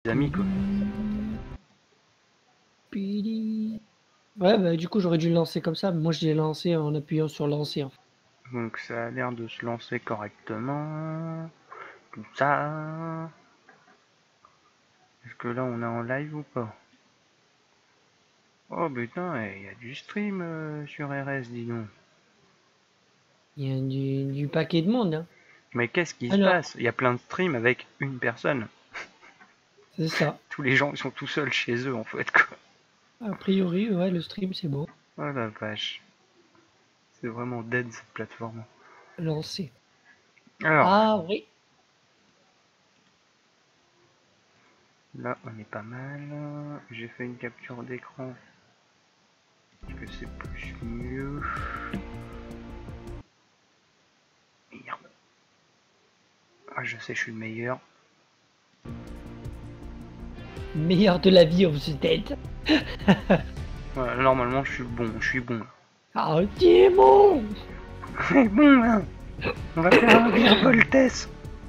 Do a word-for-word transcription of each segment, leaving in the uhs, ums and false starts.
amis quoi. Ouais bah du coup j'aurais dû le lancer comme ça, mais moi je l'ai lancé en appuyant sur lancer. En fait. Donc ça a l'air de se lancer correctement. Tout ça. Est-ce que là on est en live ou pas? Oh putain, il y a du stream euh, sur R S, dis donc. Il y a du, du paquet de monde. Hein. Mais qu'est-ce qui Alors, se passe? Il y a plein de streams avec une personne. c'est ça. Tous les gens ils sont tout seuls chez eux en fait quoi. A priori, ouais, le stream c'est bon. Oh la vache. C'est vraiment dead cette plateforme. Lancé. Alors, Ah oui. là on est pas mal. J'ai fait une capture d'écran. Est-ce que c'est plus mieux? Merde. Ah je sais, je suis le meilleur. Meilleur de la vie, on se tête. Voilà, normalement je suis bon, je suis bon. Ah, Timon. C'est bon là. On va faire un Voltes.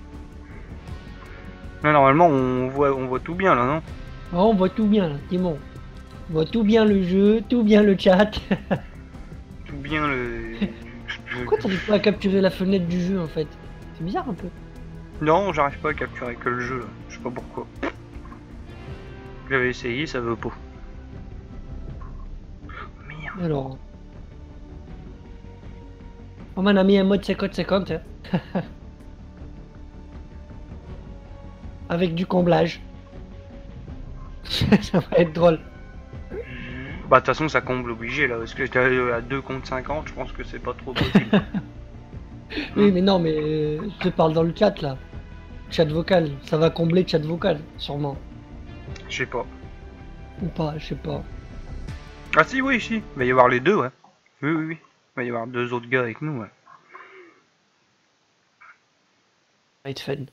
Normalement on voit, on voit tout bien là, non? Oh, on voit tout bien là, Timon. On voit tout bien le jeu, tout bien le chat. Tout bien le... Pourquoi t'arrives pas à capturer la fenêtre du jeu en fait? C'est bizarre un peu. Non, j'arrive pas à capturer que le jeu là. Je sais pas pourquoi. J'avais essayé, ça veut pas. Merde. Alors... On m'en a mis un mode cinquante cinquante. Hein. Avec du comblage. Ça va être drôle. Bah de toute façon ça comble obligé là, parce que j'étais à deux contre cinquante, je pense que c'est pas trop possible. Oui mais non mais euh, je te parle dans le chat là. Chat vocal, ça va combler chat vocal, sûrement. Je sais pas. Ou pas, je sais pas. Ah si, oui, si. Il va y avoir les deux, ouais. Oui, oui, oui. Il va y avoir deux autres gars avec nous, ouais. Ça va être fun.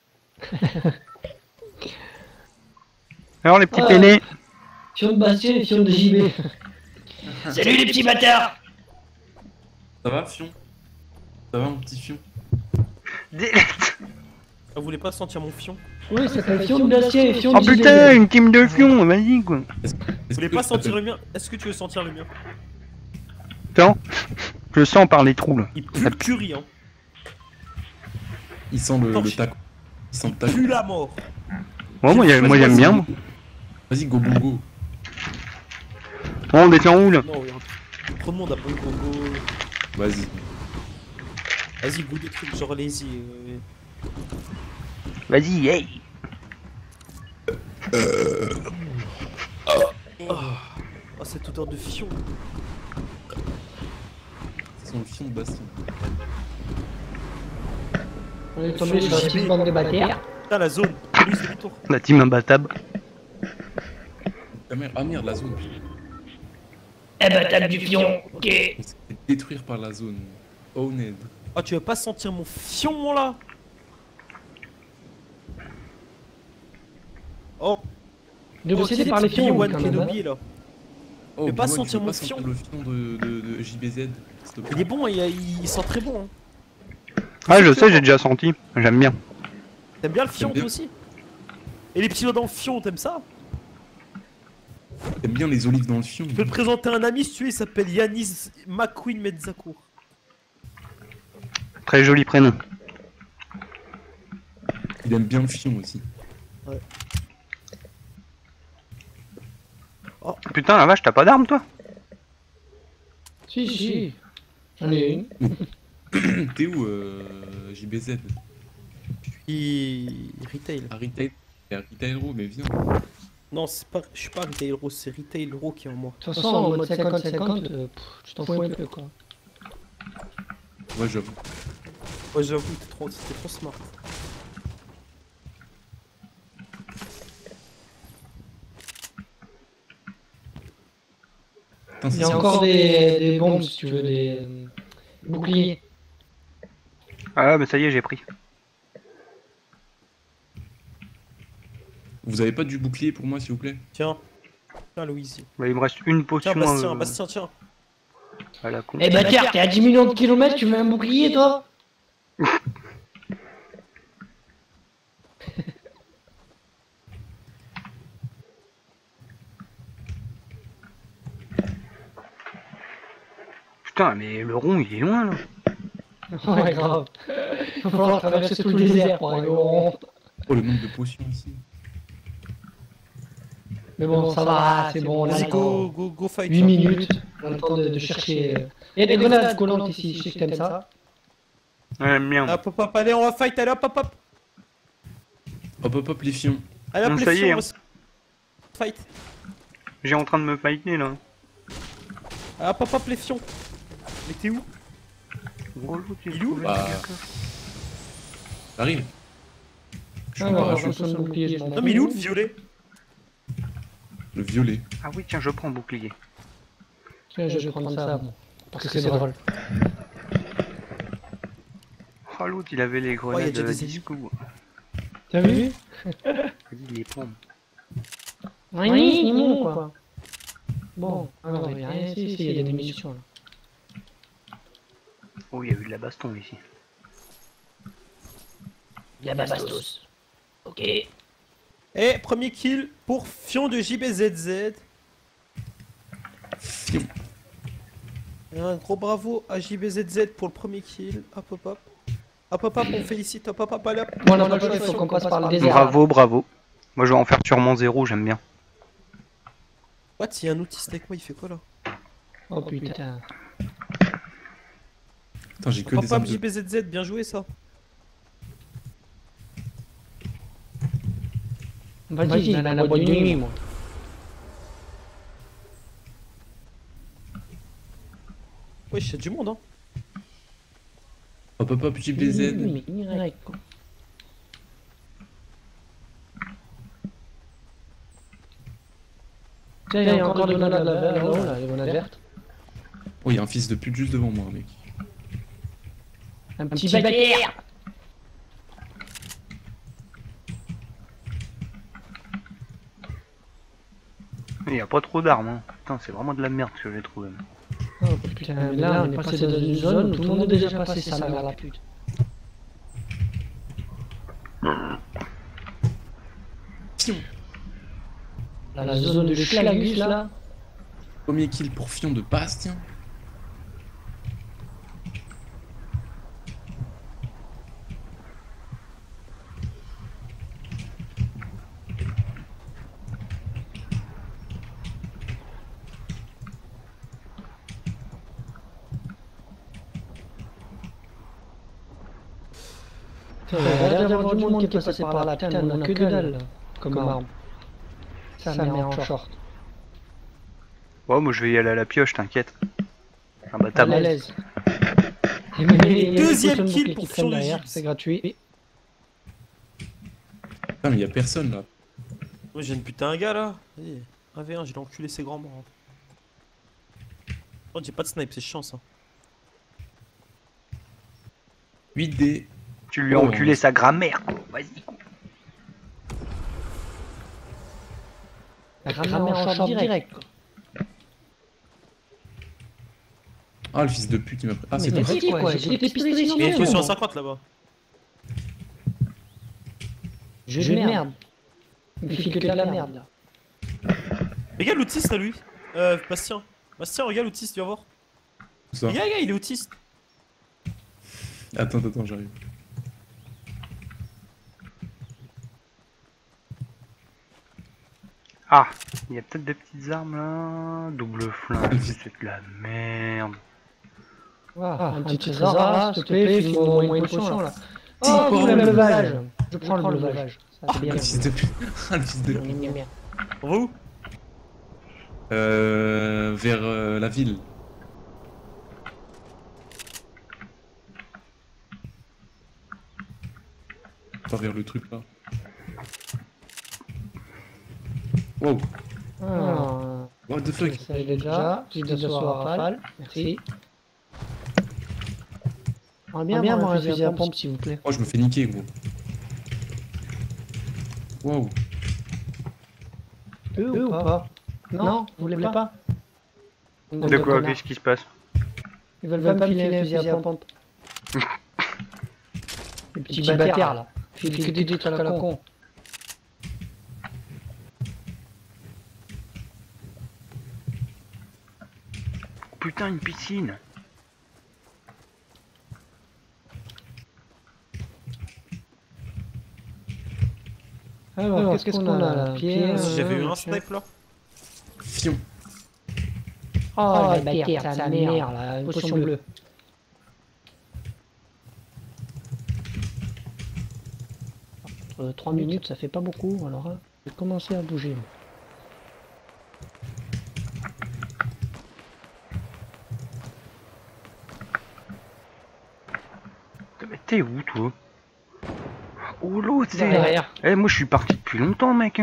Alors les petits Ah. peinés. Fion de Bastien et Fion de J B. Salut les petits bâtards. Ça va, Fion? Ça va, mon petit Fion? Delete. Ah, vous voulez pas sentir mon fion? Oui, ça s'appelle Fion de Bastien et Fion Oh de J B. putain, une team de fions, vas-y quoi. Vous voulez pas sentir le mien? Est-ce que tu veux sentir le mien? Attends, je sens par les trous là. Il pue le curry, hein. Il sent le, Attends, le je- taco. Il sent le Il taco. pue la mort. Ouais, moi, J'ai- moi j'aime bien. Moi. Vas-y, go bongo. Oh, on descend où là? Non, il y a trop de monde à Bongo. Vas-y. Vas-y, goûte des trucs genre lazy. Euh... Vas-y, hey. Oh, cette odeur de fion. C'est son Fion de Bastien. On est tombé sur la petite bande de bâtards. Putain, la zone. Police demi-tour. La team imbattable. Ah merde, ah merde, la zone. Eh bah tape du Fion, ok. On s'est fait détruire par la zone. Oh Ned. Oh, tu veux pas sentir mon fion là? Oh, De oh, posséder qui par les c'est qui Fions, One quand même. Kenobi là. Oh, Mais pas dis-moi, tu sentir veux mon pas sentir fion. le Fion de, de, de J B Z, s'il te plaît. Il est bon, il, il sent très bon. Hein. Ah, je sais, j'ai déjà senti. J'aime bien. T'aimes bien le fion T'aimes bien toi aussi? Et les petits doigts dans le fion, t'aimes ça? T'aimes bien les olives dans le Fion? Je peux te présenter un ami si tu veux, il s'appelle Yanis McQueen Mezzacourt. Très joli prénom. Il aime bien le Fion aussi. Ouais. Oh, Putain, la vache, t'as pas d'arme toi? Si, si. J'en ai une. T'es où, euh, J B Z? il... Retail. À Retail. T'es à Retail Hero, mais viens. Non, c'est pas... je suis pas Retail Hero, c'est Retail Hero qui est en moi. De toute façon, en mode cinquante cinquante, euh, pff, tu t'en fous un peu quoi. Ouais, j'avoue. Ouais, j'avoue, t'es trop... t'es trop smart. Putain, Il c'est y a ça. encore des, des bombes si tu veux, des euh, boucliers. Ah, bah ça y est, j'ai pris. Vous avez pas du bouclier pour moi, s'il vous plaît? Tiens. Tiens, Louise. Bah, il me reste une potion. Tiens, Bastien, euh, Bastien, tiens. à la con. Eh bah tiens, t'es à dix millions de kilomètres, tu veux un bouclier toi? Putain, mais le rond il est loin là. Ouais, grave. Il va falloir traverser tout le désert pour arriver au rond. Oh, le nombre de potions ici. Mais bon, ça va, c'est bon, on a Vas-y, le go, temps. go, go fight. huit hein. minutes, on a le temps de, de chercher. euh. Il y a des grenades collantes ici, je sais que t'aimes ça. Ouais, merde. Hop, hop, hop, allez, on va fight, allez, hop, hop, hop. Hop, hop, hop, les fions. Allez, hop, Hum, les ça y est, fions, hein. on va se- fight. J'ai en train de me fighter là. Allez, hop, hop, hop, les fions. Mais t'es où? Gros loup, tu Il est où? trouves Bah. quelque chose J'arrive. Je suis en Alors, parachute. je sonne bouclier, je m'en Non, mais il est où le violet? Le violet. Ah oui, tiens, je prends bouclier. Tiens, je vais prendre ça, bon, parce que c'est drôle. Oh l'autre, il avait les y a grenades déjà de des ennemis. disco. T'as vu? Vas-y, les pommes. Oui, ils m'ont quoi. Bon, alors, il y a rien ici, il y a des munitions là. Oh, il y a eu de la baston ici. La bastos. Ok. Eh, premier kill pour Fion de J B Z Z. Fion. Et un gros bravo à J B Z Z pour le premier kill. Hop, hop, hop. Hop, hop, hop, on félicite. Hop, hop, hop, allez, hop. Bon, on a pas le choix, il faut qu'on passe par le désert. Bravo, bravo. Moi, je vais en faire sûrement zéro, j'aime bien. What, il y a un autiste avec moi, il fait quoi là? Oh putain. Attends, j'ai que Hop, des hop, armes de... J B Z Z, bien joué ça. Vas-y, il a la boîte de nuit, moi. Wesh, y'a du monde, hein. Hop, hop, hop, J B Z. Mais direct, quoi. Tiens, il y a encore des grenades là-bas, là-haut, là, les grenades vertes. Oh, il y a un fils de pute juste devant moi, mec. Un petit baguette. Il n'y a pas trop d'armes, hein. Putain, c'est vraiment de la merde que j'ai trouvé. Oh putain, mais là, on est passé dans une zone où tout le monde est déjà passé, ça mère la pute. Fion. Là, la zone de Schlagus, là. Premier kill pour Fion de Bastien. Il y a l'air d'avoir du monde qui est passé par là, putain, on a que dalle, là, comme arme. Ça met en short. Ouais, moi je vais y aller à la pioche, t'inquiète. Ah bah t'as À bon. l'aise. Deuxième kill pour Fion de derrière, Gibbs. c'est gratuit. Putain, mais il y a personne là. Moi, j'ai une putain un gars là. Vas-y, un v un, j'ai enculé ses grands bras. Oh, j'ai pas de snipe, c'est chiant ça. huit D. Tu lui as Oh. enculé sa grammaire, quoi. Vas-y, quoi. Ramé en short direct, quoi. Ah, le fils de pute, il m'a pris. Ah, c'est Mais toi. vas-y, quoi, j'ai des pistolets sinon. Il y a une non, position à bon. cinquante là-bas. Jeu de merde. Il fait que de la merde, là. Regarde l'autiste à lui. Euh, Bastien. Bastien, regarde l'autiste, tu vas voir. Ça. Regarde, regarde, il est autiste. Attends, attends, j'arrive. Ah, il y a peut-être des petites armes là. Double flingue, c'est de la merde. Ah, un petit trésor là, s'il te plaît, file-moi au moins une potion là. Oh, Oh, le le levage. Je prends le levage. Ça, c'est Ah, bien. le fils de pute. Ah, le fils de pute. Miam, miam, miam. On va où? Euh. Vers euh, la ville. Pas vers le truc là. Wow. Ah, What the fuck? ça il est déjà. Petit de soir à rafale. Merci. On va bien bien avoir un fusil à pompe s'il vous plaît. Oh, je me fais niquer, gros. Wow. Eux ou pas? Non, vous voulez pas? De quoi? Qu'est-ce qui se passe? Ils veulent pas me filer un fusil à pompe. Les petits bâtards là. File que des trucs à la con. Putain, une piscine. Alors, qu'est-ce qu'on a là? Pierre. Si j'avais eu un machin. snipe là. Fion. Oh, la bâtard, sa mère là, une potion bleue. Euh, trois minutes, ça fait pas beaucoup, alors hein, je vais commencer à bouger. Mais t'es où toi? Oh l'autre c'est... Derrière. Eh moi je suis parti depuis longtemps mec.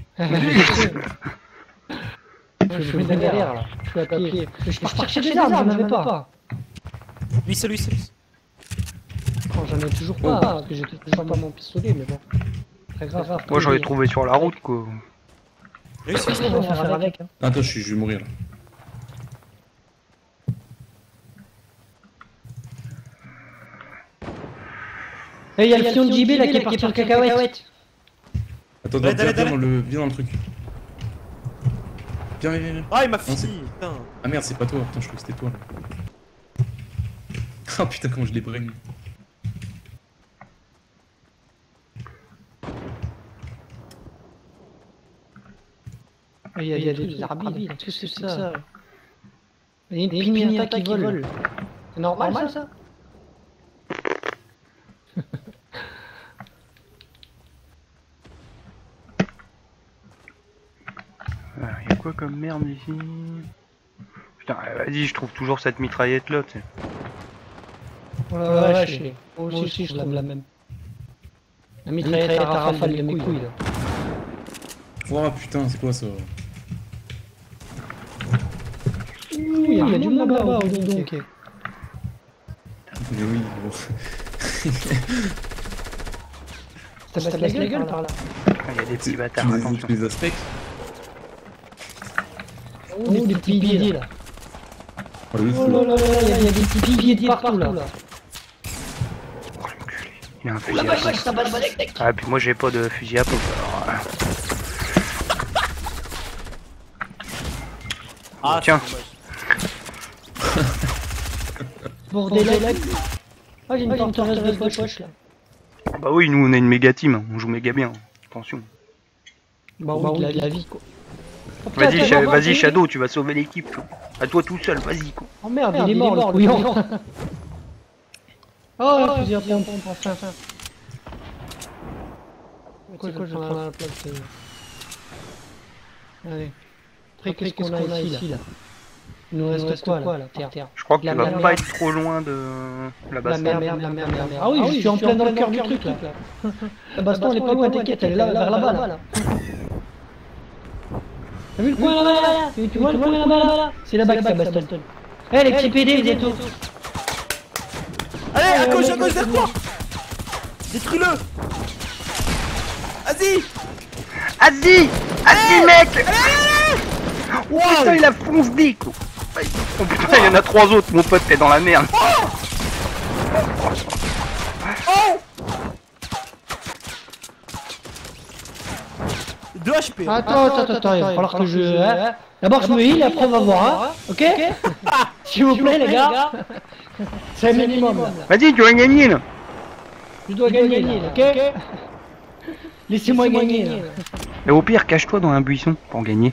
Je suis derrière là, je suis à pied. Je suis parti chercher des armes, j'en avais pas. Lui, c'est lui, c'est lui. Oh, j'en ai toujours pas, parce que j'ai toujours pas mon pistolet, mais bon. Très grave. Moi j'en ai trouvé sur la route quoi. Lui, c'est lui. On va faire avec. Hein. Attends, je, suis, je vais mourir là. Et il y a le fion de J B là qui est parti en cacahuète. Attends, Allez, viens, allez, viens allez. dans le, viens dans le truc. Viens, viens, viens. viens. Ah, il m'a c'est- fini, putain. Ah merde, c'est pas toi. Putain, je crois que c'était toi là. Ah putain, comment je l'ai brain. Il y a, il y a des, des arabies, qu'est-ce que c'est que ça? Il y a une pignata qui vole. C'est normal, normal ça? Ah, y a quoi comme merde ici? Putain, vas-y, je trouve toujours cette mitraillette là, tu sais. Ouais, ouais, ouais, je sais. Moi aussi, je trouve la même. La mitraillette à rafale de mes couilles là. Oh putain, c'est quoi ça? Ouh, il y a du monde là-bas, oh, donc. Mais oui, bon. Ça se casse la gueule par là. Ah, y a des petits Tu bâtards, les, attention. tu les aspects? Oh, des petits pieds là. Oh, le Oh là là là, il y a des petits pieds partout là. Oh l'enculé. Il a un fusil La à vache, pompe. ça va de Ah, puis moi j'ai pas de fusil à pompe alors. euh. Ah, Tiens. c'est dommage. Bordel là. Ah, j'ai une porteuse de poche là. Bah oui, nous on est une méga team, on joue méga bien. Attention. Bah oui, de la vie quoi. Vas-y, Sha- vas-y Shadow, tu vas sauver l'équipe. toi. À toi tout seul, vas-y quoi. Oh merde, il est mort le couillon. Oh, le fusil à pompe, enfin. Quoi, quoi, je prends la place. Allez. Après, qu'est-ce qu'on a ici là? Il nous reste quoi là, terre? Je crois que La tu vas merde. pas être trop loin de la La baston. merde, merde, merde, merde, merde. Ah oui, je suis en plein dans le cœur du truc là. La baston, elle est pas loin, t'inquiète, elle est là, vers là-bas là. T'as vu le coin là-bas là? Tu vois le coin là-bas là? C'est là-bas que ça bastonne. Eh les petits P D, vous êtes où? Allez, à gauche, à gauche, vers toi. Détruis-le. Vas-y. Vas-y, vas-y mec. Oh putain, il a foncé quoi. Oh putain, il y en a trois autres, mon pote, t'es dans la merde. deux H P. Attends, attends, attends, il va falloir que je... hein. D'abord je me heal, après on va voir, hein. Ok? S'il vous plaît les gars. C'est le minimum là. Vas-y, tu vas gagner là. Je dois gagner là, ok? Laissez-moi gagner là. Et au pire, cache-toi dans un buisson pour gagner.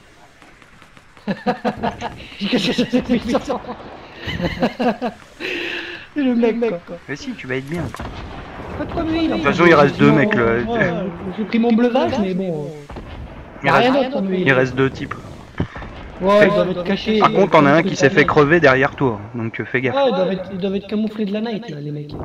Qu'est-ce que c'est que ça? C'est le mec quoi. Mais si, tu vas être bien. Pas de quoi me heal. De toute façon, il reste deux mecs là. J'ai pris mon bleuvage, mais bon. Il Y'a rien reste, d'autre à me heal. il reste deux types. Ouais, ils doivent être cachés. Par contre, t'en as un qui s'est fait crever derrière toi, donc euh, fais gaffe. Ouais, ils doivent être, ils doivent être camouflés de la night là, les mecs.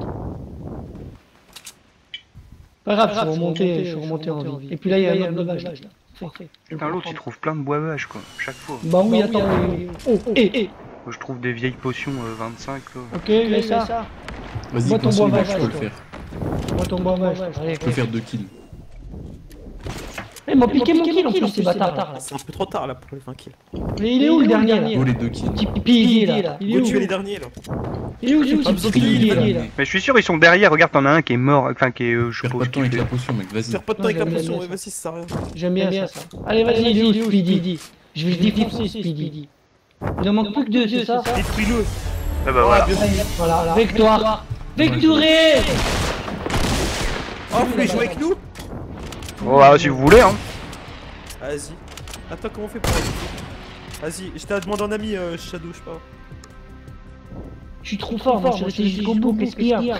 Pas grave, je suis remonté, je suis remonté en vie. Et puis là, il y a un autre bleuvage là. Putain, l'autre il trouve plein de boivage quoi, chaque fois. Bah oui, attends. Oh, eh, eh. Moi, je trouve des vieilles potions euh, vingt-cinq là. Ok, mets ça. Vas-y, Moi, ton consomme, boivage, je peux le toi. faire. Moi, ton boivage. Allez, Je peux faire deux kills. ils m'ont piqué mon kill en plus, ces bâtards là. C'est un peu trop tard là pour les vingt kills. Mais il est où le dernier là? Oh, les deux kills. Petit pilier là. Il est Go où? tuer les derniers là. Il est où ce Pas petit besoin de pilier tuer, là? Mais je suis sûr, ils sont derrière. Regarde, t'en as un qui est mort, enfin qui est, euh, je Perds pas suppose. de temps qui avec fait- la potion, mec, vas-y. Perds pas de temps avec la Ouais, potion, j'aime ouais, bien vas-y, ça sert à rien. J'aime bien ça. Allez, vas-y, il est où Speedy? Je vais le défoncer Speedy. Il en manque plus que deux, c'est ça? Détruis-le. Ah bah voilà. Voilà, victoire. Victoré! Oh, vous voulez jouer avec nous? Oh, ah, si vous voulez, hein. Vas-y. Attends, comment on fait pour... Vas-y, je t'ai demandé un ami, euh, Shadow, je sais pas. Je suis trop fort, moi, je suis resté jusqu'au bout, qu'est-ce qu'il y a?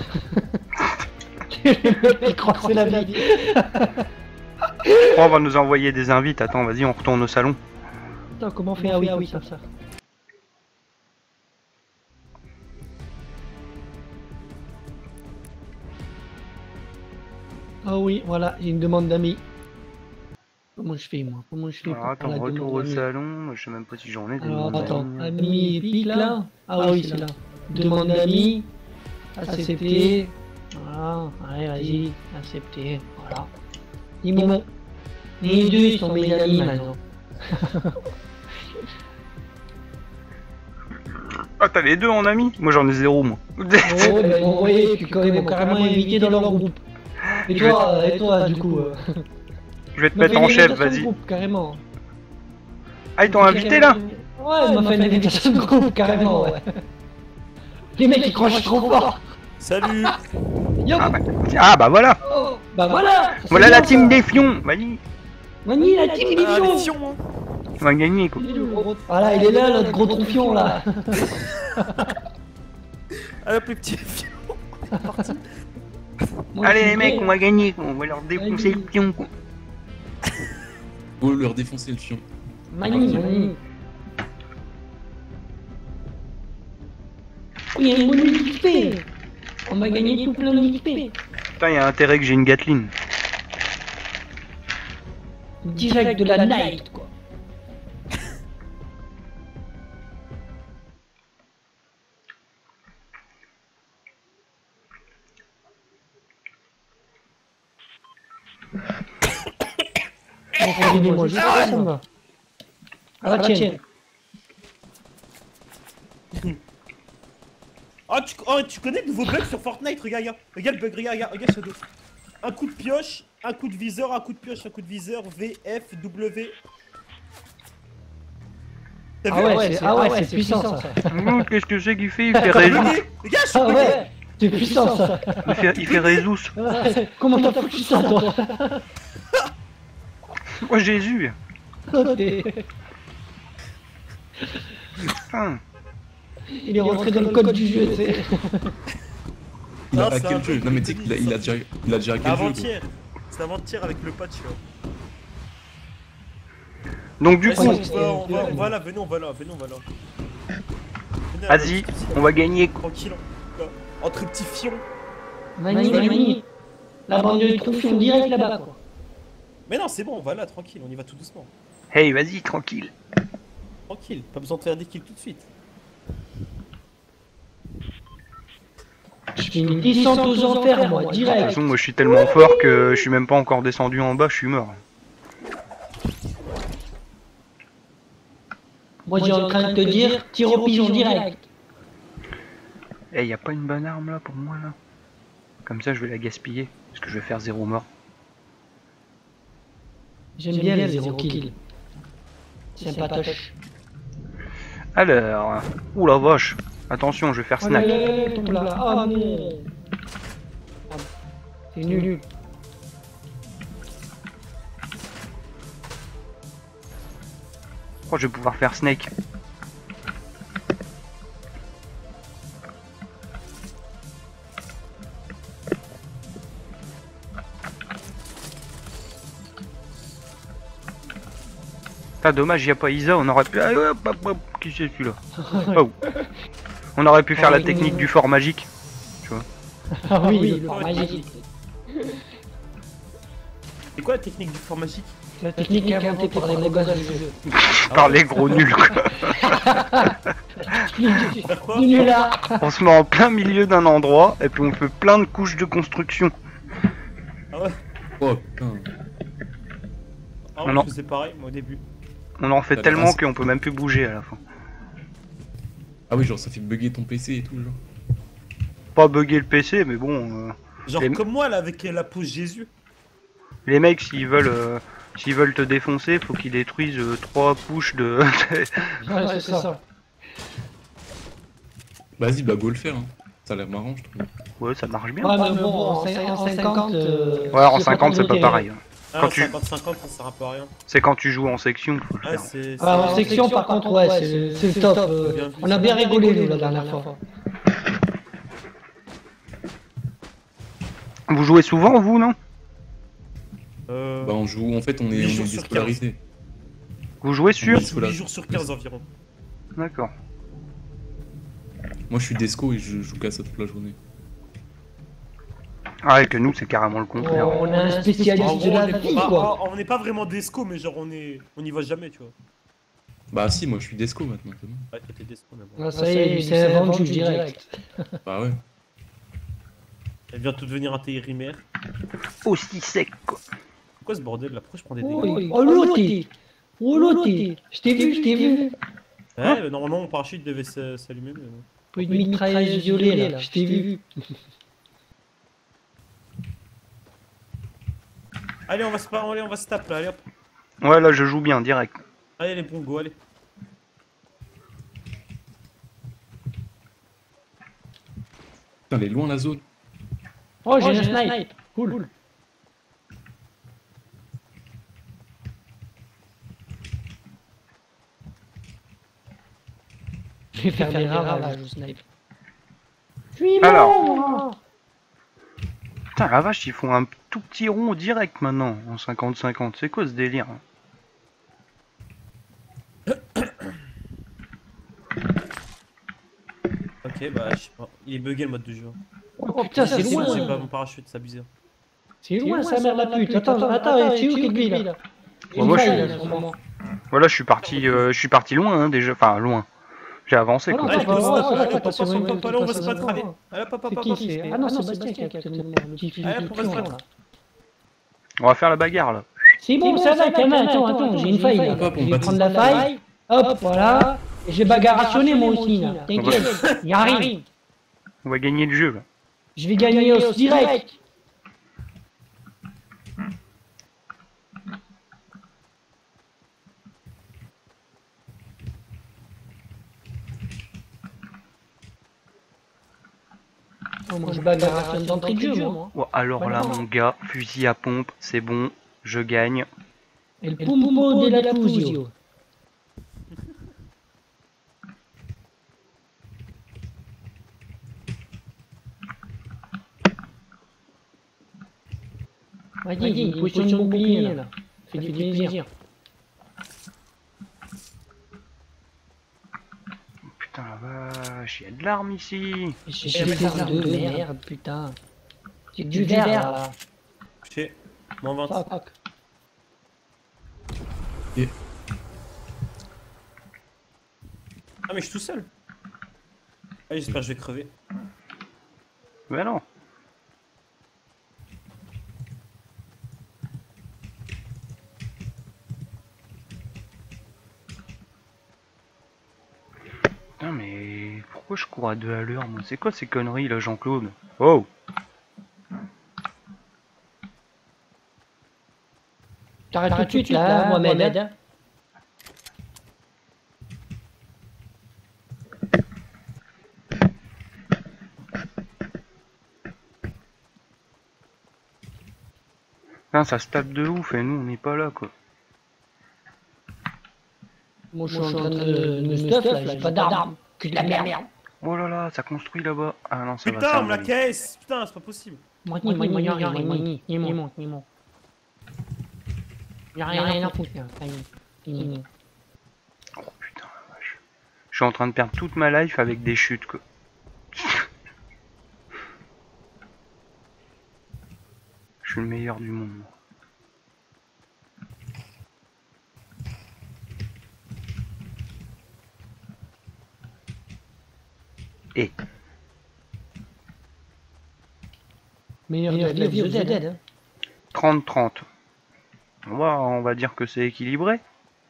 Il croit que c'est la vie. Oh, on va nous envoyer des invites. Attends, vas-y, on retourne au salon. Attends, comment on fait? Ah oui, ah oui, ça, ça. Ah oui, voilà, il y a une demande d'amis. Comment je fais, moi? Comment je fais Alors, pour attends, la demande retour au d'amis? salon. Moi, je sais même pas si j'en ai des Alors, demandes attends, d'amis. ami pique là? Ah oui, c'est là. Demande d'amis. Accepter. Voilà, allez, vas-y, accepter. Voilà. Ils m'ont. Les deux, ils sont mes amis maintenant. Ah, t'as les deux en ami? Moi, j'en ai zéro, moi. Oh, mais bon, oui, puis quand même, carrément invité dans leur groupe. Et toi, et toi, du coup. euh, Je vais te m'a mettre fait en une chef, invitation de vas-y. groupe, carrément. Ah, ils t'ont invité là? Ouais, il m'a fait une invitation de groupe, carrément, ouais. Les mecs, ils croient que je suis trop fort. Salut. Yo, Ah bah, ah, bah voilà. oh, bah voilà. c'est Voilà bien, la team ça. des fions. Vas-y, Mani, la team des Ah, les fions. fions, hein. on va gagner quoi. Voilà, il est là, notre gros tronfion, là. Ah, le plus petit fion. Moi, je Allez suis les mecs, prêt. on va gagner quoi. On va leur défoncer le pion quoi. Faut leur défoncer le fion. Mani, Mani. Il y a une bonne X P. On va gagner tout plein d'X P. Putain, y'a intérêt que j'ai une Gatling. Direct de la night, quoi. Moi, je sais, ça me va. Ah, la tienne. Ah, tu, oh, tu connais le nouveau bug sur Fortnite? Regarde, regarde, regarde le bug, regarde, regarde, regarde Shadow. Un coup de pioche, un coup de viseur, un coup de pioche, un coup de viseur, V, F, W. T'as Ah vu? ouais, c'est ah ouais, c'est puissant, ça. Ouh, qu'est-ce que c'est qu'il fait? Il fait résus. Regarde, regarde, je suis Ah bugué. ouais, c'est puissant, ça. Il fait, il fait résus. Ouais, comment t'as foutu ça, toi? Oh Jésus. Oh, t'es- Putain. Il est rentré dans le code du jeu, tu sais. Il a Non, c'est hacké un le jeu. bug Non mais de tu sais qu'il a, il a déjà, il a déjà hacké le jeu. Avant-hier. C'est avant-hier avec le patch, là. Donc du Vas-y, coup, on va, on va, on va là, venez, on va là, venez, on va là. Venez à la vas-y, petite cuisine. on va gagner. Tranquille, là. Entre petits fions. Mani, Mani. La bande de tronfions direct là-bas, quoi. Mais non, c'est bon, on va là, tranquille, on y va tout doucement. Hey, vas-y, tranquille. Tranquille, pas besoin de faire des kills tout de suite. Je fais une descente aux enfers, moi, De toute direct. façon, moi je suis tellement fort que je suis même pas encore descendu en bas, je suis mort. Moi, j'ai en train de te dire, tire au pigeon direct. Eh, y a pas une bonne arme là pour moi là? Comme ça, je vais la gaspiller. Parce que je vais faire zéro mort. J'aime bien les zéro kills. Sympatoche. Alors, ouh la vache. Attention, je vais faire Oh là snack. là là, tombe là. Ah non. C'est nul. Oh, je vais pouvoir faire snake. Ah, dommage, y a pas Isa, on aurait pu. Ah, hop, hop, hop. Qui c'est celui-là? Oh. On aurait pu faire la technique du fort magique. Ah oui, le fort magique. C'est quoi la technique du fort magique? La technique inventée par les gros gosses du jeu. Par les gros nuls quoi. Faire quoi? Nul là. On se met en plein milieu d'un endroit et puis on fait plein de couches de construction. Ah ouais? Oh putain. Ah Non, ouais, non. je faisais pareil, moi au début. On en fait La tellement grâce. qu'on peut même plus bouger à la fin. Ah oui, genre ça fait bugger ton P C et tout, genre. Pas bugger le P C, mais bon. euh, Genre Les- comme moi là avec la pose Jésus. Les mecs, s'ils veulent, euh, s'ils veulent te défoncer, faut qu'ils détruisent euh, trois push de. Ouais, c'est ça. Vas-y, bah go le faire, hein. Ça a l'air marrant, je trouve. Ouais, ça marche bien. Ouais, mais bon, en cin- en cinquante. euh, Ouais, en c'est cinquante, c'est pas terrible. pareil. hein. Ah, Quand tu- cinquante cinquante, ça sert un peu à rien. C'est quand tu joues en section, faut le Ouais, faire. c'est. Ah, en c'est- section, par contre, ouais, c'est c'est le top. euh, Bien vu, On a ça. bien rigolé, nous, la dernière fois. Vous jouez souvent, vous, non? Euh. Bah on joue, en fait on est, huit on jours est sur déscolarisé. Vous jouez sur? Oui. huit jours sur quinze environ. D'accord. Moi je suis desco et je joue qu'à ça toute la journée. Ah, et que nous, c'est carrément le Oh, contraire. on a un En spécialiste gros, de on la est vie, pas- quoi. on n'est pas vraiment desco, mais genre on est, on y va jamais, tu vois. Bah si, moi je suis desco maintenant. c'est bon. Ouais, toi t'es desco, mais bon. Ah, ça y est, lui, c'est un vendu direct. Bah ouais. Elle vient tout devenir intérimaire. Aussi sec, quoi. C'est quoi ce bordel là? Pourquoi je prends des Oh, dégâts? oh l'autre, oh l'autre, je t'ai vu, je t'ai vu. Ouais, mais normalement mon parachute devait se- s'allumer, mais bon. Une mitrailleuse violet, là, je t'ai vu. Allez, on va se, allez, on va se taper, là, allez hop. Ouais, là, je joue bien, direct. Allez les bons go, allez. Putain, elle est loin la zone. Oh, j'ai un snipe. Cool. Je vais faire des ravages, je snipe. Suis Alors. Putain, la vache, ils font un tout petit rond direct maintenant, en cinquante cinquante. C'est quoi ce délire? Ok, bah je sais pas. Il est bugué le mode de jeu. Oh putain, c'est C'est bon, c'est pas loin. mon parachute, c'est abusé. C'est loin, sa mère la pute. Attends, attends, tu es où, Kegby, là? Ouais, moi, je suis- Là, en ce moment. Voilà, je suis parti, euh, je suis parti loin, hein, déjà. Enfin, loin. J'ai avancé, Ah quoi. non, Allez, pas pose loin, stop, ouais, allez, ouais, pop, pas pop, sur pop, une- pop, allez, on va pas se sur battre, une- allez. Allez, pop, pop, C'est pop, qui pop. c'est? Ah non, c'est Bastien qui a actuellement le petit fils Allez, de on va se pion, battre. là. On va faire la bagarre, là. C'est bon, ça va, Kamal, attends, attends, j'ai une faille là. Hop, hop, on Je vais bâtit. prendre la faille, hop, voilà. Et j'ai bagarre rationné moi aussi là. T'inquiète, y arrive. On va gagner le jeu, là. Je vais gagner au direct. Oh, moi je bagarre rationné d'entrée de jeu moi. Oh, alors là, mon gars, fusil à pompe, c'est bon, je gagne. Et le pompo de la Fusio. Vas-y, une potion de bouclier là. Fais du plaisir. Putain, la vache, il y a de l'arme ici. J'ai des armes de merde, putain. C'est du verre là. Touché. Moins vingt. Fuck. Ah, mais je suis tout seul. Allez, j'espère que je vais crever. Mais non. Putain, mais pourquoi je cours à deux à l'heure, moi? C'est quoi ces conneries, là, Jean-Claude? Oh! T'arrêtes tout de suite là, Mohamed. Putain, ça se tape de ouf, et nous, on n'est pas là, quoi. Moi je suis en train de me stuff là, j'ai pas d'armes. Que de la merde. Oh là là, ça construit là-bas. Ah non, ça va, Putain, ça on me la va. caisse. Putain, c'est pas possible. Moi, ni, moi, ni, ni, ni, ni, ni, mon, ni, mon. Y'a rien à foutre, là. Ni, ni. Oh putain, la vache. Je suis en train de perdre toute ma life avec des chutes, quoi. Je suis le meilleur du monde, moi. Et Meilleur de la vie, vous êtes, hein. trente trente. On va, on va dire que c'est équilibré.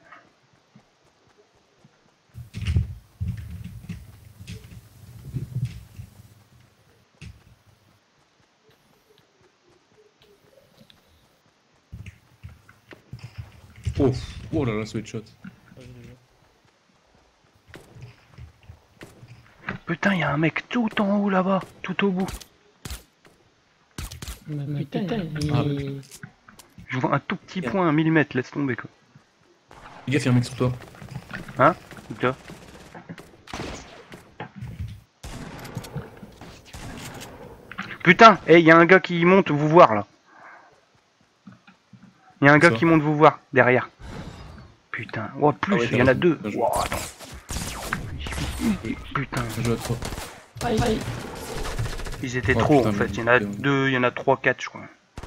Oh, oh là là, ce headshot. Putain, il y a un mec tout en haut là-bas, tout au bout. Mais putain, Ah. il... Je vois un tout petit point, un millimètre, laisse tomber quoi. Fais gaffe, y'a un mec sur toi. Hein? Où t'as? Putain, eh, y a un gars qui monte vous voir là. Y a un gars Ça. qui monte vous voir derrière. Putain, oh plus, Ah ouais, il y en a deux. bien joué. Wow, attends. Putain, Bien joué à toi. Aïe, aïe. ils étaient Oh, trop putain, en fait. mais- Il y en a deux, il y en a trois, quatre je crois.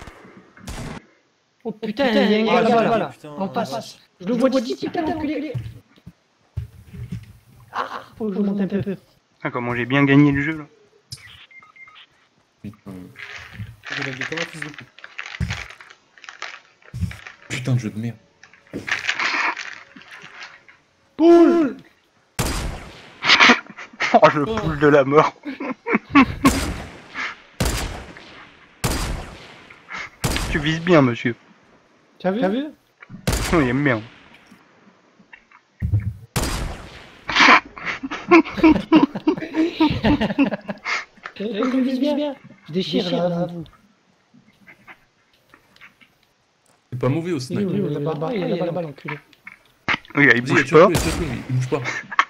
Oh putain, il y a un gars là-bas là. Putain, En face. Je le vois d'ici, putain, enculé. Ah, faut que je monte un peu. Ah, comment j'ai bien gagné le jeu là. Putain, Je l'ai comme un fils de pute. Putain de jeu de merde. Poule. Oh le poule de la mort. Tu vises bien monsieur. T'as vu? T'as vu? Il aime bien. Je vise bien. Je déchire là. C'est pas mauvais au sniper. Il est là-bas, il est là-bas l'enculé. Oui, il Vas-y, bouge tire-le, pas. tire-le, mais il bouge pas.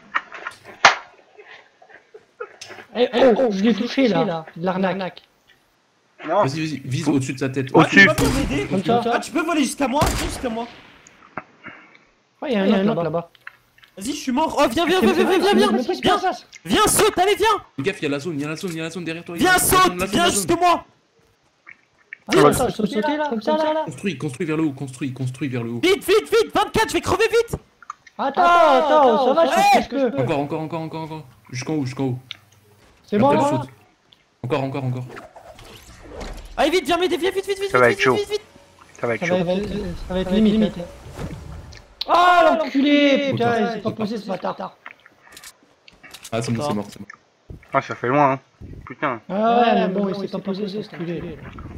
Eh oh, je l'ai touché là. De l'arnaque. Non. Vas-y, vas-y, vise au-dessus de sa tête. Au- Ah, tu Au-dessus. peux pas m'aider? Comme ça. Ah, tu peux voler jusqu'à moi? Viens jusqu'à moi. Ouais, il y a un autre là-bas. Vas-y, je suis mort. Oh, viens, viens, viens, viens, viens, viens, viens, viens, viens, saute, allez, viens, Fais gaffe, y'a la zone, y'a la zone, y'a la zone derrière toi. viens, y'a la zone, saute, la zone, viens la zone. jusque moi. Ah, attends, je peux sauter là, comme ça là. Construis, construis vers le haut, construis, construis vers le haut. Vite, vite, vite, vingt-quatre, je vais crever vite. Attends, attends, ça va, je fais ce que je peux. Encore, encore, encore, encore, encore. Jusqu'en haut, jusqu'en haut. C'est bon Après, là? saute. Encore, encore, encore. Allez, vite, viens m'aider, viens vite, vite, vite, Ça va vite, être chaud. vite, vite, vite. Ça va être Ça chaud. va être, ça va être limite. Ah l'enculé, putain, il s'est pas posé ce bâtard. Ah, c'est bon, c'est mort, c'est mort. Ah, ça fait loin, hein. Putain. Ah ouais, mais bon, il s'est pas posé ce enculé.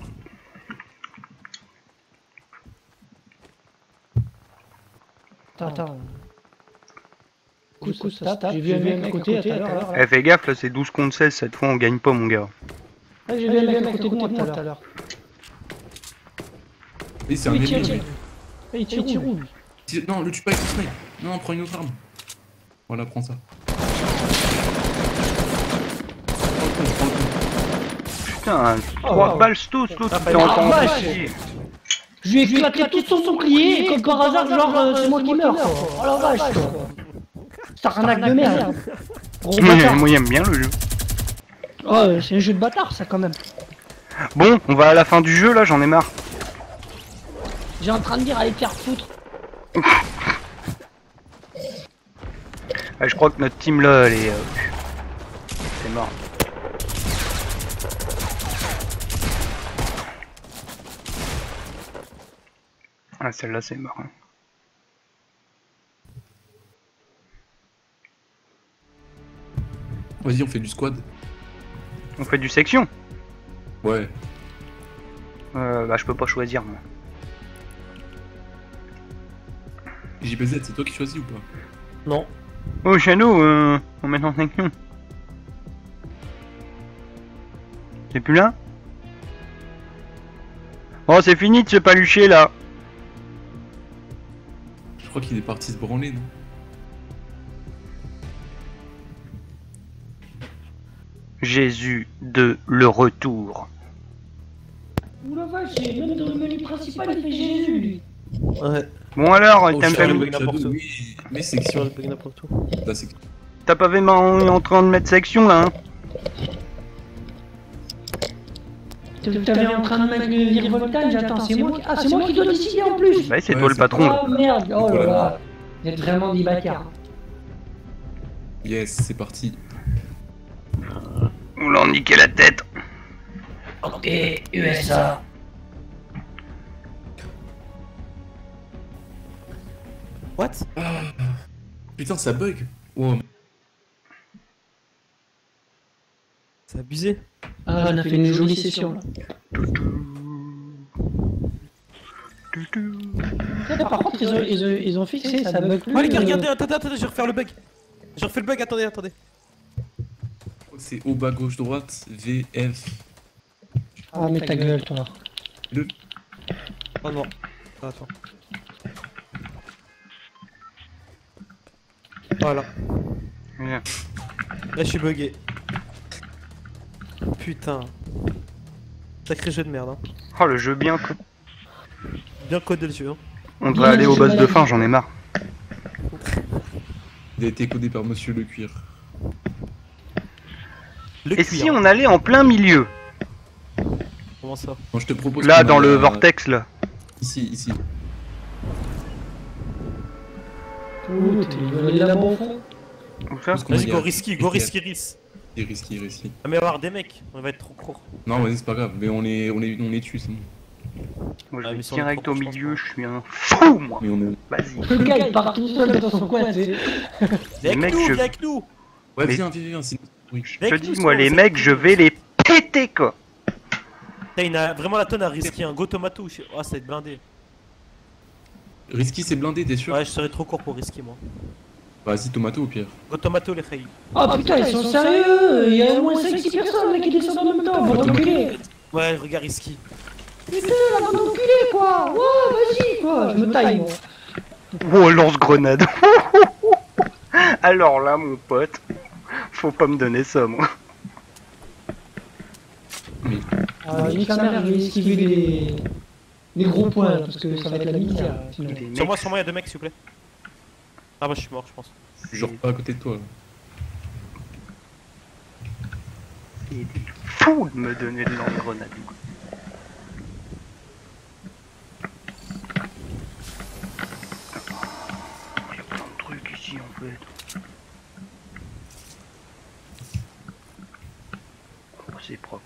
Attends, attends. Coup, coup, ça tape. J'ai vu un mec à côté tout à l'heure. Eh, fais gaffe, là, c'est douze contre seize. Cette fois, on gagne pas, mon gars. Ah, j'ai vu un mec à côté de moi tout à l'heure. Et c'est un Il tire, ennemi. il tire. Il tire, il tire où lui? Tire- Non, le tue pas avec le snipe. Non, prends une autre arme. Voilà, prends ça. Prends le con, prends le con. Putain, Oh, trois wow. balles tous, l'autre, Ah, t'es en bah, train vache. de Je lui ai éclaté tout son bouclier et comme par hasard, genre, euh, c'est moi qui meurs quoi. Oh la vache quoi. C'est un arnaque de merde. Gros bâtard. Moi, j'aime bien le jeu. Oh, euh, c'est un jeu de bâtard ça quand même. Bon, on va à la fin du jeu, là, j'en ai marre. J'ai en train de dire allez te faire foutre. Ah, je crois que notre team, là, elle est... euh, C'est mort. Ah, celle-là, c'est mort. Hein. Vas-y, on fait du squad. On fait du section. Ouais. Euh, bah, je peux pas choisir, moi. J P Z, c'est toi qui choisis ou pas? Non. Oh, Shadow, euh, on met en section. C'est plus là? Oh, c'est fini de se palucher, là. Je crois qu'il est parti se branler, non? Jésus de le retour. Ouh la vache, même dans le menu principal il fait Jésus lui. Ouais, Bon alors, Oh, t'as Shadow, pas, le vu- bug n'importe Shadow, où. oui, mais section. bug n'importe où. La section. t'as pas vraiment en train de mettre section là, hein? T'avais en train de mettre le virevoltage, attends, c'est moi qui... Ah, c'est moi qui dois décider en plus. Bah, c'est Ouais, toi le c'est patron. là. Oh merde, oh là là. Vous êtes vraiment des bâtards. Yes, c'est parti. On leur niquer la tête. Ok, U S A. What? Putain, ça bug. Wow. C'est abusé. Ah, on a fait une jolie session là. Par contre, ils ont, ils ont, ils ont fixé, ça bug plus. Oh les gars, euh, regardez, attendez, attendez, je vais refaire le bug. Je refais le bug, attendez, attendez. C'est haut, bas, gauche, droite, V, F. Ah, mais ta gueule, toi. Le. Oh non. Attends. Voilà. Viens. Là je suis bugué. Putain. Sacré jeu de merde hein. Oh, le jeu bien. co- Bien codé le jeu hein. On devrait aller au boss de fin, j'en ai marre. Il a été codé par Monsieur Le Cuir. Le Et cuir. si on allait en plein milieu? Comment ça? Moi je te propose. Là, qu'on dans aille le à- vortex, là. Ici, ici. Ouh, t'es volé là-bas au fond. Où ça? Parce qu'on Vas-y aille go à- risky, go risky ris. C'est risqué, risqué. Ah mais on va avoir des mecs, on va être trop court. Non, vas-y, c'est pas grave, mais on les, on les, on les tue, c'est bon. Moi, je Ah, vais mais si on est direct trop au proche, je pense milieu, pas. je suis un fou, moi. Mais on est. Vas-y. Le gars, il part tout seul dans son coin, tu sais. Viens avec mecs, nous, je- viens avec nous. Ouais, Mais- viens, viens, viens, c'est. Oui. Je Avec te nous, dis, moi, sinon, les c'est- mecs, je vais les péter, quoi. Putain, il a vraiment la tonne à risquer, un go tomato. je- Ah, ça va être blindé. Risky, c'est blindé, t'es sûr? Ouais, je serais trop court pour risquer moi. Vas-y, tomato au pire. Go tomato les reilles. Oh putain, ils sont sérieux. Il y a au moins cinq six personnes là qui descendent en même temps. Bande d'enculés. Ouais, regarde risky. Putain, la bande d'enculés quoi. Ouais, vas-y quoi. Je me taille moi. Oh, lance-grenade. Alors là, mon pote, faut pas me donner ça, moi. Mais. Ah, nique sa mère, je vais esquiver les... les gros points là, parce que ça va être la misère sinon. Les Sur mecs, moi, sur moi, il y a deux mecs s'il vous plaît. Ah bah je suis mort, je pense. Genre pas à côté de toi. Là. c'est des fous de me donner de lance-grenade, quoi. Il y a plein de trucs ici, en fait. Oh, c'est propre.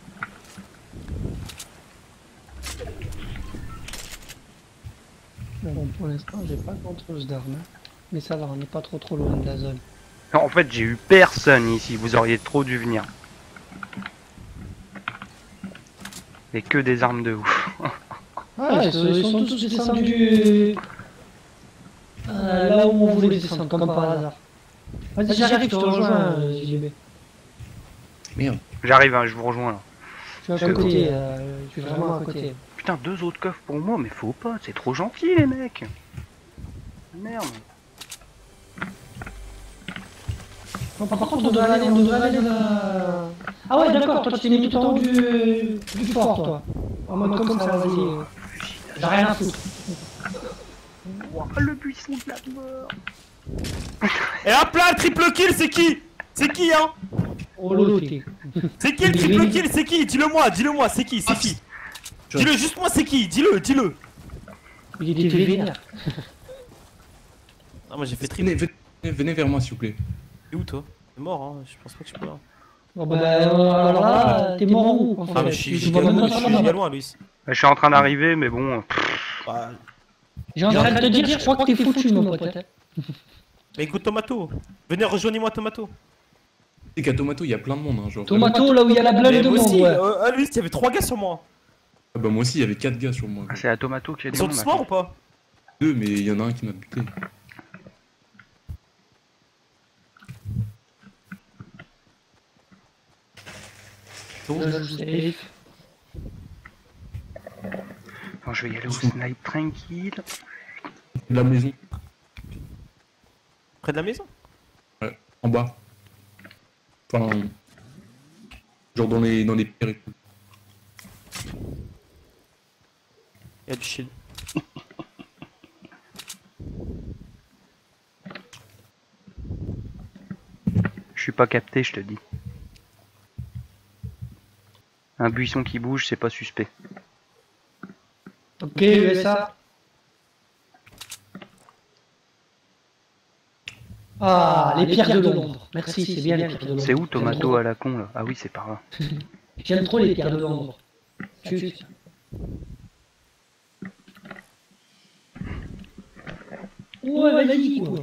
Bon, pour l'instant, j'ai pas grand chose d'armes. hein. Mais ça va, on n'est pas trop trop loin de la zone. Non, en fait, j'ai eu personne ici, vous auriez trop dû venir. Et que des armes de ouf. Ah, ils, sont, ils sont tous descendus euh, là où on voulait descendre, comme par hasard. Vas-y, j'arrive, je te rejoins, euh, J B. Merde. J'arrive, hein, je vous rejoins là. Je suis à côté, euh, je suis vraiment à côté. Putain, deux autres coffres pour moi, mais faut pas, c'est trop gentil les mecs. Merde. Non, par contre, on devrait aller, on devrait aller dans la... Ah ouais, d'accord, toi tu t'es mis tout en haut du, du fort, toi. En mode comme ça, vas-y. euh, J'ai rien à foutre. Ouah, le buisson de la mort. Et hop là, le triple kill, c'est qui? C'est qui hein? Oh lolo, t'es... C'est qui le triple kill? C'est qui? Dis-le moi, dis-le moi, c'est qui? C'est qui? Dis-le juste moi, c'est qui? Dis-le, dis-le. Il était vénère. Ah, moi j'ai fait triple. Venez, venez, venez vers moi, s'il vous plaît. T'es où toi? T'es mort hein, je pense pas que je peux là. Bon bah, euh, alors là, t'es mort où en Ah mais fait je suis Tu vois même giga pas je ça suis là-bas. giga loin Luis. Je suis en train d'arriver, mais bon. pff, Bah, J'ai en train de te dire, je crois que t'es foutu mon pote. hein. mais écoute Tomato. Venez rejoignez-moi Tomato. C'est qu'à Tomato, il y a plein de monde, hein, genre. Tomato, là où il y a la Mais blague de moi monde, aussi, ouais. euh, ah Luis, il y avait trois gars sur moi. Ah bah moi aussi, il y avait quatre gars sur moi. ah, c'est à Tomato qui a Ils des sont noms, tous maintenant. morts ou pas? Deux, mais il y en a un qui m'a buté. Je sais. Bon, je vais y aller au snipe tranquille. De la maison, Près de la maison? en bas. Enfin. Genre dans les, dans les pierres et tout. Il y a du shield. Je suis pas capté, je te dis. Un buisson qui bouge, c'est pas suspect. Ok, U S A. Ah, les pierres de l'ombre. Merci, c'est bien les pierres de l'ombre. C'est où Tomato à la con là? Ah oui, c'est par là. J'aime trop les pierres de l'ombre. Juste. Ouais, vas-y quoi.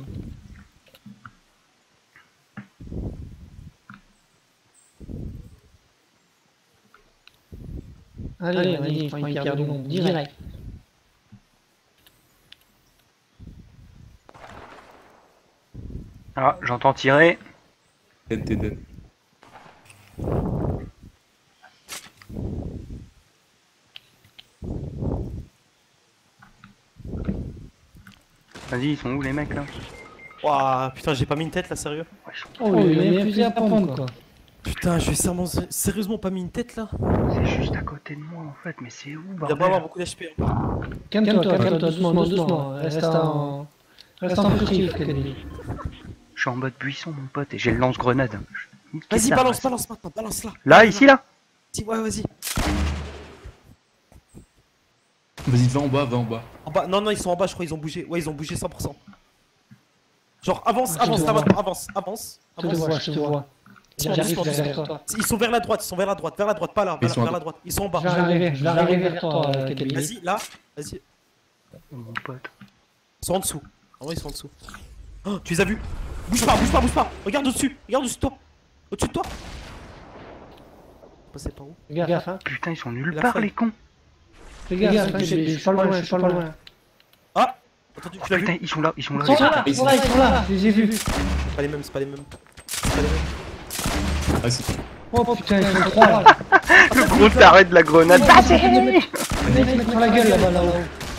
Allez, vas-y, je prends une pierre de l'ombre, direct. Ah, j'entends tirer. Dead, dead, dead. Vas-y, ils sont où les mecs là? Ouah, putain, j'ai pas mis une tête là, sérieux. Oh, il y a un fusil à pompe quoi. Putain, je vais sérieusement, sérieusement pas mis une tête là. C'est juste à côté de moi en fait, mais c'est où Il doit bordel? pas avoir beaucoup d'H P. Calme-toi, calme-toi, doucement, doucement. Reste en... Reste en furtif, Kennedy. Je suis en mode buisson mon pote et j'ai le lance-grenade. Vas-y, balance, balance maintenant, balance là. Là, ici là? Si, ouais, vas-y. Vas-y, va en bas, va en bas. En bas, non, non, ils sont en bas, je crois, ils ont bougé. Ouais, ils ont bougé cent pour cent. Genre, avance, Je avance, te avance, vois. avance, avance. Je te avance. vois, je te vois. J'arrive vers toi. Ils sont vers la droite, ils sont vers la droite, vers la droite, pas là, Ils vers, sont vers à- la droite. Ils sont en bas. Je vais arriver, je vais arriver vers toi, euh, Kennedy. Vas-y, là, vas-y. Mon pote. Ils sont en dessous. En vrai, ils sont en dessous. Oh, tu les as vus? Bouge pas, bouge pas, bouge pas. Regarde au-dessus, regarde au-dessus de toi. Au-dessus de toi. Passer par où? Fais gaffe, hein. Putain, ils sont nulle La part feuille. les cons. Fais gaffe, hein, je suis je suis pas loin, je suis pas loin. Ah, attendu, tu l'as vu? Putain, ils sont là, ils sont là. Ils sont les là, gars. ils sont là, ils sont là, je les ai vus. C'est pas les mêmes, c'est pas les mêmes. C'est pas les mêmes. Ah, c'est Oh putain, ils sont trois là. Le gros taré de la grenade. Ah, c'est les mecs ils se mettent sur la gueule là-bas, là-haut.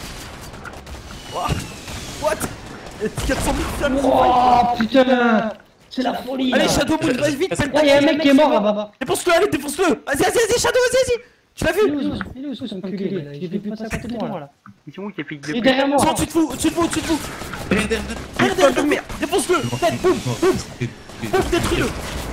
What? quatre cent mille flammes. Oh putain, c'est la folie là. Allez, Shadow Moon, vas-y vite, fais le Ouais, y'a un mec qui est mort là-bas. Défonce-le, allez, défonce-le. Vas-y, vas-y, vas-y, Shadow, vas-y, vas-y. Tu l'as Il est vu? où, il est où ce son enculé là? Je l'ai vu passer à côté de moi là. Ils sont où qui piquent Il est des derrière Ils sont moi. au-dessus de vous, au-dessus de vous, au-dessus de vous. Derrière, derrière, Derrière, derrière, derrière, défonce-le. Tête, boum, boum, boum, détruis-le.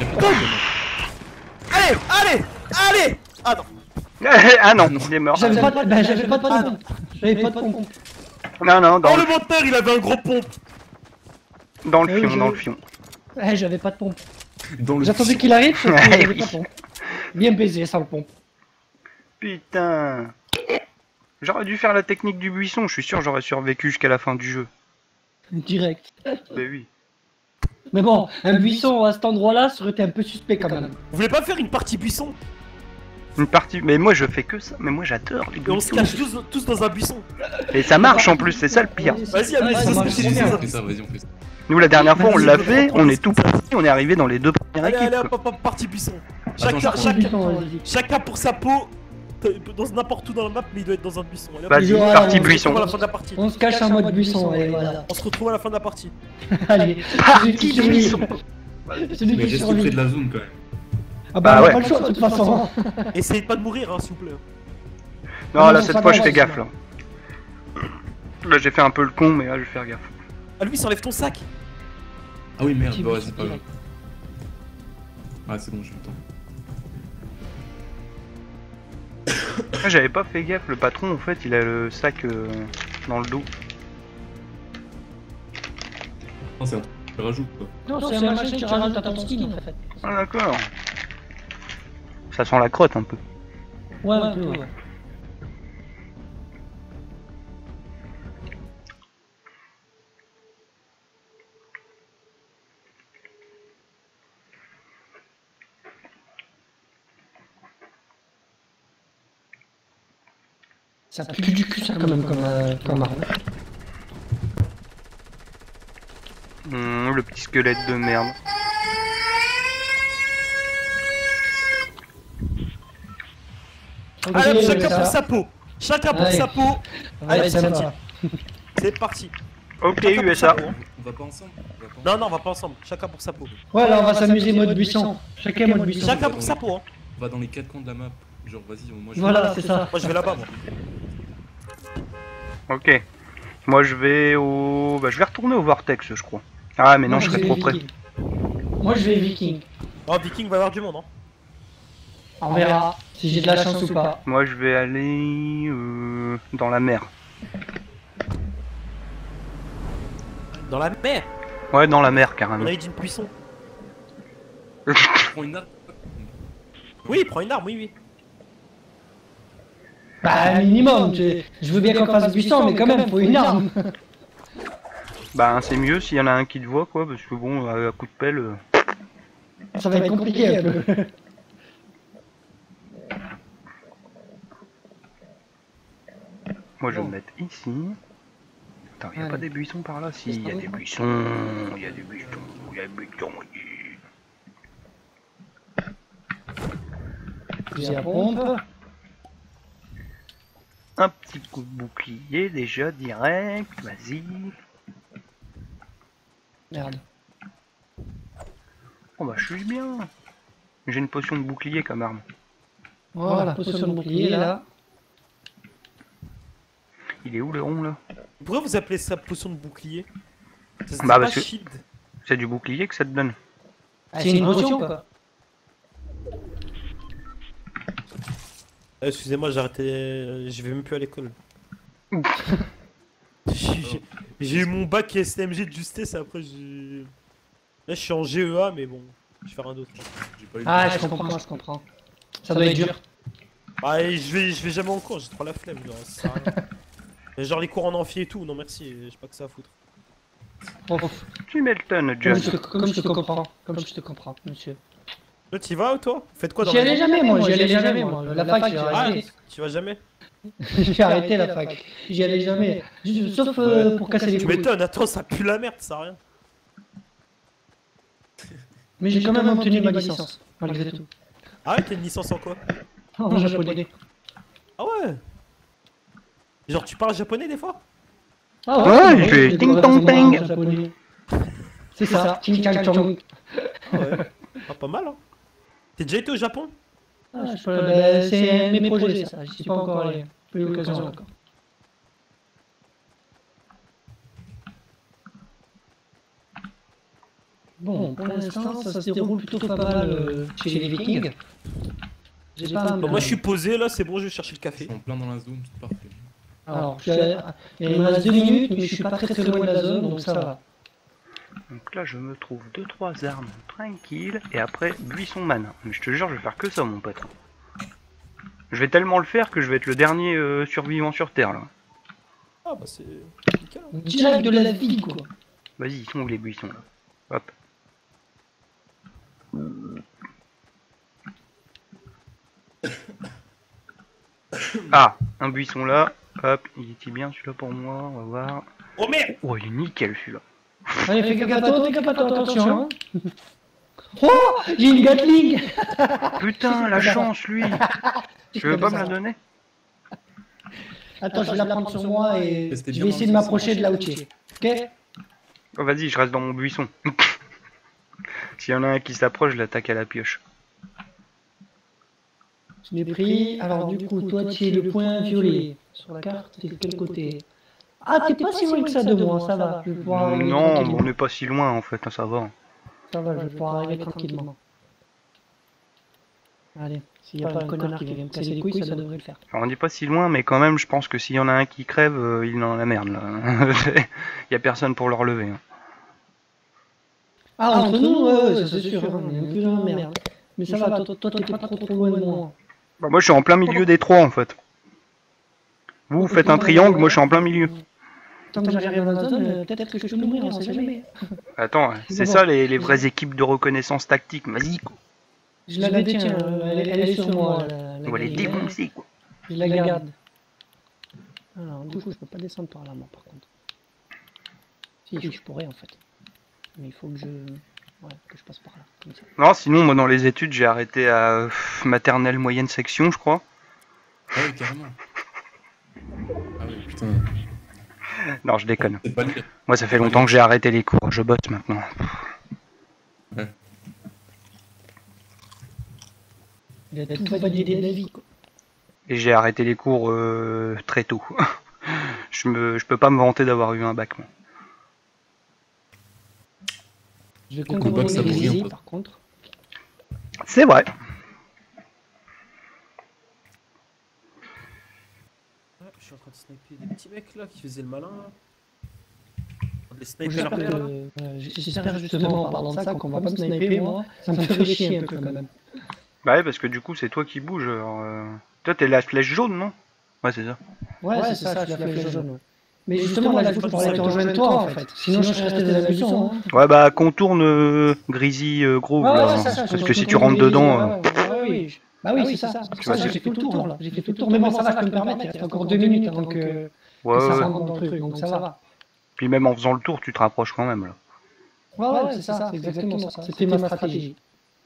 Allez, allez, allez. Ah non. Ah non, il est mort. J'avais pas de ben, j'avais pas de pompe. J'avais pas de pompe. Non, non, dans Oh, le, le menteur, il avait un gros pompe. dans le Oui, fion, je- dans le fion. Ouais, j'avais pas de pompe. Dans le J'attendais qu'il arrive parce que Ouais, j'avais oui. pas de pompe. Bien baisé sans le pompe. Putain. J'aurais dû faire la technique du buisson, je suis sûr j'aurais survécu jusqu'à la fin du jeu. Direct. Bah oui. Mais bon, un buisson à cet endroit-là, ça aurait été un peu suspect quand même. Vous voulez pas faire une partie buisson? Une partie. Mais moi je fais que ça. Mais moi j'adore les Et on se buissons. cache tous, tous dans un buisson. Et ça marche en plus, c'est ça le pire. Vas-y, allez, Ouais, ça ça marche se trop fait bien. On fait ça, vas-y, on fait ça. Nous la dernière fois on Vas-y, l'a vas-y, fait, prends on les est tout screenshots. petits, on est arrivé dans les deux premières Allez, allez, équipes. hop, quoi. hop, hop, partie buisson. Attends, Chacun, j'entends Prends le chacun, buisson, vas-y. chacun pour sa peau. Dans n'importe où dans la map, mais il doit être dans un buisson. Allez, hop. Vas-y, Voilà, partie on- On se buisson. retrouve à la fin de la partie. On se cache en mode buisson, allez, voilà. On se retrouve à la fin de la partie. Allez, Partie celui qui survit. buisson. Celui Mais qui reste près survit. de la zone quand même. Ah bah, Ah on a ouais. pas le choix de toute façon. Essayez pas de mourir, hein, s'il vous plaît. Non, là non, cette ça fois va, je fais là, gaffe ça là. Là j'ai fait un peu le con, mais là je vais faire gaffe. Ah, lui, s'enlève ton sac. Ah oui, merde, Petit bah, buisson c'est pas grave. direct. Ah, c'est bon, j'ai le temps. Ah, j'avais pas fait gaffe, le patron en fait il a le sac euh, dans le dos. Non, c'est un truc que tu rajoutes quoi. Non, c'est un machin qui rajoute à ton skin en fait. Ah d'accord. Ça sent la crotte un peu. Ouais, un peu, ouais. Ça pue du cul ça quand même comme, euh, comme arme. Hum, le petit squelette de merde. Ok, Allez, chacun ça. pour sa peau. Chacun pour Allez. sa peau. Ouais, Allez, ça tiens, va. tiens. C'est parti. Ok Chacun pour U S sa A. peau, hein. On va pas ensemble on va pas Non, non, on va pas ensemble. Chacun pour sa peau. Ouais, là on va s'amuser mode buisson. Chacun mode buisson. Chacun pour sa peau, hein. On va dans les quatre coins de la map. Genre, vas-y, moi je Voilà, c'est ça. Moi, je vais là-bas, moi. Ok. Moi je vais au. Bah je vais retourner au Vortex je crois. Ah mais non Moi, je je serais vais trop près. Viking. Moi je vais Viking. Oh, Viking va y avoir du monde, hein. On verra si j'ai de la chance ou pas. Moi je vais aller euh, dans la mer. Dans la mer. Ouais dans la mer On carrément. a dit une puisson. prends une arme. Oui, prends une arme, oui, oui. Bah minimum, tu- je veux bien qu'on fasse buisson, mais quand même, faut une arme. Bah c'est mieux s'il y en a un qui te voit quoi, parce que bon à coup de pelle. euh, Ça va être compliqué un peu. Moi je vais Bon. me mettre ici. Attends, y a Allez. pas des buissons par là? Si, y a des buissons, y a des buissons, y a des buissons. J'ai la pompe. Un petit coup de bouclier déjà direct, vas-y. Merde. Oh bah je suis bien. J'ai une potion de bouclier comme arme. Voilà, potion de bouclier là. Il est où le rond là? Pourquoi vous appelez ça potion de bouclier? Ça se dit Bah, pas parce que- shield. C'est du bouclier que ça te donne. Ah, c'est une potion quoi. Ah, excusez-moi, j'ai arrêté. euh, Je vais même plus à l'école. J'ai j'ai eu mon bac S T M G de justesse, après j'ai. Là je suis en G E A, mais bon, je vais faire un autre. J'ai pas eu Ah, je comprends, je comprends. Ça doit être dur. Ah, et je vais, je vais jamais en cours, j'ai trop la flemme. Genre, ça sert à rien. Et genre les cours en amphi et tout, non merci, j'ai pas que ça à foutre. Oh, Tu Melton, comme, John. je te, comme je te comprends, comme je te comprends, monsieur. Toi, t'y vas ou toi? Faites quoi dans J'y la allais vie? jamais, moi, j'y allais jamais, moi. La fac, j'ai Ah, arrêté. tu vas jamais? J'ai arrêté la fac. J'y allais jamais. Juste- Sauf euh, pour casser les Tu couilles. m'étonnes, attends, ça pue la merde, ça sert à rien. Mais j'ai quand même obtenu ma licence, malgré tout. Ah ouais, t'as une licence en quoi? En japonais. Ah ouais. Genre tu parles japonais des fois? Ah Ouais, ouais, je fais j'ai ting des tong conversations ting. en japonais. C'est ça, ting tang tong. Ah ouais. Ah, pas mal hein. T'es déjà été au Japon? Ah, je peux- bah, c'est mes projets, ça. J'y suis pas encore allé. Pas eu l'occasion encore. Bon, pour l'instant, ça se déroule plutôt pas mal euh, chez les Vikings. J'ai pas à me Bon, moi je suis plaindre. posé là, c'est bon, je vais chercher le Je café. suis en plein dans la zone, tout parfait. Alors, je suis à- il me reste deux minutes, mais je suis pas très très loin de la zone, donc ça va. Donc là, je me trouve deux trois armes tranquilles et après buisson man. Mais je te jure, je vais faire que ça, mon pote. Je vais tellement le faire que je vais être le dernier euh, survivant sur Terre là. Ah bah c'est nickel. hein. Direct de la ville, quoi. Vas-y, ils sont où les buissons là? Hop. Ah, un buisson là. Hop, il était bien celui-là pour moi, on va voir. Oh merde! Oh, il est nickel celui-là. Allez, fais gaffe à toi, fais gaffe à toi, attention. Hein. Oh, j'ai une Gatling. Putain, la chance lui. Tu veux pas me la donner? Attends, je vais la prendre sur moi et C'était je bien vais dans essayer de le m'approcher de là où tu es. Ok? Oh, vas-y, je reste dans mon buisson. S'il y en a un qui s'approche, je l'attaque à la pioche. Je l'ai pris. Alors du coup, toi tu es le point violet. Sur la carte, t'es de quel côté? Ah, t'es pas si loin que ça de moi, ça va. Je vais pouvoir arriver Non, tranquillement. on n'est pas si loin en fait, ça va. Ça va, je vais pouvoir arriver tranquillement. Allez, s'il n'y a pas un connard qui vient me casser les couilles, ça devrait le faire. Alors, on n'est pas si loin, mais quand même, je pense que s'il y en a un qui crève, euh, il est dans la merde là. Il y a personne pour le relever. hein. Ah, entre nous, ouais, ouais, ça c'est sûr, hein, on est un peu dans la merde. Mais ça va, toi, toi t'es pas trop trop loin de moi. Bah, moi, je suis en plein milieu des trois en fait. Vous, vous faites un triangle, moi, je suis en plein milieu. Tant que j'arrive dans la zone, euh, peut-être que je peux mourir, on sait jamais. Attends, c'est ça les, les vraies équipes de reconnaissance tactique. Vas-y, quoi. Je la détiens, euh, elle, est- elle est sur moi. La, la On va les Gatling. défoncer, quoi. Je la garde. Alors, du coup, je peux pas descendre par là, moi, par contre. Si, si, je pourrais, en fait. Mais il faut que je... Ouais, que je passe par là, comme ça. Non, sinon, moi, dans les études, j'ai arrêté à euh, maternelle moyenne section, je crois. Ah ouais, carrément. Ah ouais, putain. Non, je déconne. C'est pas lire. Moi, ça fait longtemps que j'ai arrêté les cours. Je bosse maintenant. Il a tout validé de la vie, quoi. Et j'ai arrêté les cours euh, très tôt. je me, je peux pas me vanter d'avoir eu un bac, moi. Je vais Donc, le bac, ça continuer vaut les rien, easy, quoi. par contre. C'est vrai. Ah, je suis en train de sniper des petits mecs là qui faisaient le malin là. Des snipers J'espère là. que... euh, J'espère justement, en parlant de ça, qu'on va pas me sniper, moi. Ça me fait chier un peu, quand même. Bah ouais, parce que du coup, c'est toi qui bouge. alors, euh... Toi, t'es la flèche jaune, non? Ouais, c'est ça. Ouais, c'est ça, je suis la flèche jaune. Mais justement, là, je pourrais te rejoindre toi, en fait. Sinon, je serais resté dans la buisson. Hein. Ouais, bah contourne euh, Greasy euh, Grove, Ouais, là. ouais, c'est ça, parce je que si continue tu rentres les dedans... gens, euh, ouais, ouais, oui. Bah oui, c'est ça. C'est pour ça que j'ai fait tout le tour, là. J'ai fait tout le tour. Mais bon, ça va, je peux me permettre. Il reste encore deux minutes avant que Ouais, que ça ouais. rentre dans le truc, donc ça va. Puis même en faisant le tour, tu te rapproches quand même, là. Ouais, ouais, c'est ça, c'est exactement ça. C'était ma stratégie.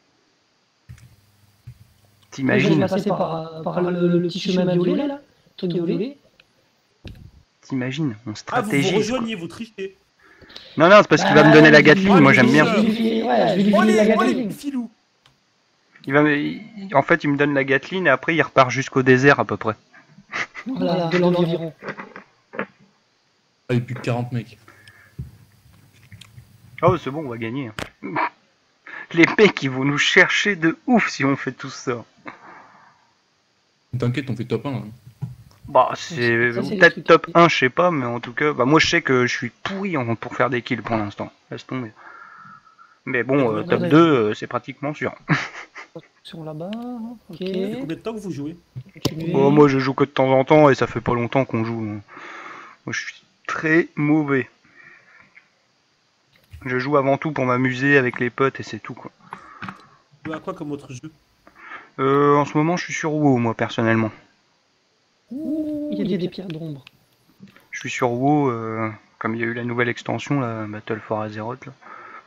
Je vais T'imagines passer par, par le, le petit chemin violet, là. Le truc violet. T'imagines, on Ah, vous vous stratégise. rejoignez, vous trichez. Non, non, c'est parce qu'il va me donner la Gatling, moi j'aime bien. Je vais lui filer- ouais, je vais lui Oh filer la les, oh les Gatling. filous. Il va me... il- En fait, il me donne la Gatling et après il repart jusqu'au désert à peu près. Voilà, de l'environ. Ah, il y a plus que quarante mecs. Oh, c'est bon, on va gagner. Les mecs, ils vont nous chercher de ouf si on fait tout ça. T'inquiète, on fait top un là. Bah, c'est Ça, c'est les peut-être trucs top qui- un, je sais pas, mais en tout cas, bah moi je sais que je suis pourri en- pour faire des kills pour l'instant. Laisse tomber. Mais bon, euh, Ouais, top ouais. deux, euh, c'est pratiquement sûr. Sur là-bas, ok. Ça fait combien de temps que vous jouez? Continuez. Oh, moi je joue que de temps en temps et ça fait pas longtemps qu'on joue. Moi je suis très mauvais. Je joue avant tout pour m'amuser avec les potes et c'est tout quoi. Vous jouez à quoi comme autre jeu? Euh, en ce moment je suis sur WoW moi personnellement. Ouh, il y a des pierres d'ombre. Je suis sur WoW, euh, comme il y a eu la nouvelle extension, la Battle for Azeroth. Là.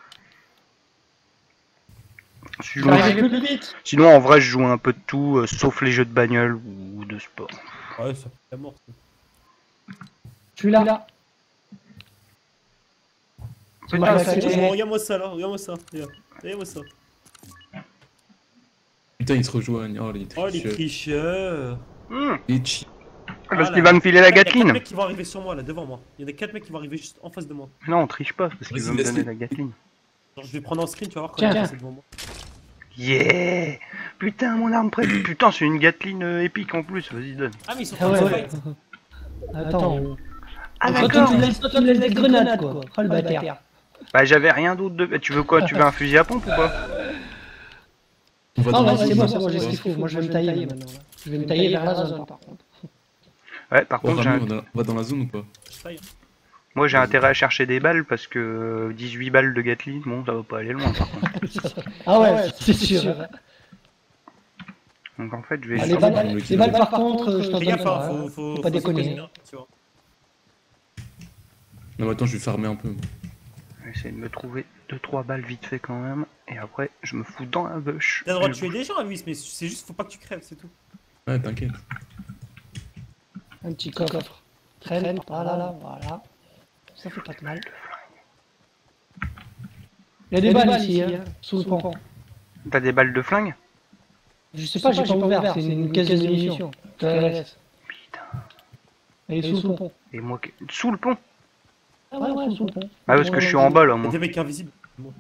Sinon, J'arrive plus vite. sinon, en vrai, je joue un peu de tout, euh, sauf les jeux de bagnole ou de sport. Ouais, ça fait la mort. ça. Je suis là. Putain, Bah, c'est- c'est- Oh, regarde-moi ça là, regarde-moi ça. Regarde. Regarde-moi ça. Putain, ils se rejoignent. Oh, les Oh les tricheurs. tricheurs. Hmm, Les chi- parce Ah, qu'il là. va me filer la Il y a quatre Gatling. mecs qui vont arriver sur moi là, devant moi. Il y en a quatre mecs qui vont arriver juste en face de moi. Non, on triche pas, parce qu'il Vas-y, veut me donner laisse-les. la Gatling. Genre, je vais prendre en screen, tu vas voir quand Tiens, il est tiens. passé devant moi. Yeah. Putain, mon arme prête. Putain, c'est une Gatling euh, épique en plus, vas-y, donne. Ah, mais ils sont Ah en train de ouais, fight. ouais. Attends. Ah, Toi, d'accord. tu me laisses, toi, tu me laisses des grenades, quoi. Oh, le bâtard. Bah, j'avais rien d'autre de. Tu veux quoi? Tu veux un fusil à pompe ou pas? On va Non, dans la non, c'est zone. bon, c'est bon, j'ai ce qu'il faut. Moi, je vais me tailler maintenant. là. Je vais me tailler vers la zone, par contre. Ouais, par Oh, contre, j'ai Rami, un- on, va- on va dans la zone ou pas? Je taille. moi j'ai intérêt à chercher des balles parce que euh, dix-huit balles de Gatling, bon, ça va pas aller loin par contre. Ah ouais, c'est sûr. Donc en fait, je vais. Ah, Ah, les c'est balles, bon, les balles, par contre, je t'en Fais donne gaffe, pas. hein, hein. faut, faut, Faut pas déconner. déconner, hein, tu vois. Non, mais attends, je vais farmer un peu. moi. Je vais essayer de me trouver deux trois balles vite fait quand même. Et après, je me fous dans la bush. T'as le droit de Je- tuer des gens, Luis, mais c'est juste, faut pas que tu crèves, c'est tout. Ouais, t'inquiète. Un petit coffre. Traîne, voilà, là, voilà. Ça fait pas de mal. Il y a des balles ici, hein, sous le pont. T'as des balles de flingue? Je sais pas, j'ai pas ouvert, c'est une caisse de munitions. Je te la laisse. Putain. Elle est sous le pont. Et moi, qui- sous le pont? Ah ouais, ouais, sous le pont. Ah, parce que je suis en bas là, Il y a moi. des mecs invisibles. Bon,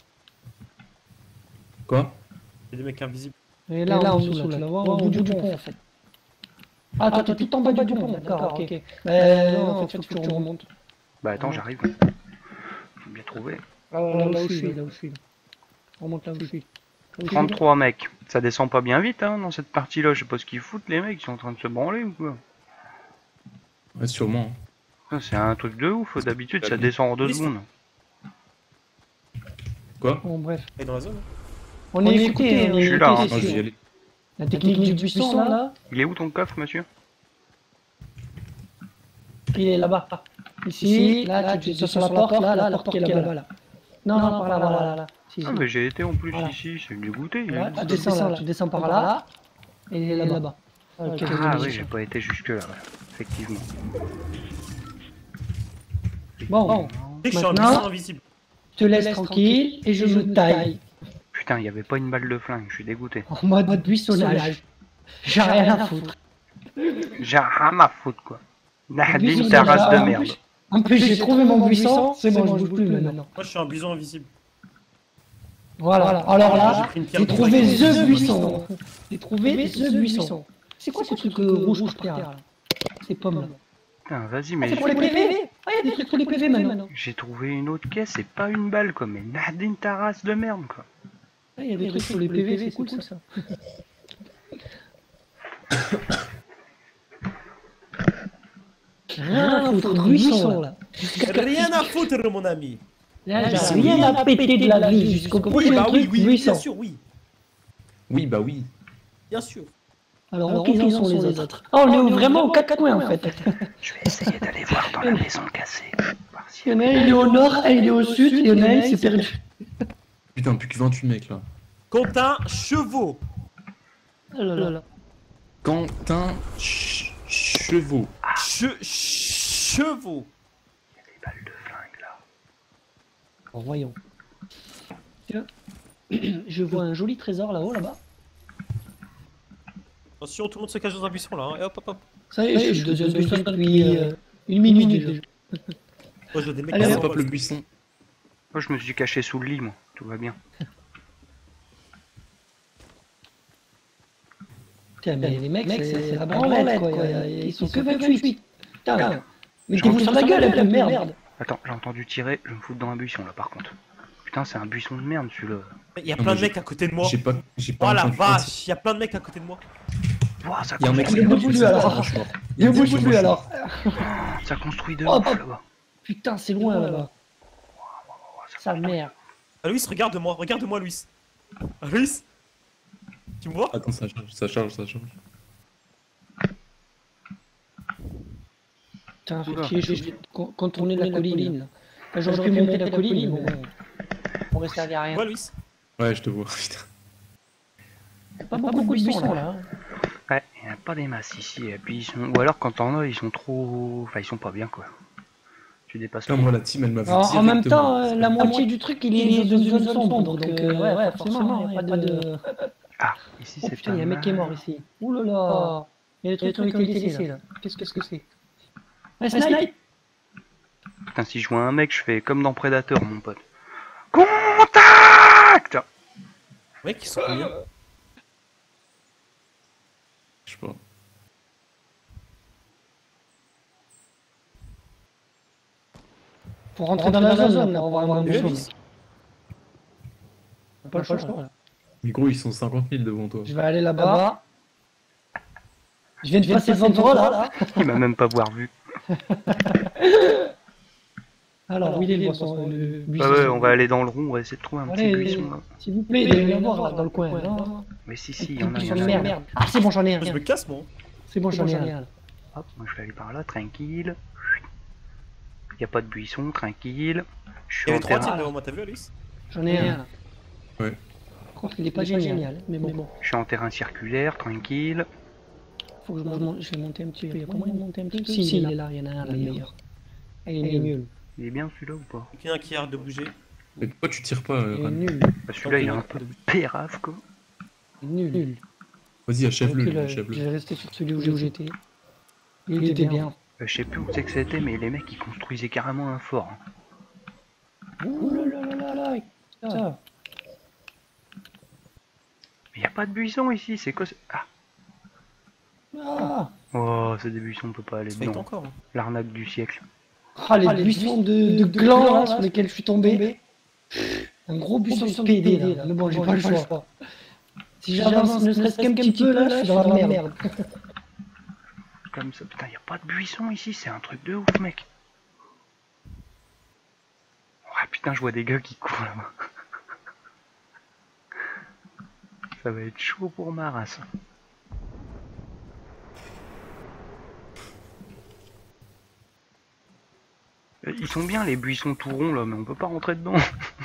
Quoi? il y a des mecs invisibles. Et là, en dessous, là, tu la vois, au bout du pont, en fait. Ah, toi, t'es tout en bas du pont, d'accord, ok. Mais non, en fait, faut que tu remontes. Bah attends, j'arrive. J'ai bien trouvé. Là où je suis, là où je suis. Remonte là où je suis. Là où je suis. trente-trois mecs. Ça descend pas bien vite hein, dans cette partie là. Je sais pas ce qu'ils foutent les mecs, ils sont en train de se branler ou quoi. Ouais, sûrement. Ça, c'est un truc de ouf. D'habitude, ça T'as descend en deux Oui, secondes. Quoi? Bon, bref. Elle est dans la zone. On est écouté, on Je est suis là, hein. Ah, je vais y écouté. aller. La technique du buisson, là, Il est où ton coffre, monsieur? il est là-bas. Ici, là, tu es sur la porte, là, la porte qui est là-bas, là. Non, non, par là, par là, là, là. Si, si. Ah, mais j'ai été en plus Voilà. ici, c'est dégoûté. il est Là, où, tu ce descends là, tu descends par là, et il est là-bas. Ok, Ah ok. oui, j'ai pas été jusque là, ouais. Effectivement. Bon, Tu sais que je suis un Maintenant- buisson invisible. je te laisse tranquille et je me taille Putain, il y avait pas une balle de flingue, je suis dégoûté. en mode buissonnage. J'ai rien à foutre. J'ai rien à foutre quoi. Nahdin Buissonnage, ta race de en merde. plus- En plus, j'ai trouvé mon buisson, c'est bon, je bouge plus maintenant. Moi, je suis un buisson invisible. Voilà, alors J'ai là, pris une pierre j'ai de trouvé taille. The Buisson. J'ai trouvé The Buisson. C'est quoi ce truc euh, rouge par terre là? Ces pommes là. Putain, vas-y, Ah, mais c'est pour les P V. Ah, il y a des trucs pour les P V maintenant. j'ai trouvé une autre caisse, c'est pas une balle quoi, mais Nahdin ta race de merde quoi. Ah, il y a des trucs pour les P V, c'est cool ça. Rien à foutre, buisson là. Rien à foutre, mon ami. Là, j'ai rien à péter de la vie jusqu'au Oui, prochain bah oui, truc, oui, oui, buisson. bien sûr, oui. Oui, bah oui. Bien sûr. Alors, qui en sont les autres? Ah, on est vraiment aux quatre coins en fait. Je vais essayer d'aller voir dans la maison cassée. Voir si- Il y en a un, il est au nord, un, il est au sud, et il y en a un, il s'est perdu. Putain, plus que vingt-huit mecs là. Quentin Chevaux. Oh là là là. Quentin Ch- Chevaux. Che- Chevaux. Des balles de flingue là. voyons. Tiens. Je vois un joli trésor là-haut, là-bas. Attention, tout le monde se cache dans un buisson là, hein. Et hop hop hop. Ça y est, je suis deuxième buisson depuis euh, une minute déjà. Moi je vois des mecs Allez, qui hop, Hop s'envolent. le buisson. Moi je me suis caché sous le lit, moi. Tout va bien. Tiens, mais les mecs, c'est la branlette, quoi. Ils sont que vingt-huit. Putain, mettez-vous sur la gueule, un peu de merde. Attends, j'ai entendu tirer, je vais me foutre dans un buisson là par contre. Putain, c'est un buisson de merde celui-là. Il y a Non, plein mais de j'ai- mecs à côté de moi. J'ai pas, j'ai pas Oh la entendu- vache, il y a plein de mecs à côté de moi. Ouah, ça, Il y a un mec construit, Il qui est debout, lui, alors. Je suis mort. Il est debout, Moi, je lui, suis alors. ça construit de Oh, ouf oh. là-bas. Putain, c'est loin, là-bas. Sale merde. Ah Louis, regarde-moi, regarde-moi Louis. Ah Louis, tu me vois? Attends, ça charge, ça charge, ça charge. Putain, Oula. fait chier, je vais con- contourner la colline. là. Enfin, J'aurais pu monter la colline, mais bon. On va servir à Tu rien. vois Louis? Ouais, je te vois, putain. Pas beaucoup de buissons, là. hein. Ouais, il n'y en a pas des masses ici. Et puis ils sont... Ou alors quand t'en as, ils sont trop. Enfin, ils sont pas bien quoi. Tu dépasses Putain, tout. moi, la team, elle m'a vu En, en même directement. temps, euh, la moitié du truc, il est dans une zone sombre, donc euh, ouais, forcément, il n'y a pas de... Ah, ici Oh c'est putain, pas il y a un mec qui est mal. mort ici. Ouh là là. Il y a des trucs qui ont été laissés là. Qu'est-ce que c'est? Un snipe. Putain, si je vois un mec, je fais comme dans Predator, mon pote. Contact! Mec, ils sont combien? Je sais pas. Faut rentrer dans la zone là, on va avoir un Eh, buisson. Louis. On a pas le choix, là. Mais gros, ils sont cinquante mille devant toi. Je vais aller là-bas. Je viens de passer le endroit là. Il m'a même pas voir vu. Alors, où il est le boisson, le Ouais, buisson? ouais, on va aller dans le rond, on va essayer de trouver un Allez, petit buisson là. s'il vous plaît, il doit y en avoir là dans le coin. Non, Mais si, si, il y un en a, il y buisson en de a. merde. Ah, c'est bon, j'en ai Je un. me casse moi. C'est bon, j'en ai un. Hop, moi je vais aller par là, tranquille. Il y a pas de buisson, tranquille. Je Il y suis avait en trois terrain, teams devant moi, t'as vu Louis? J'en ai un. Ouais. Par contre, il est pas génial, mais bon. je suis en terrain circulaire, tranquille. Faut que je monte, je vais monter un petit peu. Il y a pas moyen de monter un petit peu? Si, il est là, il y en a un, là, le meilleur. Ah, il est nul. Il est bien celui-là ou pas? Il y en a un qui arrête de bouger. Mais pourquoi tu tires pas, euh, Il est Ran? nul. Bah, celui-là il est un peu pérave quoi. Il est nul. Vas-y, achève-le, Recule, euh, achève-le. Je vais rester sur celui où j'étais. Il était bien. Euh, je sais plus où c'est que c'était, mais les mecs ils construisaient carrément un fort. hein. Ouh là là là là là. Ça. Mais y a pas de buisson ici, c'est quoi ce... Ah, Ah. oh, c'est des buissons, on peut pas aller Ça fait dedans. encore. hein. L'arnaque du siècle. Ah, les buissons de, de glands là, sur lesquels je suis tombé. Un gros buisson de P D là. Mais bon, j'ai pas le choix. Si j'avance ne serait-ce qu'un petit peu là, je suis dans la merde. Comme ça, putain, y a pas de buisson ici, c'est un truc de ouf, mec. Ouais, putain, je vois des gars qui courent là-bas. Ça va être chaud pour ma race. Euh, Ils sont bien les buissons tout ronds là, mais on peut pas rentrer dedans.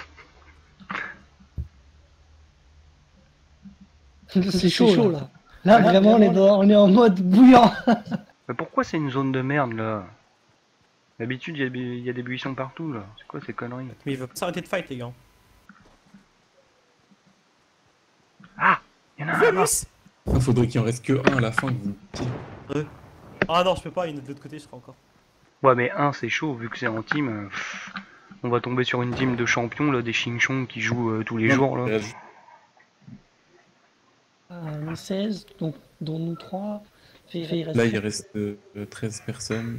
C'est chaud là. Là vraiment on est, dans- on est en mode bouillant. Mais pourquoi c'est une zone de merde là? D'habitude, il y, a des- y a des buissons partout là. C'est quoi ces conneries? Mais il va pas s'arrêter de fight les gars. Ah, il y en a Viens un là. Louis. Ah, faudrait qu'il en reste que un à la fin que vous tirez. Ah non, je peux pas, il est de l'autre côté, je crois encore. Ouais, mais un, c'est chaud vu que c'est en team. euh, pff, on va tomber sur une team de champions là, des Ching qui jouent euh, tous les jours là. Euh, On est seize, donc dont nous trois. Fait, fait, il reste Là, il reste euh, treize personnes.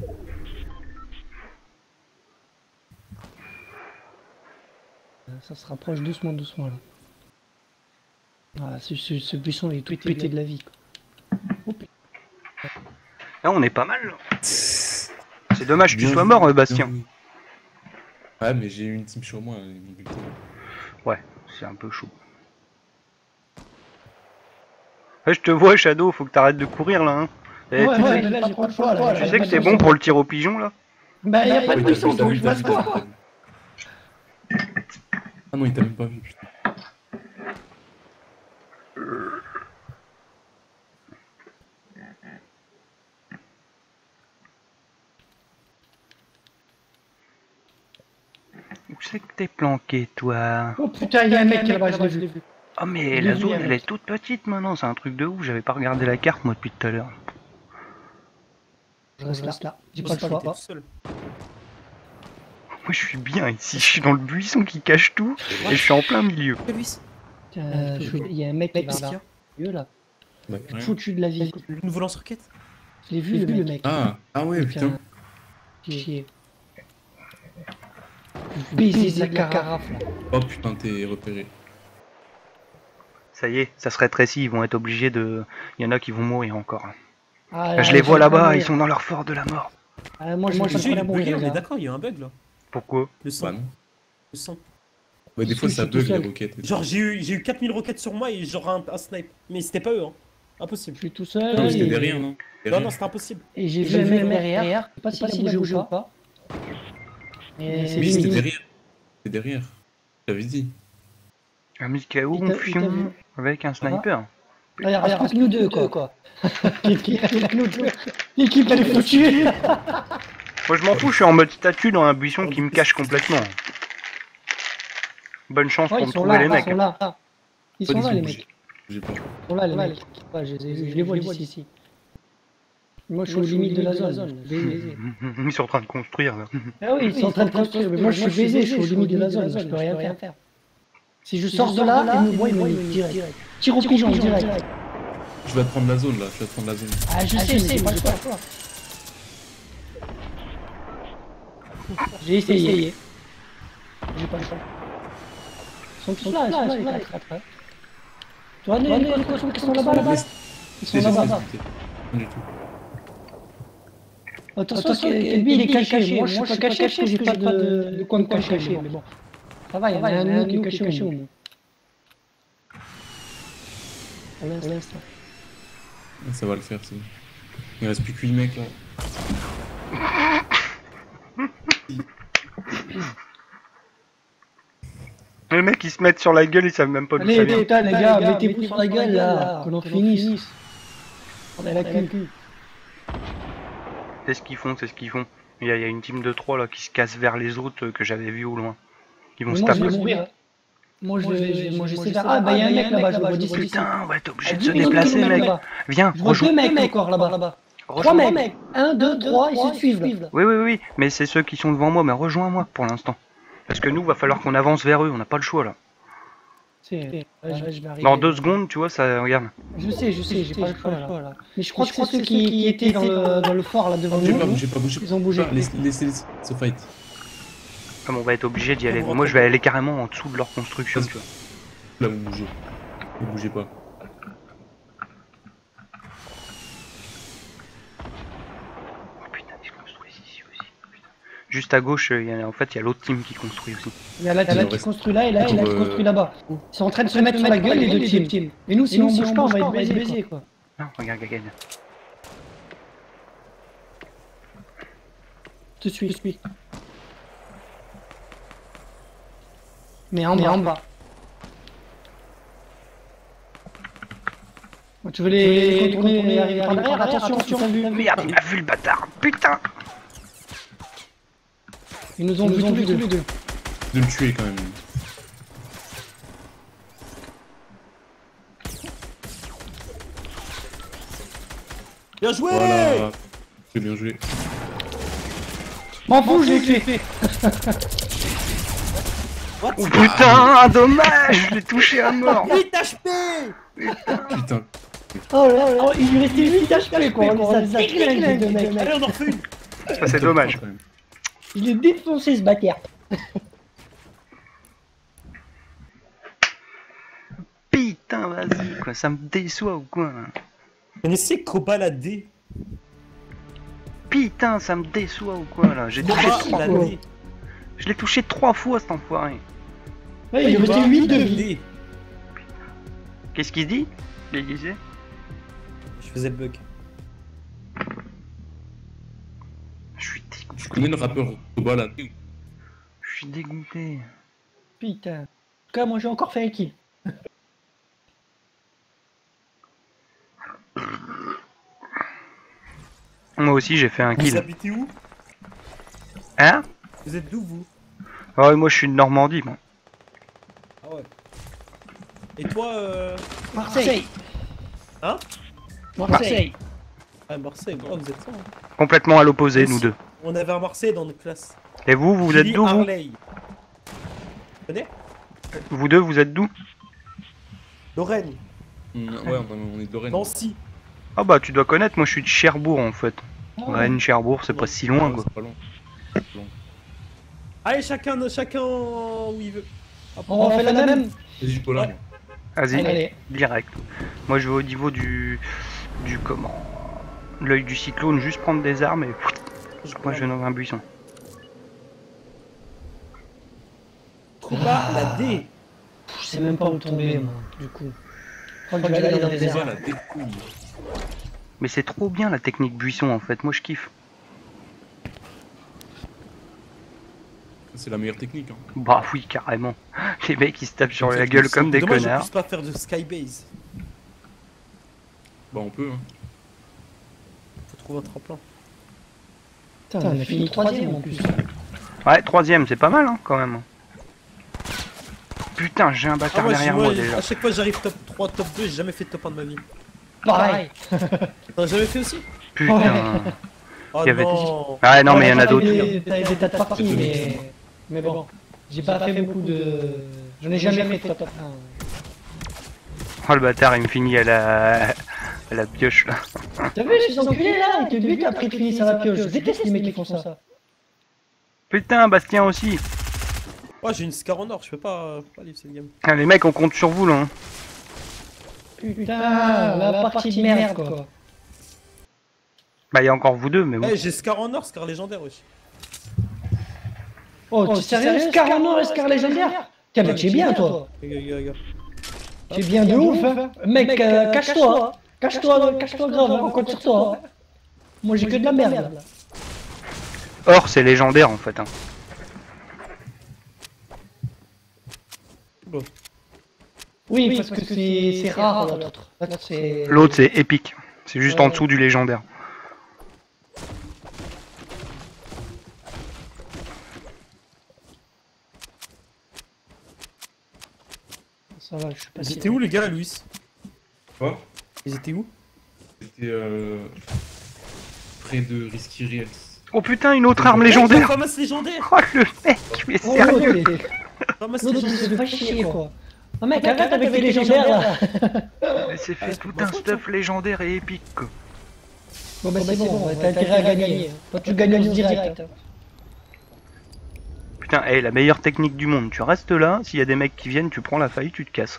Ça se rapproche doucement, doucement là. Ah, ce, ce, ce buisson il est tout pété de la vie. Quoi. Oh, putain. Là, on est pas mal là. C'est dommage que tu sois mort, euh, Bastien. Ouais, mais j'ai une team sur moi. ils m'ont buté. Ouais, c'est un peu chaud. Ouais, je te vois, Shadow, faut que t'arrêtes de courir là. Hein. Eh, Ouais, tu ouais, sais, mais là j'ai pas le choix. Là, tu sais que c'est bon pour le tir au pigeon là? Bah y'a pas de Ouais, buisson, t'as donc vu, je t'as passe vu, quoi. t'as vu. Ah non, il t'a même pas vu, putain. Où c'est que t'es planqué, toi? Oh putain, il y a un mec là-bas, je l'ai vu. Oh mais Je la l'ai vu, zone il y a un elle mec. est toute petite maintenant, c'est un truc de ouf, j'avais pas regardé la carte moi depuis tout à l'heure. Je reste là, j'ai Je pas pense le que t'es choix. tout seul. Moi je suis bien ici, je suis dans le buisson qui cache tout et je suis en plein milieu. Euh, je- Il y a un mec qui va là. Vieux là. Bah, rien. Foutu de la vie. Le nouveau lance-roquette. Je l'ai vu, le, le mec. Ah, ah ouais, putain. Chier. Baiser de la carafe là. Oh putain, t'es repéré. Ça y est, ça se rétrécit, ils vont être obligés de... Il y en a qui vont mourir encore. Ah, Je les vois là-bas, ils sont dans leur fort de la mort. Ah, moi, je Moi, moi, je je il est pas bugué, on est là. d'accord, il y a un bug là. Pourquoi? Le sang. Bah non. Le sang. Ouais, des Parce fois que ça je suis tout bug les seul. roquettes. et tout. Genre, j'ai eu, j'ai eu quatre mille roquettes sur moi et genre un, un snipe. Mais c'était pas eux, hein. Impossible. Je suis tout seul. Non, mais c'était et- derrière, non Non, Derrière. non, c'était impossible. Et j'ai J'ai vu un vu mec derrière. Je sais pas s'il a bougé ou pas. Et c'est Oui, c'était limite. derrière. C'était derrière. J'avais dit. Un Mikao, Il t'a- on il t'a vu. fion avec un sniper. Regarde, regarde, que nous deux quoi. quoi. L'équipe elle est foutue. Moi je m'en fous, je suis en mode statue dans un buisson qui me cache complètement. Bonne chance Ouais, pour ils me sont trouver là, les ils mecs. sont là. Ils sont Pas là des les bougés. mecs. Bougez pas. Ils sont là les mecs. Ouais, je, les- je les vois d'ici. Moi je suis aux limites de la zone. Baisé. Ils sont en train de construire là. Ah oui, ils sont en train de construire. Mais moi je suis baisé, je suis aux limites de la zone. Je peux rien faire. Si je sors de là, ils me voient, ils me mettent direct. Tire au pigeon direct. Je vais te prendre la zone là, je vais te prendre la zone. Ah je sais, j'ai pas le choix. J'ai essayé. J'ai pas le choix. Ils sont tous là, ils sont là, les quatre. hein. Tu vois, les constructions qui sont là-bas, là-bas. Laisse- Ils sont laisse- là-bas. laisse- laisse- Pas du tout. Attention, Kelby il est caché. Moi je suis pas caché parce que j'ai pas de de coin de caché. Mais bon. Ça va, il y en a un autre qui est caché au moins. Pour l'instant. Ça va le faire, c'est. Il reste plus que huit mecs là. Les mecs ils se mettent sur la gueule, ils savent même pas d'où Allez, ça vient. putain, les gars, mettez-vous sur la gueule là, qu'on en finisse. On a la queue. C'est ce qu'ils font, c'est ce qu'ils font. Il y, a, il y a une team de trois là qui se casse vers les autres euh, que j'avais vu au loin. Ils vont Mais se moi je taper. vais mourir. Moi je vais moi j'essaie de. Ah bah il y a un mec là-bas, je le vois d'ici. Putain, on va être obligé Ah, de se dix minutes, déplacer mec, mec. là-bas. Viens, Je vois rejoins. deux mecs encore là-bas. Trois rejoins. mecs. Un, deux, trois, ils se suivent là. Oui, oui, oui, mais c'est ceux qui sont devant moi, mais rejoins-moi pour l'instant. Parce que nous, va falloir qu'on avance vers eux, on n'a pas le choix là. C'est- ouais, je vais- je vais arriver. Dans deux secondes, tu vois, ça, regarde. Je sais, je sais, j'ai pas le choix là. Mais je crois que c'est ceux qui qui étaient dans le dans le fort là devant Bougez pas, nous. bougez pas, bougez pas. Ils ont bougé. Laissez laissez ce fight. Comme on va être obligé d'y On aller. vous Moi, je vais aller carrément en dessous de leur construction, tu vois. Là, vous bougez. Vous bougez pas. Oh putain, ils construisent ici aussi. Putain. Juste à gauche, il y a, en fait, il y a l'autre team qui construit aussi. Il y a là Il en qui reste- construit là et là et là Pour, qui euh, construit là-bas. Ils sont en train de se mettre sur la gueule les deux teams. Et nous si on bouge pas, on va être baisés quoi. Non, regarde, regarde, regarde. Je te suis, je te suis. Mais en bas, en bas. Bon, tu veux les contourner et arriver par derrière? Attention, tu as vu. Merde, il m'a vu le bâtard. Putain. Ils nous ont vu tous les deux. De me tuer quand même. Bien joué. Voilà. C'est bien joué. M'en fous, je l'ai fait. What? Oh putain, dommage, je l'ai touché à mort. huit H P. Putain. Oh là là, il lui restait huit H P quoi. On les a déglingués de mecs. Allez, on en refait une. Ça, c'est dommage. Quand même. Il est défoncé ce bâtard. Putain, vas-y, quoi, ça me déçoit ou quoi? Connaissez Kobalade? Putain, ça me déçoit ou quoi là? J'ai touché trois fois. Kobalade. Je l'ai touché trois fois cet enfoiré. Ouais, il lui restait huit de vie. Qu'est-ce qu'il dit? Il disait? Je faisais le bug. Je suis dégoûté. Tu connais le rappeur Koba là? Je suis dégoûté. Putain. En tout cas, moi j'ai encore fait un kill. Moi aussi j'ai fait un Vous kill. habitez où? Hein? Vous êtes d'où vous? Ah ouais, moi je suis de Normandie, moi. Ah ouais. Et toi, euh... Marseille. Hein? Marseille. Ah, Marseille, oh, vous êtes ça. Hein. Complètement à l'opposé, nous Aussi. deux. On avait un Marseille dans notre classe. Et vous, vous êtes Julie d'où, vous Harley. Tu connais? Vous deux, vous êtes d'où? Lorraine, Mm, ouais, on on est de Lorraine. Nancy. Ah bah tu dois connaître, moi je suis de Cherbourg en fait. Ah ouais. Rennes, Cherbourg, c'est pas si loin Ouais, quoi. c'est pas loin. C'est pas loin. Allez, chacun, chacun où il veut. Hop. On refait la même. Vas-y, Paulin. Ouais. Vas-y, Allez. direct. Moi je vais au niveau du... du comment... L'œil du cyclone, juste prendre des armes et... Moi je vais dans un buisson. Trouba la D. Je sais même pas où tomber, moi, du coup. Je crois que je vais aller dans les Trouba airs. la découille. Mais c'est trop bien la technique buisson en fait, moi je kiffe. C'est la meilleure technique. Hein. Bah oui, carrément. Les mecs ils se tapent sur C'est la ça, gueule c'est comme des Dommage, je connards. puisse pas faire de skybase. Bah, on peut. Hein. Faut trouver un tremplin. Putain, on a fini troisième en plus. Ouais, troisième, c'est pas mal hein, quand même. Putain, j'ai un Ah, bâtard moi, derrière moi, moi déjà. à chaque fois j'arrive top trois, top deux, j'ai jamais fait top un de ma vie. Pareil. T'en as jamais fait aussi? Putain. Oh Il y avait- non. Ah non mais il y en a Ouais, d'autres. T'avais t'avais des tas de parties, mais... Mais bon, j'ai pas fait beaucoup de... Je n'ai jamais fait de top un. Oh le bâtard, il me finit à la... à la pioche là. T'as vu ces enculés là? Ils te butent après de finir à la pioche. Je déteste les mecs qui font ça. Putain, Bastien aussi. Oh, j'ai une Scar en or, je peux pas, euh, pas livre cette game. Ah, les mecs on compte sur vous là. Hein. Putain, la partie de merde quoi. Bah il y a encore vous deux mais bon. Eh, j'ai Scar en or, Scar légendaire, wesh. Oh, t'es sérieux? Scar en or et Scar légendaire? Tiens, mais tu es bien toi. Regarde, regarde, regarde. Tu es bien de ouf, hein. Mec, euh, cache-toi. Cache-toi, cache-toi grave, on compte sur toi. hein. Moi j'ai que de la merde là. Or c'est légendaire en fait. Hein. Bon. Oui, parce que c'est c'est rare l'autre. L'autre c'est... L'autre c'est épique. C'est juste en Ouais. dessous du légendaire. Ça va, je suis pas Ils si... étaient où les gars, Louis? Quoi? Ils étaient où? C'était euh... près de Risky Reels. Oh putain, une autre arme Eh, légendaire. Ramasse légendaire. Oh le mec, mais Oh, sérieux. l'autre, Ramasse l'autre, il légendaire. se fait chier quoi. Oh mec, arrête avec les légendaires là. Mais c'est fait Ah, tout bah, un faut- stuff légendaire et épique quoi. Bon bah c'est bon, t'as intérêt à gagner. Toi tu gagnes direct. Putain, hey, la meilleure technique du monde. Tu restes là, s'il y a des mecs qui viennent, tu prends la faille, tu te casses.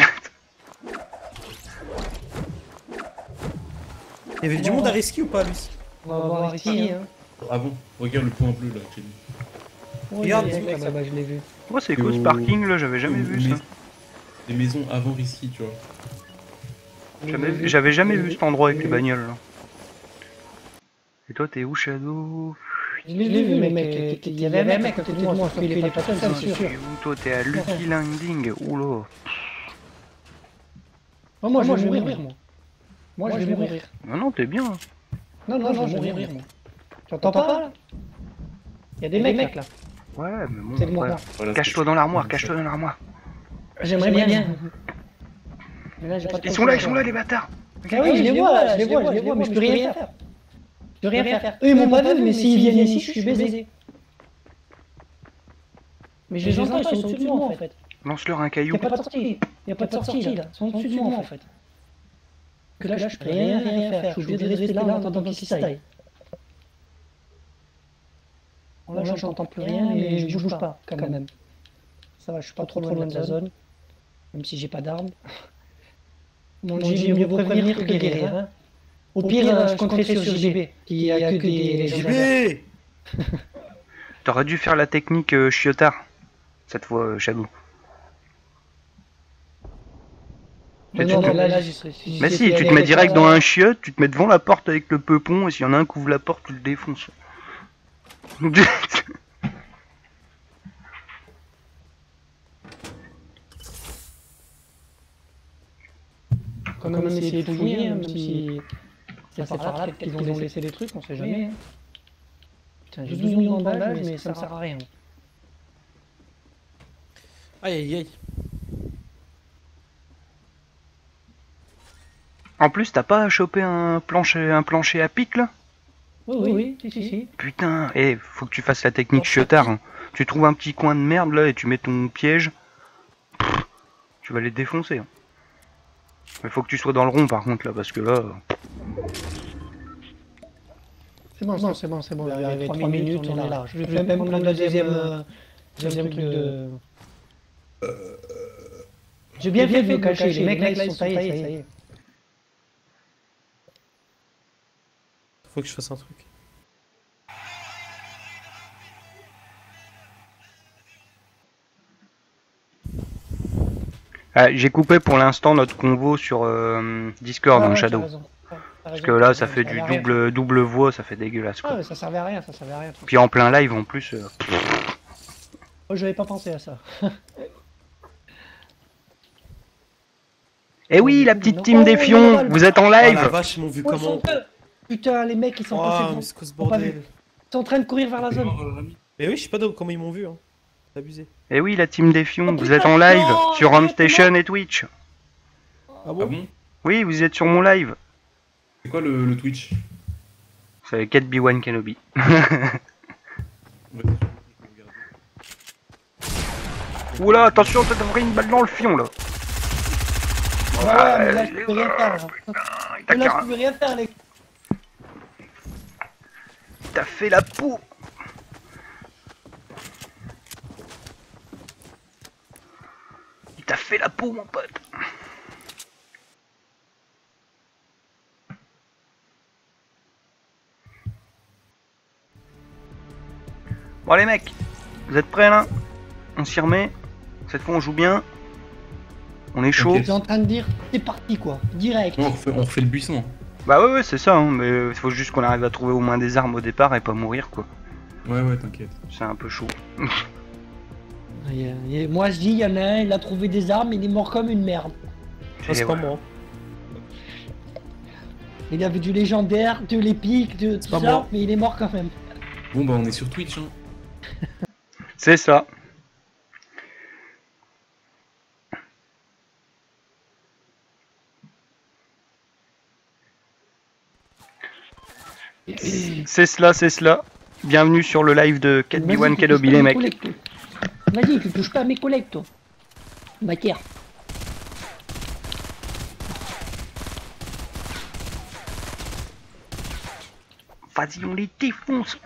Il y avait du monde à risquer ou pas, Louis? On va voir ici hein. Ah bon? Regarde le point bleu là, Kelly. Regarde, Regarde, mec, bah, bah, je l'ai vu. Moi c'est quoi ce parking là? J'avais jamais vu ça. Les maisons avant Risky, tu vois. J'avais vu- J'avais jamais vu cet endroit avec les bagnoles là. Et toi t'es où Shadow? Je l'ai vu mec, il y avait un mec à côté de moi, je il est pas seul, c'est sûr. T'es où toi? T'es à Lucky Landing? Oula. Oh, moi je vais mourir moi. Moi je vais mourir. Non non t'es bien. Non non, je vais mourir moi. Tu entends pas là? Il y a des mecs là. Ouais mais bon. C'est le après, moi. Voilà, Cache-toi dans l'armoire, cache-toi dans l'armoire. J'aimerais bien. Mais là, j'ai pas Ils sont là, ils sont là les bâtards. Ah oui, je les vois là, je les vois, je les vois, mais je peux rien faire. Je peux rien faire. Eux ils m'ont pas vu, mais s'ils viennent ici, je suis baisé. Mais je les entends, ils sont au-dessus de moi en fait. Lance-leur un Y'a caillou. pas de sortie, y'a pas de sortie là, ils sont au-dessus de moi en fait. Que là, je peux rien, rien faire, je suis obligé de rester là en attendant qu'ils s'aillent. Bon, là, j'entends plus rien, mais je bouge pas quand même. Ça va, je suis pas trop loin de la zone, même si j'ai pas d'armes. Mon J B, mieux vaut prévenir que guérir. Hein. Au pire, je compterai sur J B, qui a que des J légendaires. B. T'aurais dû faire la technique euh, chiotard. Cette fois, euh, Shadow. Mais non, mais là, là, j'y serais- j'y Mais serais si, tu allé te mets avec direct ça. dans un chiotte, tu te mets devant la porte avec le peupon, et s'il y en a un qui ouvre la porte, tu le défonces. Quand même essayer de fouiller, même si c'est par là, peut-être qu'ils ont laissé des trucs, on sait jamais. Tiens, j'ai douze millions de bandages, mais ça me sert à rien. Aïe aïe aïe. En plus, t'as pas chopé un plancher, un plancher à pic là? Oui, oui, oui, si, si, si. Putain, eh, faut que tu fasses la technique chiotard. Hein. Tu trouves un petit coin de merde là et tu mets ton piège. Pff, tu vas les défoncer. Hein. Mais faut que tu sois dans le rond par contre là, parce que là... C'est bon, c'est bon, c'est bon. Il y avait trois minutes, on est là. Je vais même prendre le deuxième, euh, deuxième truc de... J'ai bien fait de me cacher, les mecs là ils sont taillés, ça y est. Faut que je fasse un truc. Ah, j'ai coupé pour l'instant notre convo sur euh, Discord Ah dans ouais, Shadow. t'as raison. T'as Parce raison, que là t'as ça raison, fait ça du servait à rien. double double voix, ça fait dégueulasse Ah quoi. mais ça servait à rien, ça servait à rien. Puis en plein live en plus... Euh... Oh, j'avais pas pensé à ça. Eh oui, la petite team Oh, des fions, oh, vous êtes en Oh la live. vache, ils m'ont vu Oh, ils comment. sont deux. Putain, les mecs ils sont Oh, passés mais devant. c'est quoi ce Ils sont pas vus. bordel? Ils sont en train de courir vers la zone. Mais oui, je sais pas comment ils m'ont vu. Hein. C'est abusé. Eh oui, la team des fions, Oh, vous putain, êtes en live non, sur arrête, Homestation et Twitch. Ah Ah bon? bon? Oui, vous êtes sur mon live. C'est quoi le, le Twitch? C'est quatre B un Kenobi. Oula, attention, t'as pris une balle dans le fion là. Ah ouais, mais là je peux rien faire. Là, T'as là je carré- peux rien faire les... t'as fait la peau. Il t'a fait la peau mon pote. Bon les mecs, vous êtes prêts là? On s'y remet. Cette fois on joue bien. On est chaud. Ok. T'es en train de dire, c'est parti quoi, direct. Non, on refait, on refait le buisson. Hein. Bah ouais ouais c'est ça hein, mais il faut juste qu'on arrive à trouver au moins des armes au départ et pas mourir quoi. Ouais, ouais, t'inquiète. C'est un peu chaud. Et, euh, et moi je dis, il y en a un, il a trouvé des armes, il est mort comme une merde. Ah, c'est Et pas voilà. moi. Il avait du légendaire, de l'épique, de tout pas ça, moi. mais il est mort quand même. Bon, bah, on est sur Twitch. Hein. C'est ça. C'est cela, c'est cela. Bienvenue sur le live de quatre B un Vas-y, tu Kenobi touches pas les à mes mecs. collègues, toi. Vas-y, tu touches pas à mes collègues toi. Baker. Vas-y on les défonce.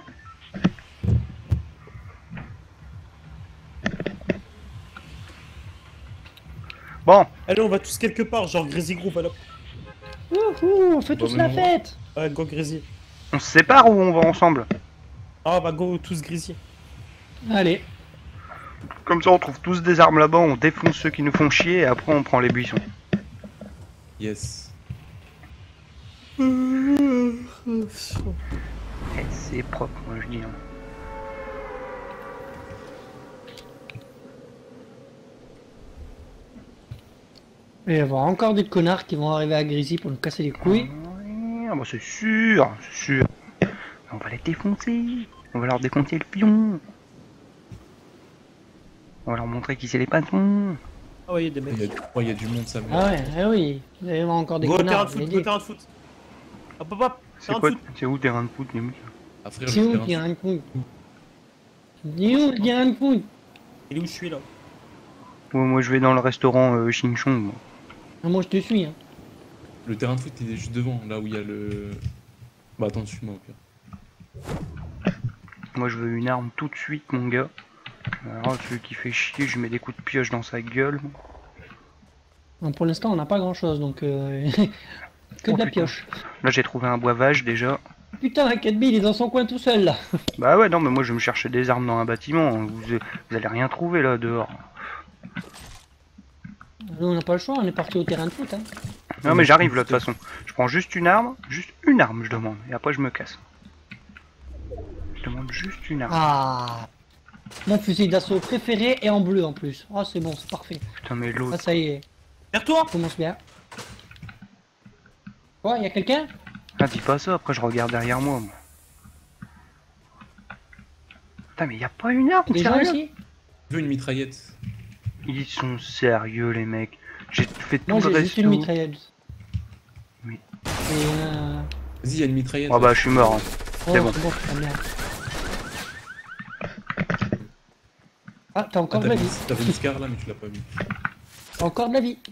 Bon, Allez, on va tous quelque part, genre Grizzly Group alors. Wouhou, on fait Bon, tous mais la non. fête. Ouais, go Grizzly. on se sépare ou on va ensemble? Ah, bah go tous Grizzly. Allez. Comme ça on trouve tous des armes là-bas, on défonce ceux qui nous font chier et après on prend les buissons. Yes. Eh, c'est propre moi je dis. Hein. Il va y avoir encore des connards qui vont arriver à Grizzly pour nous casser les couilles. Ouais, ah bah c'est sûr, c'est sûr. On va les défoncer. On va leur défoncer le pion. On va leur montrer qui c'est les patrons. Ah ouais, il y a des Il y a, mecs. oh, il y a du monde, ça. Ah ouais, ah oui. Il va y avoir encore des Go terrain connards. de je l'ai foot, dit. go terrain de foot. Hop hop hop. C'est Terrain quoi de foot. C'est où terrain de foot les mecs? Ah, frère, C'est le où terrain- qu'il y a un couille? C'est où qu'il y a un couille? Il est où je suis là? Ouais, moi je vais dans le restaurant euh, Ching Chong. moi. Ah, moi je te suis. Hein. Le terrain de foot, il est juste devant, là où il y a le. Bah, attends, suis-moi au pire. Moi je veux une arme tout de suite mon gars. Alors celui qui fait chier, je mets des coups de pioche dans sa gueule. Non, pour l'instant on n'a pas grand chose donc euh... que Oh, de la putain. pioche. Là j'ai trouvé un boivage déjà. Putain, Cadby il est dans son coin tout seul là. Bah ouais non mais moi je vais me chercher des armes dans un bâtiment. Vous, vous allez rien trouver là dehors. Nous on n'a pas le choix, on est parti au terrain de foot. Hein. Non mais j'arrive là de toute façon. Je prends juste une arme, juste une arme je demande. Et après je me casse. Je demande juste une arme. Ah, mon fusil d'assaut préféré est en bleu en plus. Oh c'est bon, c'est parfait. Putain mais l'autre. Ah ça y est, Vers toi. ça commence bien. Quoi, y a quelqu'un? Ah dis pas ça, après je regarde derrière moi. moi. Putain mais y a pas une arme Des gens sérieux? ici? Je veux une mitraillette. Ils sont sérieux les mecs. J'ai fait tout Moi le j'ai juste une resto. mitrailleuse. Oui. Et euh... Vas-y, il y a une mitraillette. Oh bah je suis mort. Hein. Oh, C'est bon. c'est bon, putain, merde. Ah, t'as Ah, encore de la t'avais vie. t'avais une scar là, mais tu l'as pas vu. T'as encore de la vie.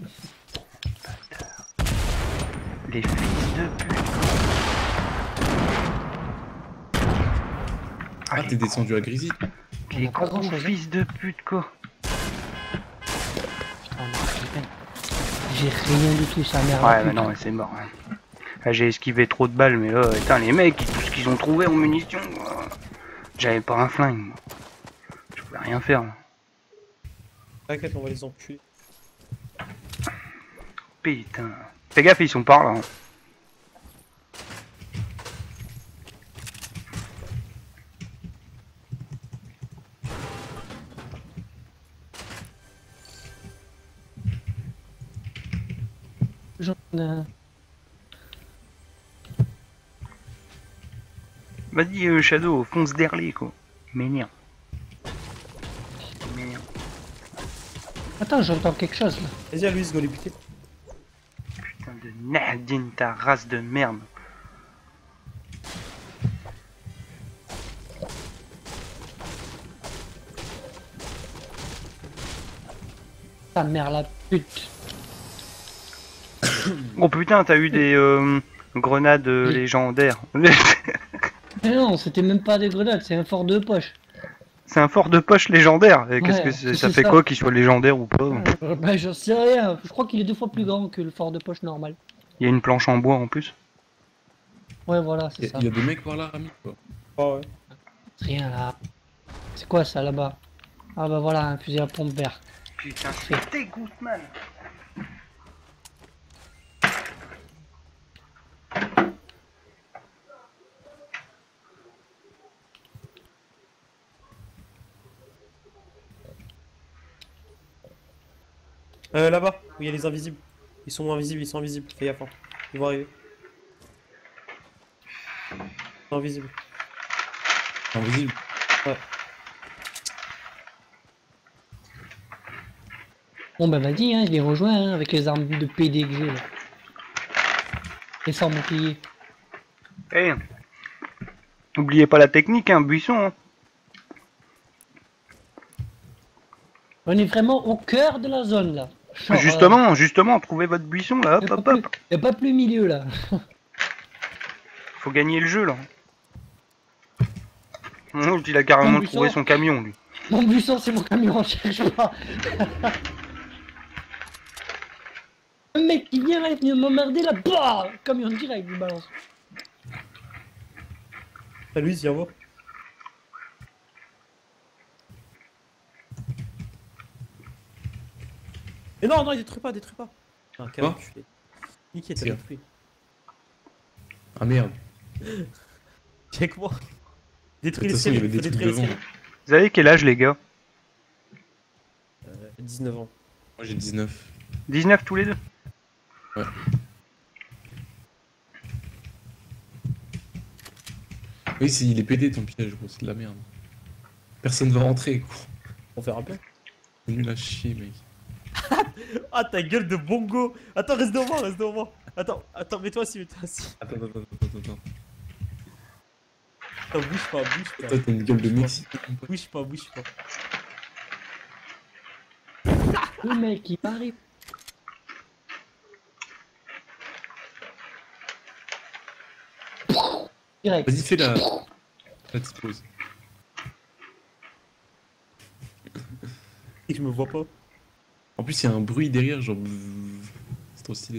Les fils de pute. Ah, les t'es descendu à Grisy. On Les a pas gros grand-chose, hein. fils de pute quoi. Putain, on a- putain. J'ai rien du tout, ça merde. Ouais mais non mais c'est mort. Hein. Là, j'ai esquivé trop de balles mais là, putain les mecs, tout ce qu'ils ont trouvé en munitions. euh, J'avais pas un flingue. Moi. Je pouvais rien faire là. T'inquiète, on va les enculer. Putain. Fais gaffe, ils sont par là. Hein. J'en ai- Vas-y euh, Shadow, fonce derrière quoi. M'énerve. M'énerve. Attends, j'entends quelque chose là. Vas-y, Aloïs, go les buter. Putain de Nadine, ta race de merde. Ta mère la pute. Oh putain, t'as eu des euh, grenades euh, Oui. légendaires. Mais non, c'était même pas des grenades, c'est un fort de poche. C'est un fort de poche légendaire. Et qu'est-ce Ouais, que c'est- c'est ça fait ça. quoi qu'il soit légendaire ou pas? Euh, bah j'en sais rien, je crois qu'il est deux fois plus grand que le fort de poche normal. Il y a une planche en bois en plus. Ouais voilà, Il c'est y, ça. a- y a des mecs par là, Rami, quoi. Ah ouais. Rien là. C'est quoi ça là-bas? Ah bah voilà, un fusil à pompe vert. Putain, c'est dégoûte man. Euh, là-bas, où il y a les invisibles. Ils sont invisibles, ils sont invisibles. Fais gaffe, hein. Ils vont arriver. Ils sont invisibles. Invisible. Bon bah vas-y, hein, je les rejoins hein, avec les armes de P D que j'ai là. Et sans bouclier. Eh, n'oubliez pas la technique, hein, buisson. Hein. On est vraiment au cœur de la zone là. Genre, Justement, justement, trouvez votre buisson là, euh, hop y a hop pas hop. plus- y a pas plus milieu là. Faut gagner le jeu là. Mmh, il a carrément Mon buisson. trouvé son camion lui. Mon buisson c'est mon camion, je cherche pas. Un mec qui vient là, il vient m'emmerder là, bah camion direct, il balance. Ah, Louise, viens voir. Mais non, non, il détruit pas, détruit pas. Ah, quel Quoi enculé. Niqué, t'as C'est- détruit. Ah merde. Check moi. Détruis De les toute façon, il y séries, avait faut des trucs détruire les devant. séries. Vous avez quel âge les gars? Euh, dix-neuf ans. Moi j'ai dix-neuf. dix-neuf tous les deux. Oui, c'est- il est pété ton piège, gros, c'est de la merde. Personne va rentrer, quoi. On verra bien. C'est nul à chier, mec. Ah, ta gueule de bongo. Attends, reste devant moi, reste devant moi. Attends, attends, mets-toi assis, mets-toi assis. Attends, attends, attends, attends. Attends, bouge pas, bouge pas. Toi, t'as une gueule de Mexicain, mon pote. Bouge pas, bouge pas. Le mec il arrive. Direct. Vas-y, fais la... la petite pause. Et que je me vois pas. En plus, il y a un bruit derrière, genre... C'est trop stylé.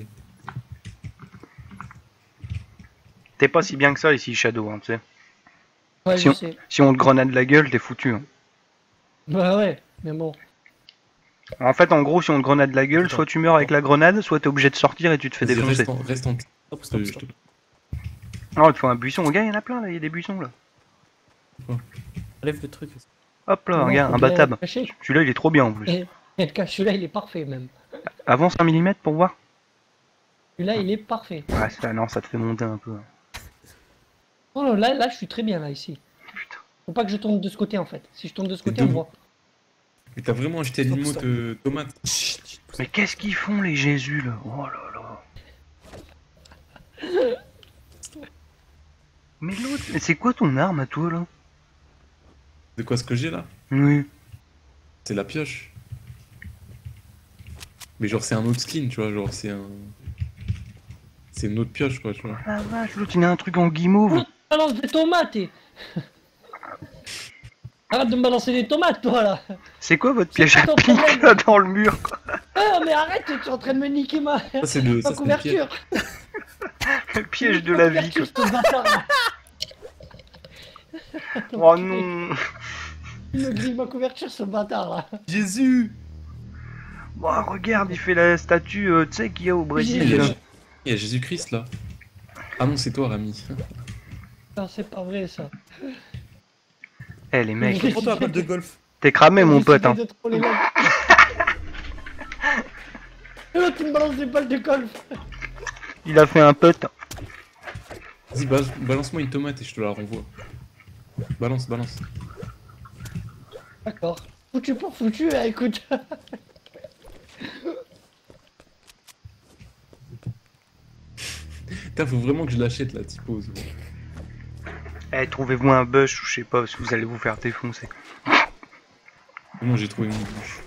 T'es pas si bien que ça ici Shadow, hein, tu sais. Ouais, Si je on- sais. Si on te grenade la gueule, t'es foutu. Hein. Bah ouais, mais bon. En fait, en gros, si on te grenade la gueule, Attends. soit tu meurs avec la grenade, soit t'es obligé de sortir et tu te fais Vas-y, défoncer. reste en... Reste en... Stop, stop, je te- stop. Oh, il te faut un buisson. Regarde, il y en a plein là, il y a des buissons là. Enlève le truc. Hop là, Bon, regarde, faut un bien battable. le cacher. Celui-là, il est trop bien en plus. Et, et le cas, celui-là il est parfait même. Avance un millimètre pour voir. Celui-là il est parfait. Ouais, ça, non, ça te fait monter un peu. Oh non, là, là je suis très bien là ici. Putain. Faut pas que je tombe de ce côté en fait. Si je tombe de ce T'es côté on me deux. voit. Mais t'as vraiment acheté l'emote euh, tomate? Mais qu'est-ce qu'ils font les Jésus là? Oh là là. Mais l'autre, mais c'est quoi ton arme à toi là? De quoi ce que j'ai là? Oui. C'est la pioche. Mais genre c'est un autre skin, tu vois, genre c'est un... C'est une autre pioche quoi, tu vois. Ah vache, l'autre il a un truc en guimauve. Balance des tomates et... Arrête de me balancer des tomates toi là. C'est quoi votre piège à pas ton pic problème. là dans le mur quoi? Ah mais arrête, tu es en train de me niquer ma, Ça c'est de... ma ça, c'est une pièce. couverture. Le piège de la vie quoi. Couverture, ce bâtard, là. Oh non. Il me grille ma couverture ce bâtard là. Jésus. Bah regarde, il fait la statue, euh, tu sais qu'il y a au Il y Brésil. a, là. il y a Jésus-Christ là. Ah non, c'est toi Rami. Non c'est pas vrai ça. Eh les mecs, Mais- Prends-toi un balle de golf. t'es cramé mon pote hein. De trop les mecs. Et l'autre il me balance des balles de golf. Il a fait un pote. Vas-y, ba- balance-moi une tomate et je te la renvoie. Balance, balance. D'accord. Foutu pour foutu, hein, écoute. Putain, faut vraiment que je l'achète la typose. Eh, trouvez-vous un bush ou je sais pas, parce que vous allez vous faire défoncer. Comment j'ai trouvé mon bouche?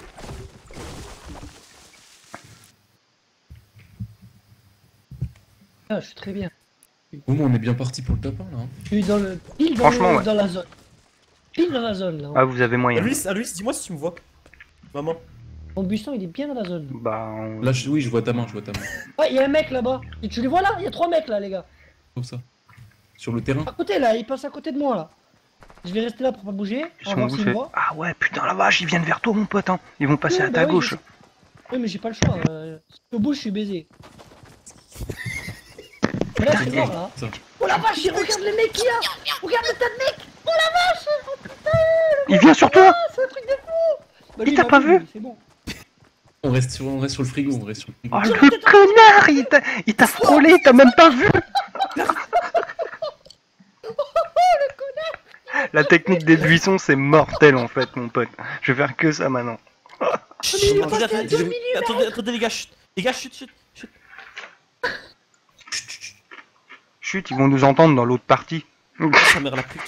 Ah, je suis très bien. Au moins on est bien parti pour le tapin là. Hein. Je suis dans le... Pile dans, Franchement, le- ouais. dans la zone. Pile dans la zone là. Ah, vous avez moyen. Aloïs, Aloïs, dis-moi si tu me vois. Maman. Mon buisson il est bien dans la zone. Bah, on- Là, je- oui, je vois ta main, je vois ta main. Ouais, il y a un mec là-bas. Et tu les vois là? Il y a trois mecs là, les gars. Comme ça. Sur le terrain. À côté là, ils passent à côté de moi là. Je vais rester là pour pas bouger. ils On va sont voir où s'ils c'est me voient. Ah ouais, putain la vache, ils viennent vers toi mon pote hein. Ils vont passer Ouais, à bah ta oui, gauche. je sais. Oui, mais j'ai pas le choix. Euh... Si je bouge, je suis baisé. Mais là, c'est mort là. Ça. Oh la vache, il regarde les mecs qu'il y a. Regarde le tas de mecs. Oh la vache. Oh putain. Il vient sur toi. C'est un truc de fou. Bah, Il lui, t'a m'a pas vu. C'est bon. On reste, sur, on reste sur le frigo, on reste sur le frigo. Oh le connard, il t'a il t'a frôlé, t'as même pas vu. La technique des buissons c'est mortel en fait mon pote. Je vais faire que ça maintenant. il est Attendez, passé à attendez, deux attendez, millimètres. attendez, attendez, les gars, chut. Les gars, chut, chut, chut. Chut, ils vont nous entendre dans l'autre partie. Sa mère la pute.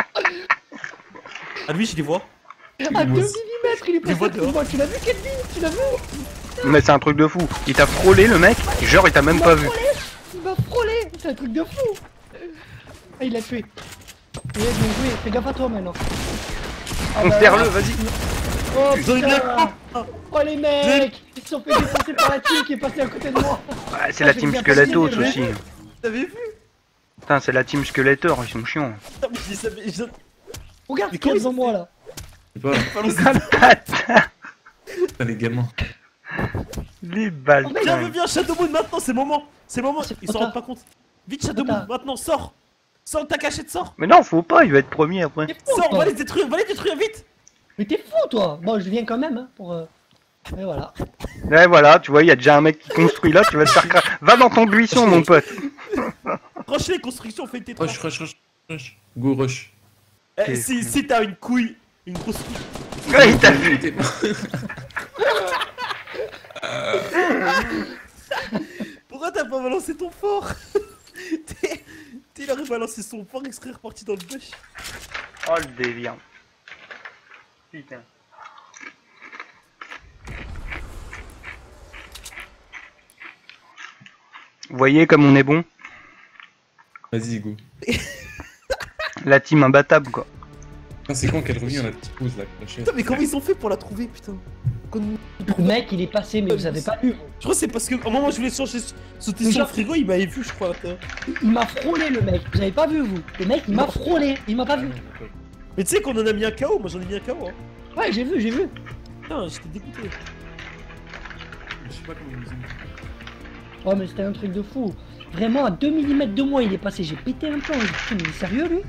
Ah lui, je les vois. À deux Moi, millimètres, il est Les passé voix à côté de dehors. moi. Tu l'as vu, Kelvin? Tu l'as vu? Mais c'est un truc de fou. Il t'a frôlé le mec, genre il t'a même Il pas m'a vu. frôlé. Il m'a frôlé. C'est un truc de fou. Ah, il l'a tué. Eh, bien joué. Fais gaffe à toi maintenant. Ah, bah, Enterre-le, vas-y. Oh Ils ont une putain. blague. Oh les mecs. Ils se sont fait défoncer par la team qui est passée à côté de moi. Ouais, c'est Ah, la je team les ai pas Skeletos tirés, aussi. T'avais vu? Putain, c'est la team Skeletor, ils sont chiants. Putain, mais je les savais. je- Regarde Mais ce qu'il y a comment devant ils moi là. Je sais pas, Bâtard. putain, les gamins. Les Viens, balles. viens, viens, Shadow Moon maintenant, c'est le moment. C'est le moment. C'est Ils s'en trop rendent pas compte. Vite, Shadow Trop Moon, tard. maintenant, sors. Sors de ta cachette, sors. Mais non, faut pas, il va être premier après. T'es fou Sors, on toi. va les détruire, on va les détruire, vite. Mais t'es fou toi. Bon, je viens quand même hein, pour. euh, Et voilà. Ouais, voilà, tu vois, il y a déjà un mec qui construit là, tu vas te faire cra- Va dans ton buisson, mon pote. Rush les constructions, fais tes trois. Rush, rush, rush, rush. Go rush. Eh, si si t'as une couille, une grosse couille. Ouais, il t'a vu. T'es- Pourquoi t'as pas balancé ton fort? T'es. T'es il aurait balancé son fort extrait reparti dans le bush. Oh le délire. Putain. Vous voyez comme on est bon? Vas-y, go. La team imbattable quoi. Putain, c'est quand qu'elle revient la petite pause là, la chaise. Putain, mais comment ils ont fait pour la trouver, putain? Qu'on- Le mec il est passé, mais vous avez pas vu. Je crois que c'est parce que au moment où je voulais changer, sauter Mais sur le genre- frigo, il m'avait vu, je crois. Attends. Il m'a frôlé le mec. Vous avez pas vu vous. Le mec il m'a frôlé. Il m'a pas vu. Mais tu sais qu'on en a mis un K O, moi j'en ai mis un K O. Hein. Ouais, j'ai vu, j'ai vu. Putain, j'étais dégoûté. Je sais pas comment ils nous ont. Oh mais c'était un truc de fou. Vraiment à deux millimètres de moi il est passé. J'ai pété un plomb. J'ai dit, putain, mais il est sérieux lui?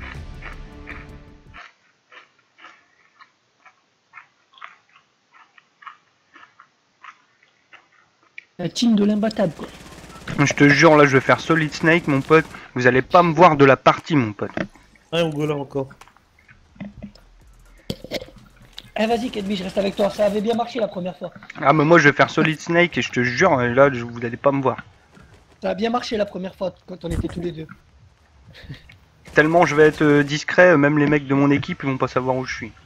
La team de l'imbattable quoi. Je te jure, là, je vais faire Solid Snake, mon pote. Vous allez pas me voir de la partie, mon pote. Ouais, on go là encore. Eh vas-y Kedby, je reste avec toi, ça avait bien marché la première fois. Ah mais moi je vais faire Solid Snake et je te jure, là je- vous allez pas me voir. Ça a bien marché la première fois quand on était tous les deux. Tellement je vais être euh, discret, même les mecs de mon équipe ils vont pas savoir où je suis.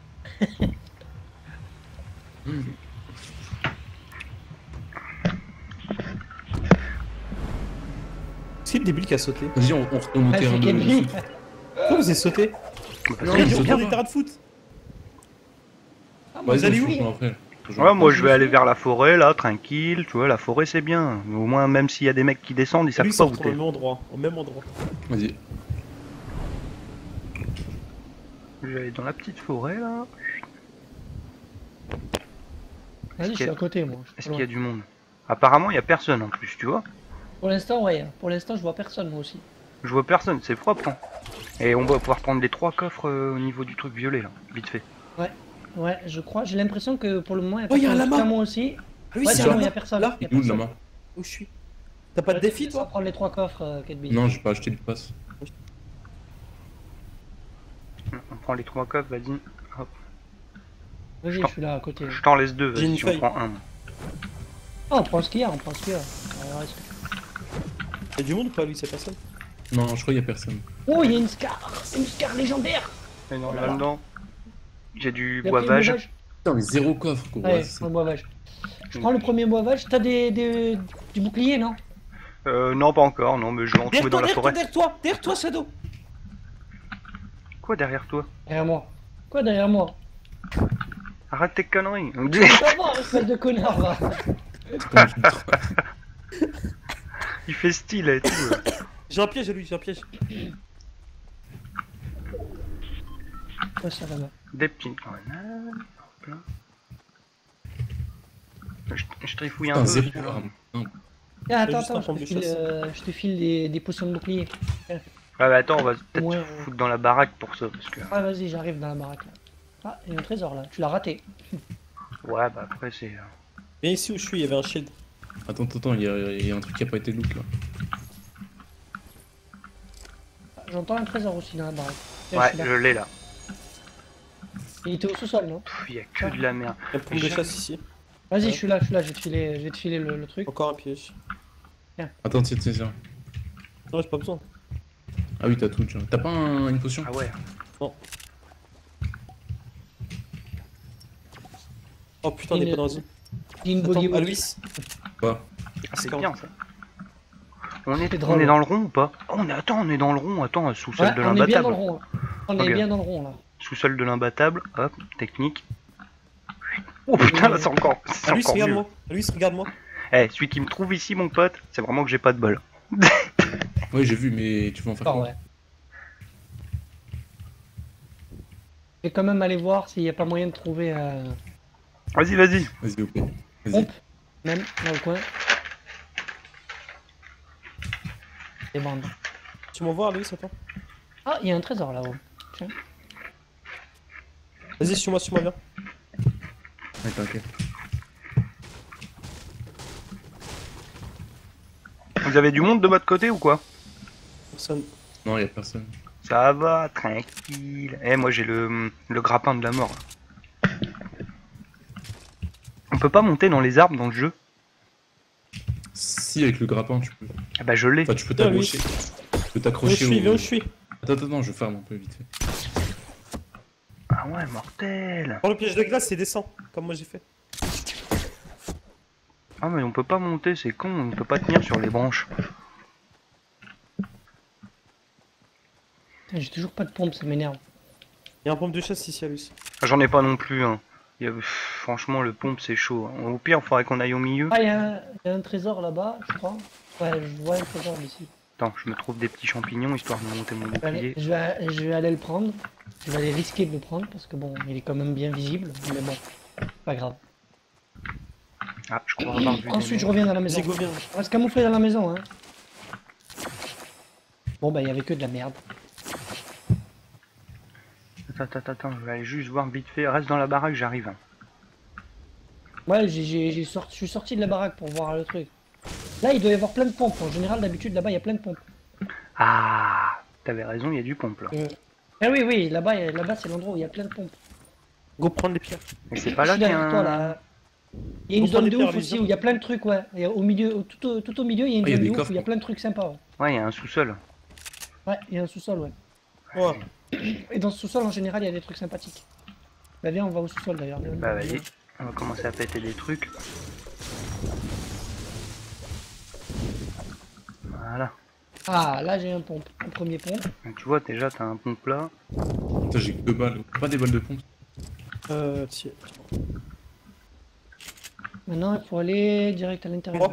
C'est le débile qui a sauté. Vas-y, on, on retourne au Ah, terrain c'est de... Kedby. Pourquoi vous avez sauté? Non, Il il y a saute des pas. terrains de foot. Ah, moi, Vas-y, allez on où se rejoint après. Ouais, moi je je me vais aller suis- vers la forêt là, tranquille, tu vois, la forêt c'est bien. Au moins même s'il y a des mecs qui descendent, ils savent Lui, pas ça où retrouve au t'es. même endroit. Au même endroit. Vas-y. Je vais aller dans la petite forêt là. Vas-y, je suis à côté moi. je suis Est-ce pas qu'il y a loin. du monde? Apparemment il y a personne en plus, tu vois. Pour l'instant, ouais. Pour l'instant, je vois personne moi aussi. Je vois personne, c'est propre. Hein. Et on va pouvoir prendre les trois coffres euh, au niveau du truc violet là, vite fait. Ouais, je crois. J'ai l'impression que pour le moment, il y a Oh, il y a un personne. lama. À moi aussi. Oui, Ouais, c'est c'est bon, là. il y a personne. Là. Y a Il est où le personne. lama? Où je suis? T'as pas de défi, On va toi? prendre les trois coffres, euh, Kedby. Non, j'ai pas acheté de passe. On prend les trois coffres, vas-y. Hop. Vas-y, je suis là à côté. Je t'en laisse deux, J'ai une vas-y, si on feuille. prend un. Ah, on prend ce qu'il y a, on prend ce qu'il y a. Alors, est-ce que- Y'a du monde ou pas, lui? C'est personne? Non, je crois qu'il y a personne. Oh, il y a une Scar. Une Scar légendaire. Et non, Oh là là là. dedans. J'ai du Il a pris le boivage. boivage. Putain, mais zéro coffre, quoi. Ouais, Ouais, c'est prends ça. le boivage. Je prends le premier boivage. T'as des, des, du bouclier, non? Euh, non, pas encore, non, mais je vais en Derrière trouver dans toi, la derrière toi, forêt. derrière toi, derrière toi, Shadow. Quoi derrière toi? Derrière moi. Quoi derrière moi? Arrête tes conneries. Tu peux pas voir, espèce de connard, va. Comment tu me trouves? Il fait style et tout. là. J'ai un piège à lui, j'ai un piège. Ouais, ça va. là. Des petites grenades. Hop là. Je, je trifouille un Putain, peu. zéro tu vois. arme. Non. Ah, attends, juste un attends, je pompe te de file, chasse. euh, je te file des, des potions de bouclier. Ah bah attends, on va peut-être Ouais, se ouais. foutre dans la baraque pour ça, parce que... Ah, vas-y, j'arrive dans la baraque là. Ah, il y a un trésor là, tu l'as raté. Ouais, bah après c'est... euh, Viens ici où je suis, il y avait un shield. Attends, attends, attends, il y, a- il y a un truc qui a pas été loot là. Ah, j'entends un trésor aussi dans la baraque. Tiens, Ouais, je suis là. je l'ai là. Il était au sous-sol, non? Pff, il y a que de la merde. Il y a une pompe de chasse ici. Vas-y, Ouais. je suis là, je suis là, je vais te filer, je vais te filer le, le truc. Encore un piège. Attends, tiens, tiens, tiens. Non, j'ai pas besoin. Ah oui, t'as tout, tiens. T'as pas un- une potion? Ah ouais. Oh putain, on Une- est pas dans une. J'ai une Attends, bogey à Louis. Pas. Ah, c'est bien ça. On est, C'est on drôle. est dans le rond ou pas? Oh, on est... Attends, on est dans le rond, attends, sous-sol Ouais, de on est bien dans le l'imbattable. rond. hein. On Ok. est bien dans le rond là. Sous-sol de l'imbattable, hop, technique. Oh putain, là c'est encore, c'est À Louis, encore mieux. regarde-moi. À Louis, regarde-moi. Eh, celui qui me trouve ici, mon pote, c'est vraiment que j'ai pas de bol. Ouais, j'ai vu, mais tu vas en faire Ah quoi? ouais. Je vais quand même aller voir s'il n'y a pas moyen de trouver euh, Vas-y, vas-y. Vas-y, ok. Vas-y. pompe, même dans le coin. Des bandes. Tu m'envoies, Louis, attends. Ah, il y a un trésor là-haut. Vas-y, suis-moi, suis-moi, viens. Ouais, t'inquiète. Vous avez du monde de votre côté ou quoi? Personne. Non, y a personne. Ça va, tranquille. Eh, moi j'ai le, le grappin de la mort. On peut pas monter dans les arbres dans le jeu? Si, avec le grappin, tu peux. Ah bah je l'ai. Enfin, tu peux Ah, oui. t'accrocher. Tu peux Viens où je t'accrocher suis, au... viens où je suis. Attends, attends, attends, je ferme un peu vite fait. Ah ouais, mortel. Prends le piège de glace et descends, comme moi j'ai fait. Ah mais on peut pas monter, c'est con, on peut pas tenir sur les branches. Putain, j'ai toujours pas de pompe, ça m'énerve. Il y a un pompe de chasse ici, à Louis. Ah, j'en ai pas non plus. Hein. Il y a- pff, franchement, le pompe c'est chaud. Hein. Au pire, il faudrait qu'on aille au milieu. Ah, il y, a un- il y a un trésor là-bas, je crois. Ouais, je vois un trésor ici. Attends, je me trouve des petits champignons histoire de monter mon Je vais, aller, bouclier. je, vais, je vais aller le prendre. Je vais aller risquer de le prendre parce que bon, il est quand même bien visible. Mais bon, pas grave. Ah, je crois avoir vu. des Ensuite, je mecs. reviens dans la maison. Vas-y, go, viens. On va se camoufler dans la maison, hein. Bon, bah, il y avait que de la merde. Attends, attends, attends, je vais aller juste voir vite fait. Reste dans la baraque, j'arrive. Hein. Ouais, j'ai, j'ai, j'ai sorti, je suis sorti de la baraque pour voir le truc. Là, il doit y avoir plein de pompes. En général, d'habitude, là-bas, il y a plein de pompes. Ah, t'avais raison, il y a du pompe là. Ah oui, oui, là-bas, il y a- là-bas, c'est l'endroit où il y a plein de pompes. Go prendre les pierres. Mais c'est pas là Je qu'il suis y a derrière toi, un... là. Il y a une On prend zone les de pierres, ouf les aussi gens. où il y a plein de trucs, ouais. Et au milieu, au- tout, au, tout au milieu, il y a une Ah, il y a zone des de ouf coffres. où il y a plein de trucs sympas. Ouais, Ouais, il y a un sous-sol. ouais il y a un sous-sol, ouais. Ouais. Et dans ce sous-sol, en général, il y a des trucs sympathiques. Bah viens, on va au sous-sol d'ailleurs. Viens, Bah viens. vas-y, on va commencer à péter des trucs. Voilà. Ah, là j'ai un pompe, un premier pompe. Donc, tu vois, déjà, t'as un pompe là. Putain, j'ai que deux balles. Pas des balles de pompe. Euh, tiens. Maintenant, il faut aller direct à l'intérieur. Moi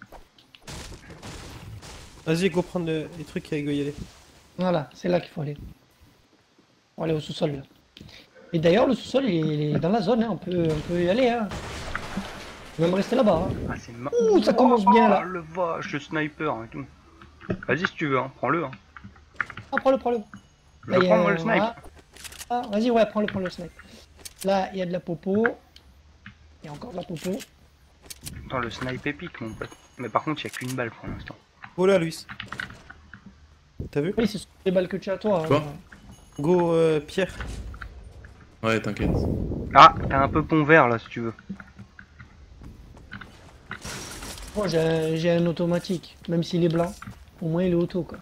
Vas-y, go prendre le- les trucs et go y aller. Voilà, c'est là qu'il faut aller. Pour aller au sous-sol là. Et d'ailleurs, le sous-sol il est, il est dans la zone, hein. on, peut, on peut y aller. Hein. On va même rester là-bas. Hein. Ah, c'est ma... Ouh, ça commence bien, là. Oh, le vache, le sniper et tout. Vas-y si tu veux, hein, prends-le. Hein. Ah, prends-le, prends-le. Je Là, le il y prends a- moi le snipe. voilà. Ah, vas-y, ouais, prends-le, prends-le snipe. Là, il y a de la popo. Il y a encore de la popo. Attends, le snipe épique mon pote. Mais par contre, il y a qu'une balle pour l'instant. Go là, Luis. T'as vu? Oui, c'est sur les balles que tu as, toi. Quoi hein. Go, euh, Pierre. Ouais, t'inquiète. Ah, t'as un peu pont vert là si tu veux. Moi, j'ai un- j'ai un automatique. Même s'il est blanc, au moins il est auto, quoi.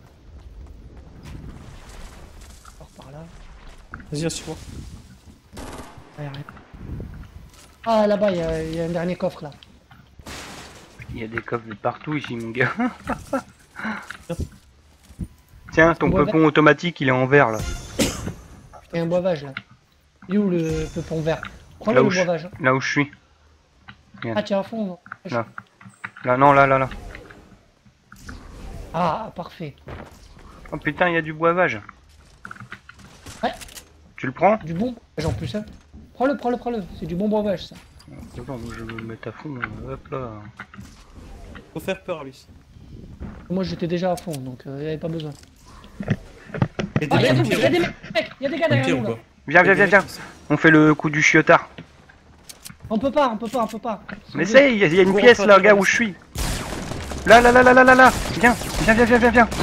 Alors, par là. Vas-y, assure-moi. Ah, y a rien. Ah, là-bas, il y, a- il y a un dernier coffre, là. Il y a des coffres de partout ici mon gars. Tiens, ton Ouais, peupon automatique il est en vert là. Il y a un boivage, là. Il est où le peupon vert? Prends-le, Là le où je- boivage. Là où je suis. Ah, tiens, à fond, non? Là. Là, non, là, là, là. Ah, parfait. Oh putain, il y a du boivage. Ouais. Tu le prends? Du bon boivage en plus, hein. Prends-le, prends-le, prends-le. C'est du bon boivage, ça. Attends, je vais me mettre à fond. Hop là. Faut faire peur, Luis. Moi, j'étais déjà à fond, donc il n'y avait pas besoin. Et Ah, il y a une des pierre. il y a des mecs, il y a des gars Une derrière pierre nous, ou là. pas? Viens, viens, viens, viens. On fait le coup du chiotard. On peut pas, on peut pas, on peut pas. Mais c'est, il y, a- il y a une Go, pièce on là, fait gars, un où je suis. Là, là, là, là, là, là, là. Viens, viens, viens, viens, viens, viens.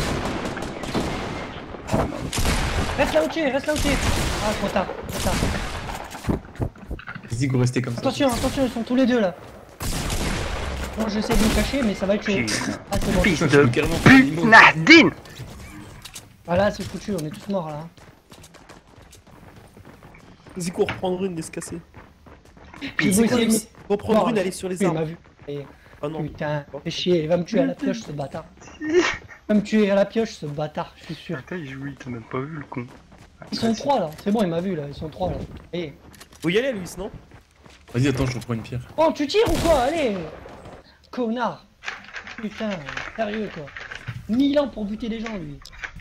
Reste là où tu es, reste là où tu es. Ah, trop tard, trop tard. Vas-y, go, restez comme ça. Attention, attention, ils sont tous les deux là. Bon, j'essaie de me cacher, mais ça va être chaud. Putain. Ah, c'est bon. Fils Je de peux carrément faire une emote. Nadine. Ah là, c'est foutu, on est tous morts là. hein. Vas-y, go reprendre une et se casser. J'ai beau essayer de me- Go prendre Non, une, aller sur les Il m'a arbres. vu. Et- Ah non. Putain, fais chier, il va me tuer à la pioche ce bâtard. Il va me tuer à la pioche ce bâtard, je suis sûr. Attends, il joue, il t'a même pas vu le con. Ils sont trois là, c'est bon, il m'a vu là, ils sont trois là. Et... Faut y aller, Luis, non? Vas-y, attends, je reprends une pierre. Oh, tu tires ou quoi? Allez! Connard! Putain, sérieux quoi. Mille ans pour buter des gens lui.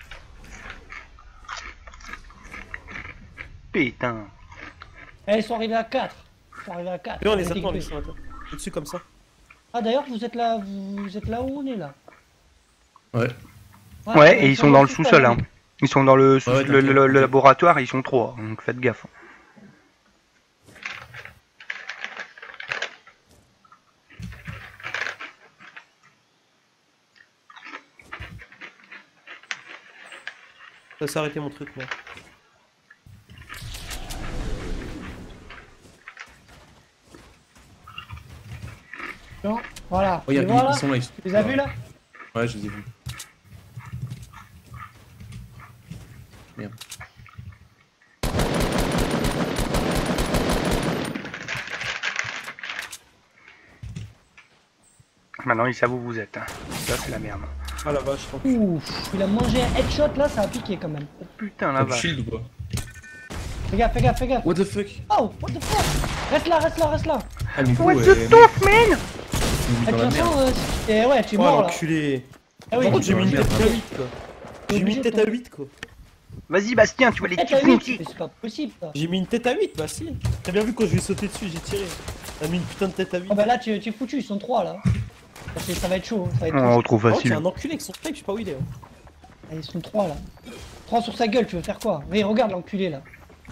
Putain. Eh, ils sont arrivés à quatre. Ils sont arrivés à quatre. Et on les Arrêtez attend, de Luis, gueuler. on attend. Au-dessus comme ça. Ah d'ailleurs, vous êtes là, vous êtes là où on est là? Ouais. Ouais, et ils sont dans le sous-sol, hein. oui. Ils sont dans le, sous- Ouais, le, le- t'inquiète. le laboratoire, ils sont trois, donc faites gaffe. Ça s'est arrêté mon truc, moi. Non, voilà. Oh, y a- Tu les vois, ils, là ils sont là. Ils... Tu les as vus là? Ouais, je les ai vus. Merde. Maintenant, ils savent où vous êtes. Hein. Ça, c'est la merde. Ah la vache, tant Ouf, il a mangé un headshot là, ça a piqué quand même. Oh putain, la T'as le vache. shield ou pas? Fais gaffe, fais gaffe, fais gaffe. What the fuck? Oh, what the fuck? Reste là, reste là, reste là. Ah, mais What gros, the euh, fuck, man? il est Ah, dans de la toute merde. façon, euh, eh ouais, tu es Oh mort là. l'enculé. Ah oui, Par contre, j'ai mis une merde. tête à huit, quoi. T'es J'ai mis obligé une de tête à tomber. huit, quoi. Vas-y, Bastien, tu vas les Eh, t'as tuer. huit, mais c'est pas possible ça. J'ai mis une tête à huit, bah si. T'as bien vu quand je lui ai sauté dessus, j'ai tiré. T'as mis une putain de tête à huit. Oh bah là, tu, tu es foutu, ils sont trois là. Ça, c'est- ça va être chaud, ça va être On chaud. retrouve Oh, il y facile. a un enculé avec son snipe, je sais pas où il est. hein. Ah, ils sont trois là. Prends sur sa gueule, tu veux faire quoi? Mais regarde l'enculé là.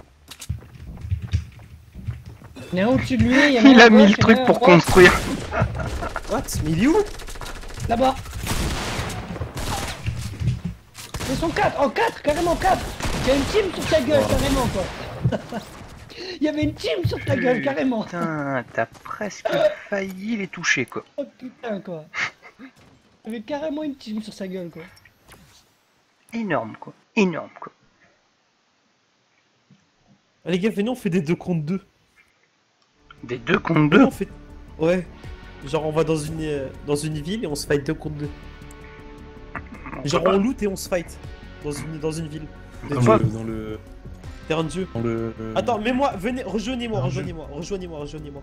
Il y en a un au-dessus de lui, il y en a un Il à a mis gauche, le il y en truc a un à pour droite. construire. What? Mais il est où? Là-bas. Ils sont quatre, oh quatre, carrément quatre. Il y a une team sur ta gueule, carrément quoi. Il y avait une team sur ta gueule, carrément. Putain, t'as presque failli les toucher, quoi. Oh putain, quoi. Il y avait carrément une team sur sa gueule, quoi. Énorme, quoi. Énorme, quoi. Ah, les gars, venez, on fait des deux contre deux. Des deux contre Venez, deux. on fait... Ouais. Genre, on va dans une, euh, dans une ville et on se fight deux contre deux. Genre, on loot et on se fight. Dans une, dans une ville. Dans quoi le, dans le... Terrain de jeu. Dans le... Attends, mais moi, venez, rejoignez-moi, Un jeu. rejoignez-moi, rejoignez-moi, rejoignez-moi.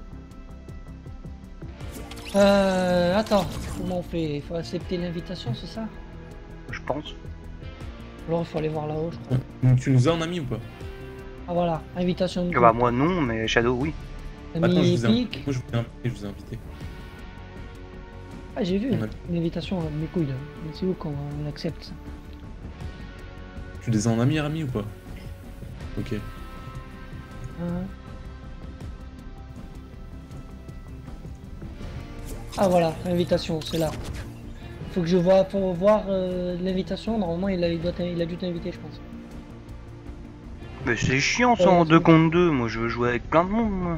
Euh, attends, comment on fait? Il faut accepter l'invitation, c'est ça? Je pense. Alors il faut aller voir là-haut, je crois. Donc, tu nous as un ami ou pas? Ah voilà, invitation de Ah bah, moi non, mais Shadow, oui. Attends, je Ami vous ai épique. Moi, je vous ai invité, je vous ai invité. Ah j'ai vu, On a- une invitation à mes couilles là. Mais c'est où qu'on on accepte ça? Tu les as en ami, Rami ou pas? Ok. Hein. Ah voilà, l'invitation, c'est là. Faut que je vois, pour voir euh, l'invitation, normalement il a, il, doit t'in- il a dû t'inviter je pense. Mais c'est chiant, ça, Ouais, en c'est deux bon. contre deux. Moi, je veux jouer avec plein de monde, moi.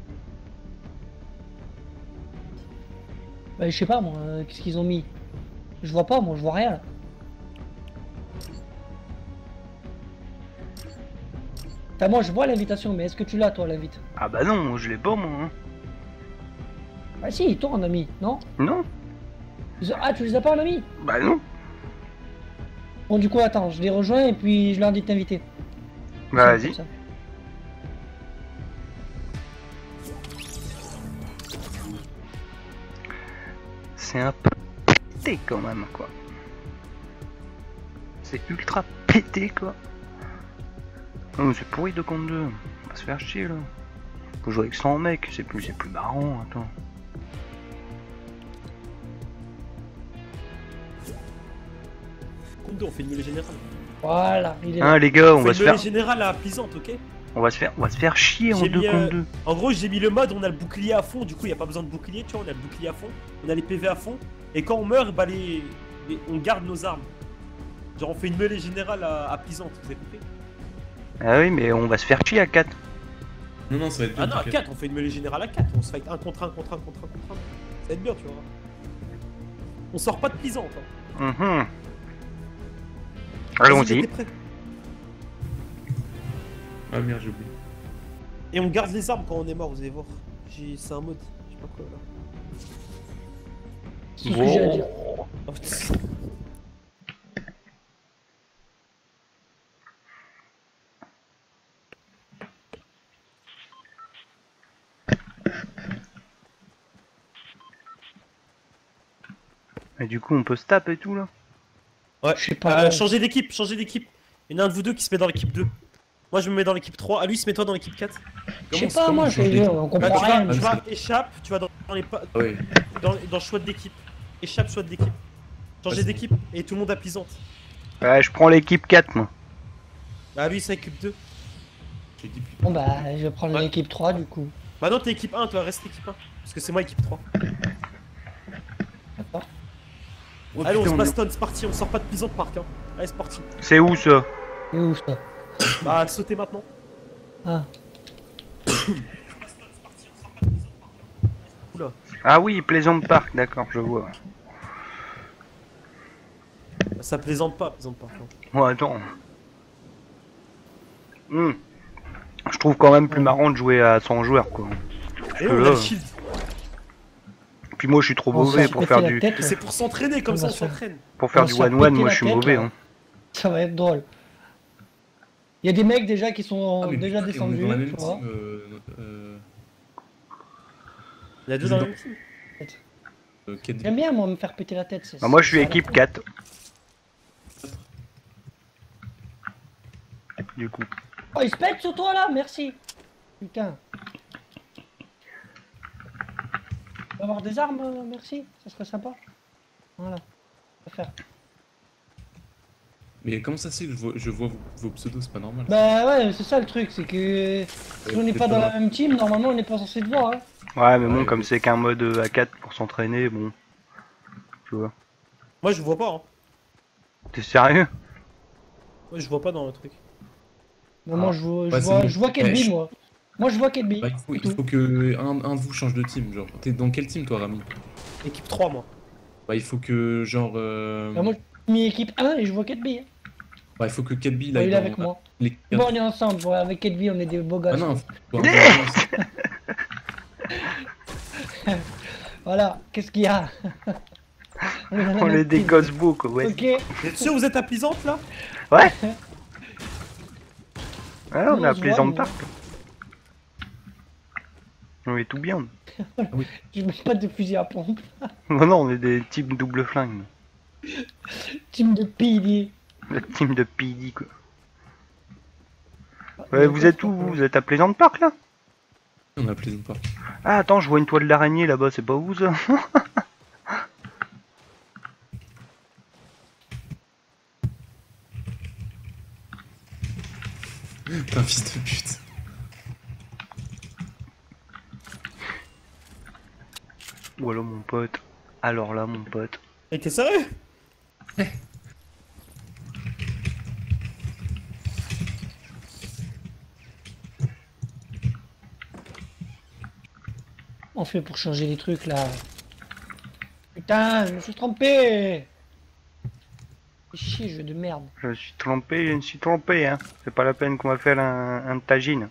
Bah je sais pas moi, euh, qu'est-ce qu'ils ont mis? Je vois pas moi, je vois rien là. Ah, moi je vois l'invitation, mais est-ce que tu l'as toi l'invite? Ah bah non, moi, je l'ai pas, moi. Hein. Ah si, toi en ami, non? Non. Ah tu les as pas en ami? Bah non. Bon du coup attends, je les rejoins et puis je leur dis de t'inviter. Bah Comme vas-y. ça. C'est un peu pété quand même, quoi. C'est ultra pété, quoi. Oh, mais c'est pourri deux contre deux. On va se faire chier, là. Faut jouer avec cent mecs, c'est plus, c'est plus marrant, attends. Contre deux, on fait une mêlée générale. Voilà, il est là. Hein, les gars, on On va fait se une mêlée faire, générale à Plaisante, ok? on va se faire, on va se faire chier en J'ai deux mis, contre euh, deux. En gros, j'ai mis le mode, on a le bouclier à fond, du coup, il n'y a pas besoin de bouclier, tu vois, on a le bouclier à fond, on a les P V à fond, et quand on meurt, bah, les... les- on garde nos armes. Genre, on fait une mêlée générale à, à Plaisante, vous avez compris? Ah oui, mais on va se faire chier à quatre. Non, non, ça va être bien. Ah non, à t'inquiète. quatre, on fait une mêlée générale à quatre, on se fight un contre un, contre un, contre un, contre un. Ça va être bien, tu vois. On sort pas de Plaisante. Hein. Mhm. Vas-y, Allons-y. mettez prêt. Ah merde, j'ai oublié. Et on garde les armes quand on est mort, vous allez voir. J'ai... C'est un mode, je sais pas quoi là. C'est ce que j'ai à dire. Oh, putain. Et du coup, on peut se taper et tout, là. Ouais, Je sais pas. Euh, changez d'équipe, changez d'équipe. Il y en a un de vous deux qui se met dans l'équipe deux. Moi je me mets dans l'équipe trois. Ah lui, se met toi dans l'équipe quatre. Je sais Comment- pas, comment moi on je change on d'équipe Bah, comprend tu vas, rien. tu parce vas échappe, tu vas dans, dans les pa- Ah ouais. dans, dans choix d'équipe. Échappe, choix d'équipe. Changez Vas-y. d'équipe et tout le monde à Plaisante. Ouais, je prends l'équipe quatre, moi. Bah lui c'est équipe deux. J'ai dit plus. Bon bah je vais prendre Ouais. l'équipe trois du coup. Bah non t'es équipe un, toi reste équipe un. Parce que c'est moi équipe trois. D'accord. Oh, Allez on putain, se on- bastonne, c'est parti, on sort pas de Plaisante Park hein. Allez c'est parti. C'est où, ça? Et où ça? Bah sautez maintenant. Ah. Oula. Ah oui, Plaisante Park, d'accord, je vois. Bah, ça plaisante pas, Plaisante Park. Hein. Bon, attends. Hmm. Je trouve quand même plus marrant de jouer à cent joueurs, quoi. Et que on a là- le shield. Puis moi, je suis trop On mauvais s'est pour pété faire la du, tête, Et c'est pour s'entraîner, comme On ça va on se faire- s'entraîne. pour faire on du se fait one-one, péter moi, la je suis tête, mauvais, là. hein. Ça va être drôle. Il y a des mecs déjà qui sont Ah, mais déjà putain, et on est descendus, dans la tu même vois. team. Euh, euh, Il y a deux dans la même team. euh, Ked- J'aime bien moi me faire péter la tête. c'est- Bah, moi, je suis c'est à la équipe con. quatre. Du coup. Oh il se pète sur toi là, merci. Putain. Tu peux avoir des armes, euh, merci, ça serait sympa. Voilà. On va faire. Mais comment ça c'est que je vois, je vois vos, vos pseudos, c'est pas normal. Bah ouais, c'est ça le truc, c'est que si on n'est pas dans la même team, normalement on n'est pas censé te voir. Hein. Ouais, mais bon, Ouais, comme ouais. c'est qu'un mode euh, à quatre pour s'entraîner, bon. Tu vois. Moi je vois pas hein. T'es sérieux? Moi je vois pas dans le truc. Non, moi Ah. je vois, je Ouais, c'est vois, bon. je vois Ouais, Kelby je- moi. Moi, je vois Kedby. Bah, il faut, c'est il tout. faut que un, un de vous change de team, genre. T'es dans quel team toi, Rami? Équipe trois, moi. Bah, il faut que, genre. euh, Bah, moi, j'ai mis équipe un et je vois Kedby. Hein. Bah, il faut que Kedby il Bon, aille il est dans avec moi. l'équipe Bon, quatre. on est ensemble. Bon, avec Kedby, on est des beaux Ah gosses. non, faut un gardien aussi. Voilà, qu'est-ce qu'il y a? On est dans la On même est des team. gosses beaux, quoi, ouais. Ok. Vous êtes sûr que vous êtes à Plaisante là? Ouais, on Nous, est à se voit, Plaisante nous. Park. On est tout bien. Je mets pas de fusil à pompe. Non, non, on est des teams double flingue. Team de P D. La team de P D, quoi. Ouais, vous êtes où, vous? Vous êtes à Plaisante Park, là? On a plaisant pas. Ah, attends, je vois une toile d'araignée, là-bas, c'est pas où, ça? T'es un fils de pute. Ou alors, mon pote. Alors là, mon pote. Et t'es sérieux? On fait pour changer les trucs là. Putain, je me suis trompé. Fais chier, jeu de merde. Je suis trompé, je me suis trompé, hein. C'est pas la peine qu'on va faire un, un tagine.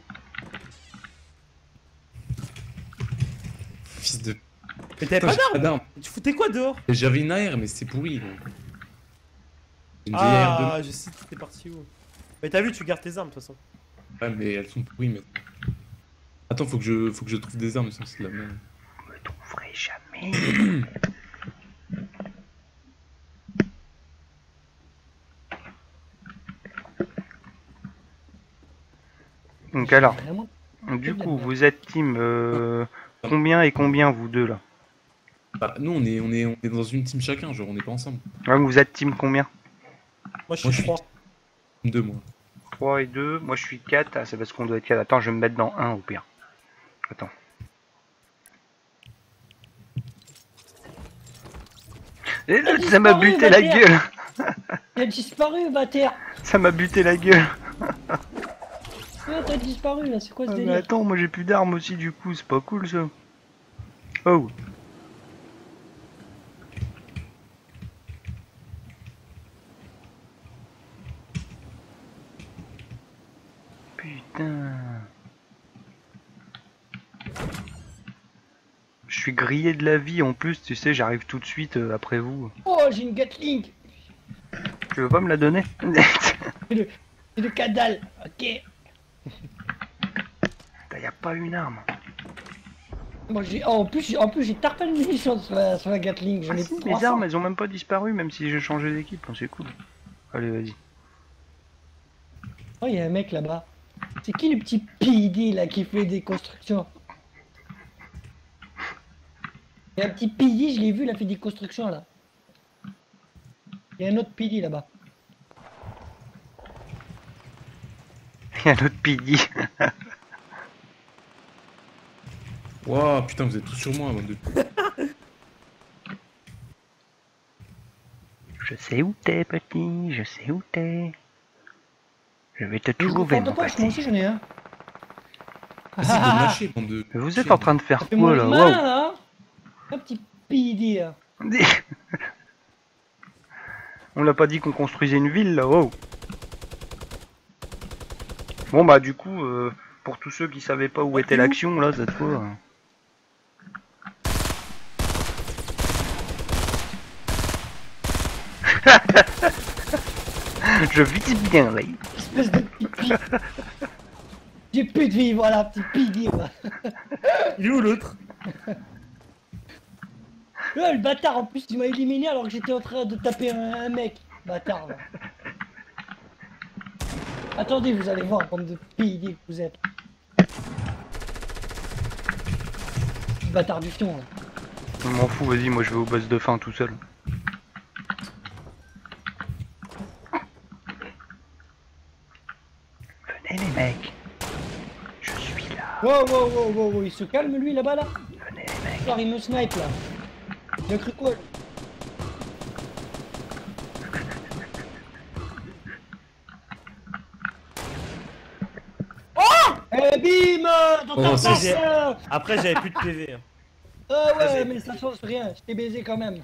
Fils de. Mais t'avais Putain, pas j'ai pas d'arme? d'arme. Tu foutais quoi dehors? J'avais une A R, mais c'est pourri. Donc. Une vieille A R Ah, je sais, t'es parti où? Mais t'as vu, tu gardes tes armes de toute façon. de. Ouais, mais elles sont pourries maintenant. Attends, faut que je, faut que je trouve des armes, sinon c'est de la merde. Je me trouverai jamais. Donc alors, Vraiment. du coup, vous êtes team euh, combien et combien, vous deux, là? Bah, nous, on est, on, est, on est dans une team chacun, genre, on est pas ensemble. Ouais, vous êtes team combien? Moi je Moi, je suis suis- trois. Deux, moi. trois et deux, moi je suis quatre, ah, c'est parce qu'on doit être quatre. Attends, je vais me mettre dans un au pire. Attends. Et là, ça m'a disparu, buté la Bataire. gueule. Il a disparu, bâtard. Ça m'a buté la gueule. Ouais, t'as disparu là, c'est quoi ce Ah, mais délire? attends, moi j'ai plus d'armes aussi du coup, c'est pas cool ça. Oh. Putain. Je suis grillé de la vie en plus, tu sais, j'arrive tout de suite euh, après vous. Oh, j'ai une Gatling. Tu veux pas me la donner? C'est le cadal. Ok. Y a pas une arme. Moi j'ai. Oh, en plus, j'ai- en plus j'ai tarpé de munitions sur la, sur la Gatling. J'en Ah ai si, trois mes cents. armes elles ont même pas disparu même si j'ai changé d'équipe, hein, c'est cool. Allez vas-y. Oh, il y a un mec là-bas. C'est qui le petit P D là qui fait des constructions? Il y a un petit P D, je l'ai vu, il a fait des constructions là. Il y a un autre P D là-bas. Y a un autre P D. Waouh, putain, vous êtes tous sur moi, bande de. Je sais où t'es petit, je sais où t'es. Je vais te Je trouver de mon poche, moi petit. aussi j'en ai un. Vas-y, vous me lâchez, bande de. Mais vous êtes en train de faire Fais-moi quoi le là? malin Waouh. là. Un petit P D là. On l'a pas dit qu'on construisait une ville là, wow. Bon bah du coup, euh, pour tous ceux qui savaient pas où était l'action là cette fois. euh. Je vise bien là. Espèce de petit P. J'ai plus de vie, voilà, petit P D. Voilà. Il est où l'autre? Ouais, le bâtard en plus il m'a éliminé alors que j'étais en train de taper un, un mec. Bâtard là. Attendez, vous allez voir, bande de P D que vous êtes. Bâtard du fion là. Je m'en fous, vas-y, moi je vais au boss de fin tout seul. Venez les mecs. Je suis là. Wow, wow, wow, wow, wow, il se calme lui là-bas là. Venez les mecs. Alors il me snipe là. Il a cru quoi lui? Oh! Eh bim! Oh, Après, c'est... j'ai- Après, j'avais plus de P V. hein. Ah ouais, Vas-y. mais ça change rien, je t'ai baisé quand même.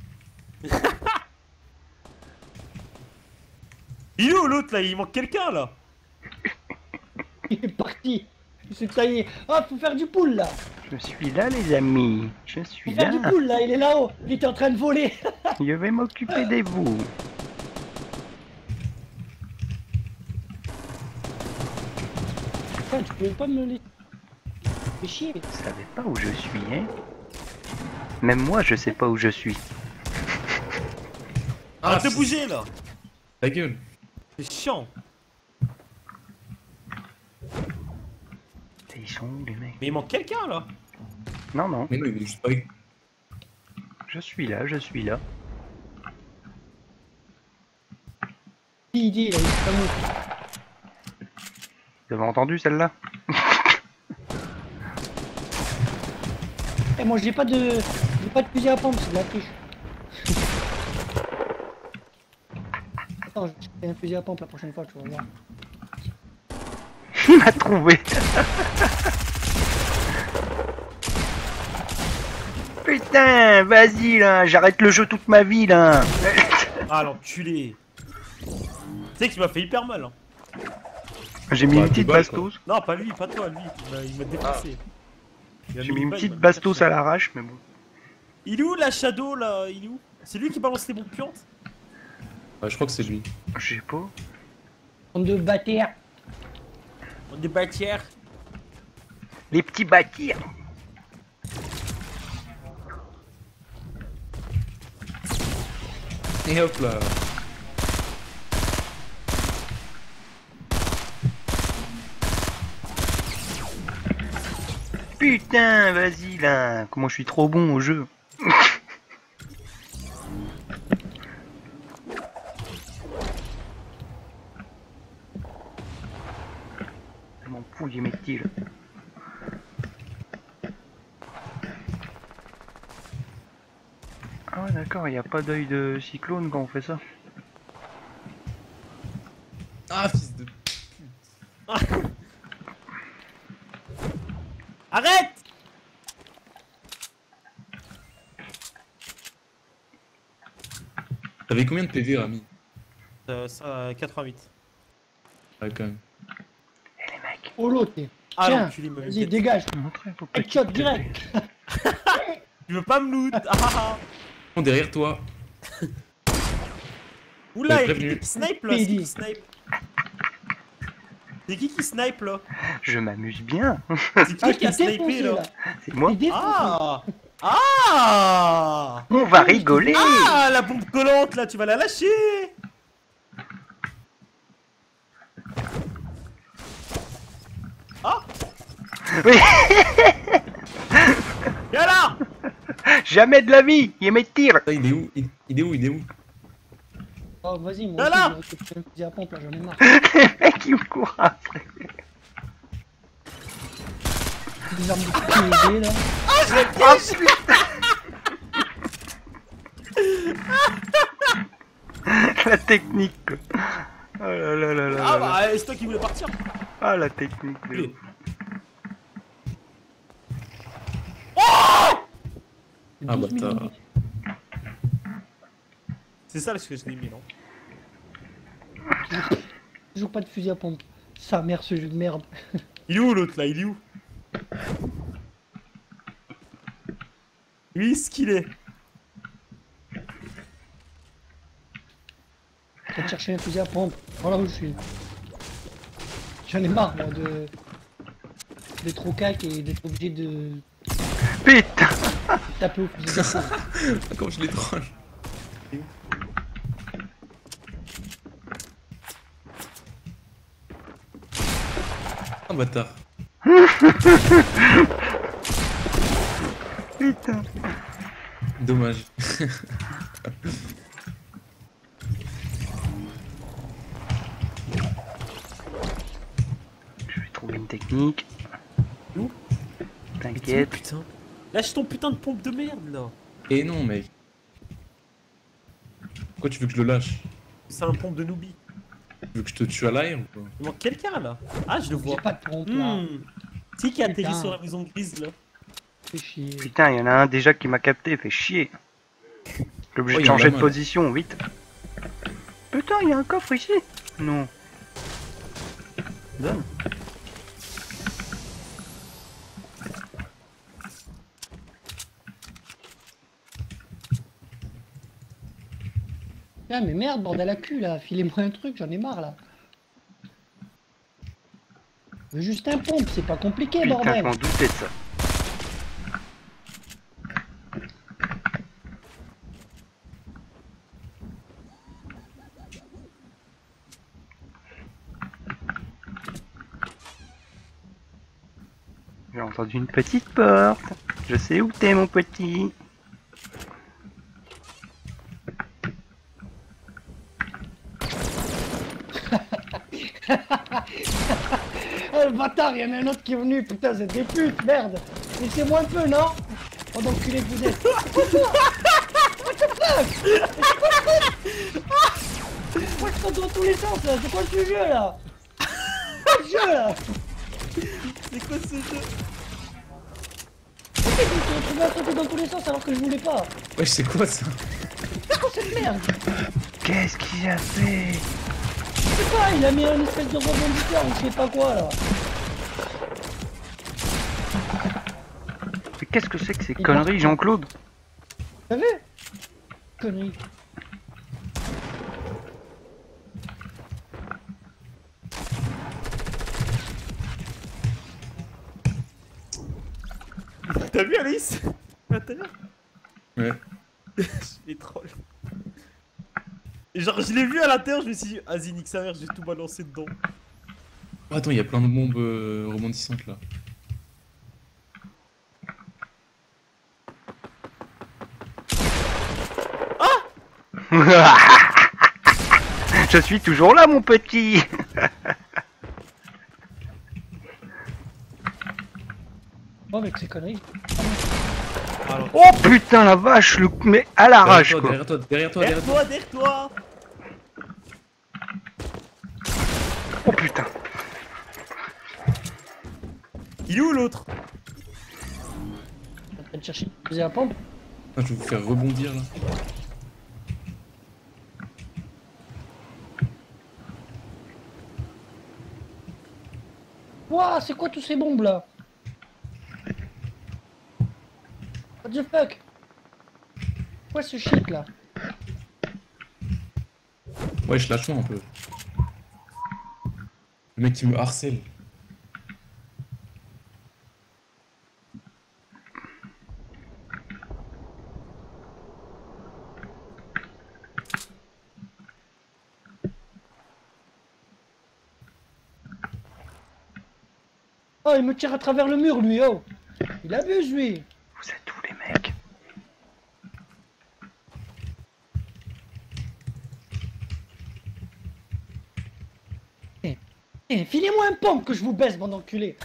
Il est où l'autre là? Il manque quelqu'un là. Il est parti. C'est ça y est. Ah, faut faire du pool là. Je suis là, les amis. Je Faut suis faire du là. pool là, il est là-haut. Il était en train de voler. Je vais m'occuper de vous. Putain, tu pouvais pas me laisser. Fais chier. Vous savez pas où je suis, hein? Même moi, je sais pas où je suis. Arrête de c'est- bouger là. Ta gueule. C'est chiant. Ils sont où, les mecs? Mais il manque quelqu'un là. Non, non. Mais non, il est juste pas... Je suis là, je suis là. Il dit, il a eu pas mou. Vous avez entendu celle-là? Eh, moi j'ai pas de. J'ai pas de fusil à pompe, c'est de la triche. Attends, je fais un fusil à pompe la prochaine fois, tu vas voir. Il m'a trouvé. Putain, vas-y là, j'arrête le jeu toute ma vie là. Ah l'enculé. Tu sais que tu m'as fait hyper mal. Hein. J'ai mis Bah, une petite deux balles, bastos. Non, pas lui, pas toi, lui. Il m'a- Il m'a défoncé. Il a J'ai mis une balle, petite il m'a bastos cherché. à l'arrache, mais bon. Il est où la Shadow là? Il est où? C'est lui qui balance les bombes puantes? Ouais, je crois que c'est lui. Je sais pas. On de bâtir. On est bâtières. Les petits bâtirs. Et hop là. Putain, vas-y là. Comment je suis trop bon au jeu. Je m'en pouille mes tirs. Ah ouais d'accord, il n'y a pas d'œil de cyclone quand on fait ça. Ah, fils de... Arrête! T'avais combien de P V, Rami? Euh, ça, quatre-vingt-huit. Ouais, quand même. Eh les mecs, Oh l'autre, t'es. Ah Tiens, l'enculé me vas-y, dégage. montrez vos Headshot petites direct. Tu veux pas me loot? Ah ah ah. Oh, derrière toi. Oula, T'es il y a prévenu. qui qui snipe là? C'est qui qui snipe? C'est qui qui snipe là? Je m'amuse bien. C'est Ah, qui qui a je t'ai snipé défoncé là? là. C'est moi. T'es défoncé. Ah! Ah! On va rigoler. Ah, la bombe collante là, tu vas la lâcher! Ah! Oui. Viens là! Jamais de la vie. Il met tir. Ah, il est où? Il, il est où? Il est où? Oh, vas-y, moi Là, aussi, là. j'ai récupéré un fusil à pompe là, j'en ai marre. Le mec il me court après. Des armes de sécurité là. Oh, putain. La technique. quoi. Oh là là là là. Ah là là. bah, c'est toi qui voulais partir. Ah la technique. de Allez. ouf. Ah, douze bâtard. millimètres. C'est ça ce que je l'ai mis, non? Toujours pas de fusil à pompe. Sa mère, ce jeu de merde. Il est où l'autre là? Il est où? Lui, ce qu'il est. Va te chercher un fusil à pompe. Voilà où je suis. J'en ai marre moi de. d'être au cac et d'être obligé de Putain. taper au fusil à pompe. Ah, comme je les troll. Ah, bâtard. Putain. Dommage. Je vais trouver une technique. Où? T'inquiète. Putain. Lâche ton putain de pompe de merde là. Et non, mec. Pourquoi tu veux que je le lâche? C'est un pompe de noobie. Tu veux que je te tue à l'air ou quoi? Il manque quelqu'un là. Ah, je le vois. J'ai pas de pompe là. Hmm. C'est qui a atterri Putain. sur la maison grise là? Fais chier. Putain, il y en a un déjà qui m'a capté, fait chier. Je suis obligé Oh, de il y en a changer de mal. position, vite. Putain, il y a un coffre ici. Non. Donne. Ah mais merde, bordel à cul là, filez-moi un truc, j'en ai marre là. Je veux juste un pompe, c'est pas compliqué, Putain, je bordel. m'en doutais de ça. J'ai entendu une petite porte. Je sais où t'es, mon petit. Oh le bâtard, y'en a un autre qui est venu, putain, c'est des putes, merde. Laissez-moi un peu, non? Oh d'enculé que vous êtes. What the fuck? Moi je saute dans tous les sens là, c'est quoi ce jeu là? C'est quoi ce jeu là? C'est quoi ce jeu? Pourquoi tu te retrouves à sauter dans tous les sens alors que je voulais pas? Ouais, c'est quoi ça? C'est quoi cette merde? Qu'est-ce qu'il a fait? Je sais pas, il a mis un espèce de rebondisseur ou je sais pas quoi là. Mais qu'est-ce que c'est que ces Il conneries, Jean-Claude? T'as vu? Connerie. T'as vu Alice? À l'intérieur? Ouais. Les trolls. Et genre je l'ai vu à l'intérieur, je me suis dit, vas-y nique sa mère, j'ai tout balancé dedans. Oh, attends, il y a plein de bombes euh, rebondissantes là. Je suis toujours là, mon petit. Oh avec ces conneries. Alors, Oh putain, la vache, le mais à l'arrache, Derrière toi, quoi. derrière toi, derrière toi, derrière toi. derrière toi, derrière toi. Oh putain. Il est où l'autre? Je suis en train de chercher poser la pompe. Ah, je vais vous faire rebondir là. Wouah, c'est quoi tous ces bombes là? What the fuck? Quoi ce shit là? Ouais, je lâche moi un peu. Le mec qui me harcèle. Oh, il me tire à travers le mur lui, oh! Il abuse lui! Vous êtes tous les mecs. Eh, filez-moi un pompe que je vous baisse, bande d'enculé!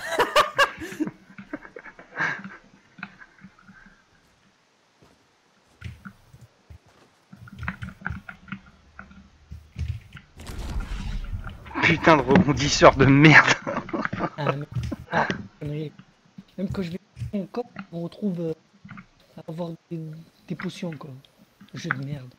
Putain de rebondisseur de merde. Ah, mais... ah, connerie. Même quand je vais mon corps, on retrouve euh, à avoir des, des potions quoi. Jeu de merde.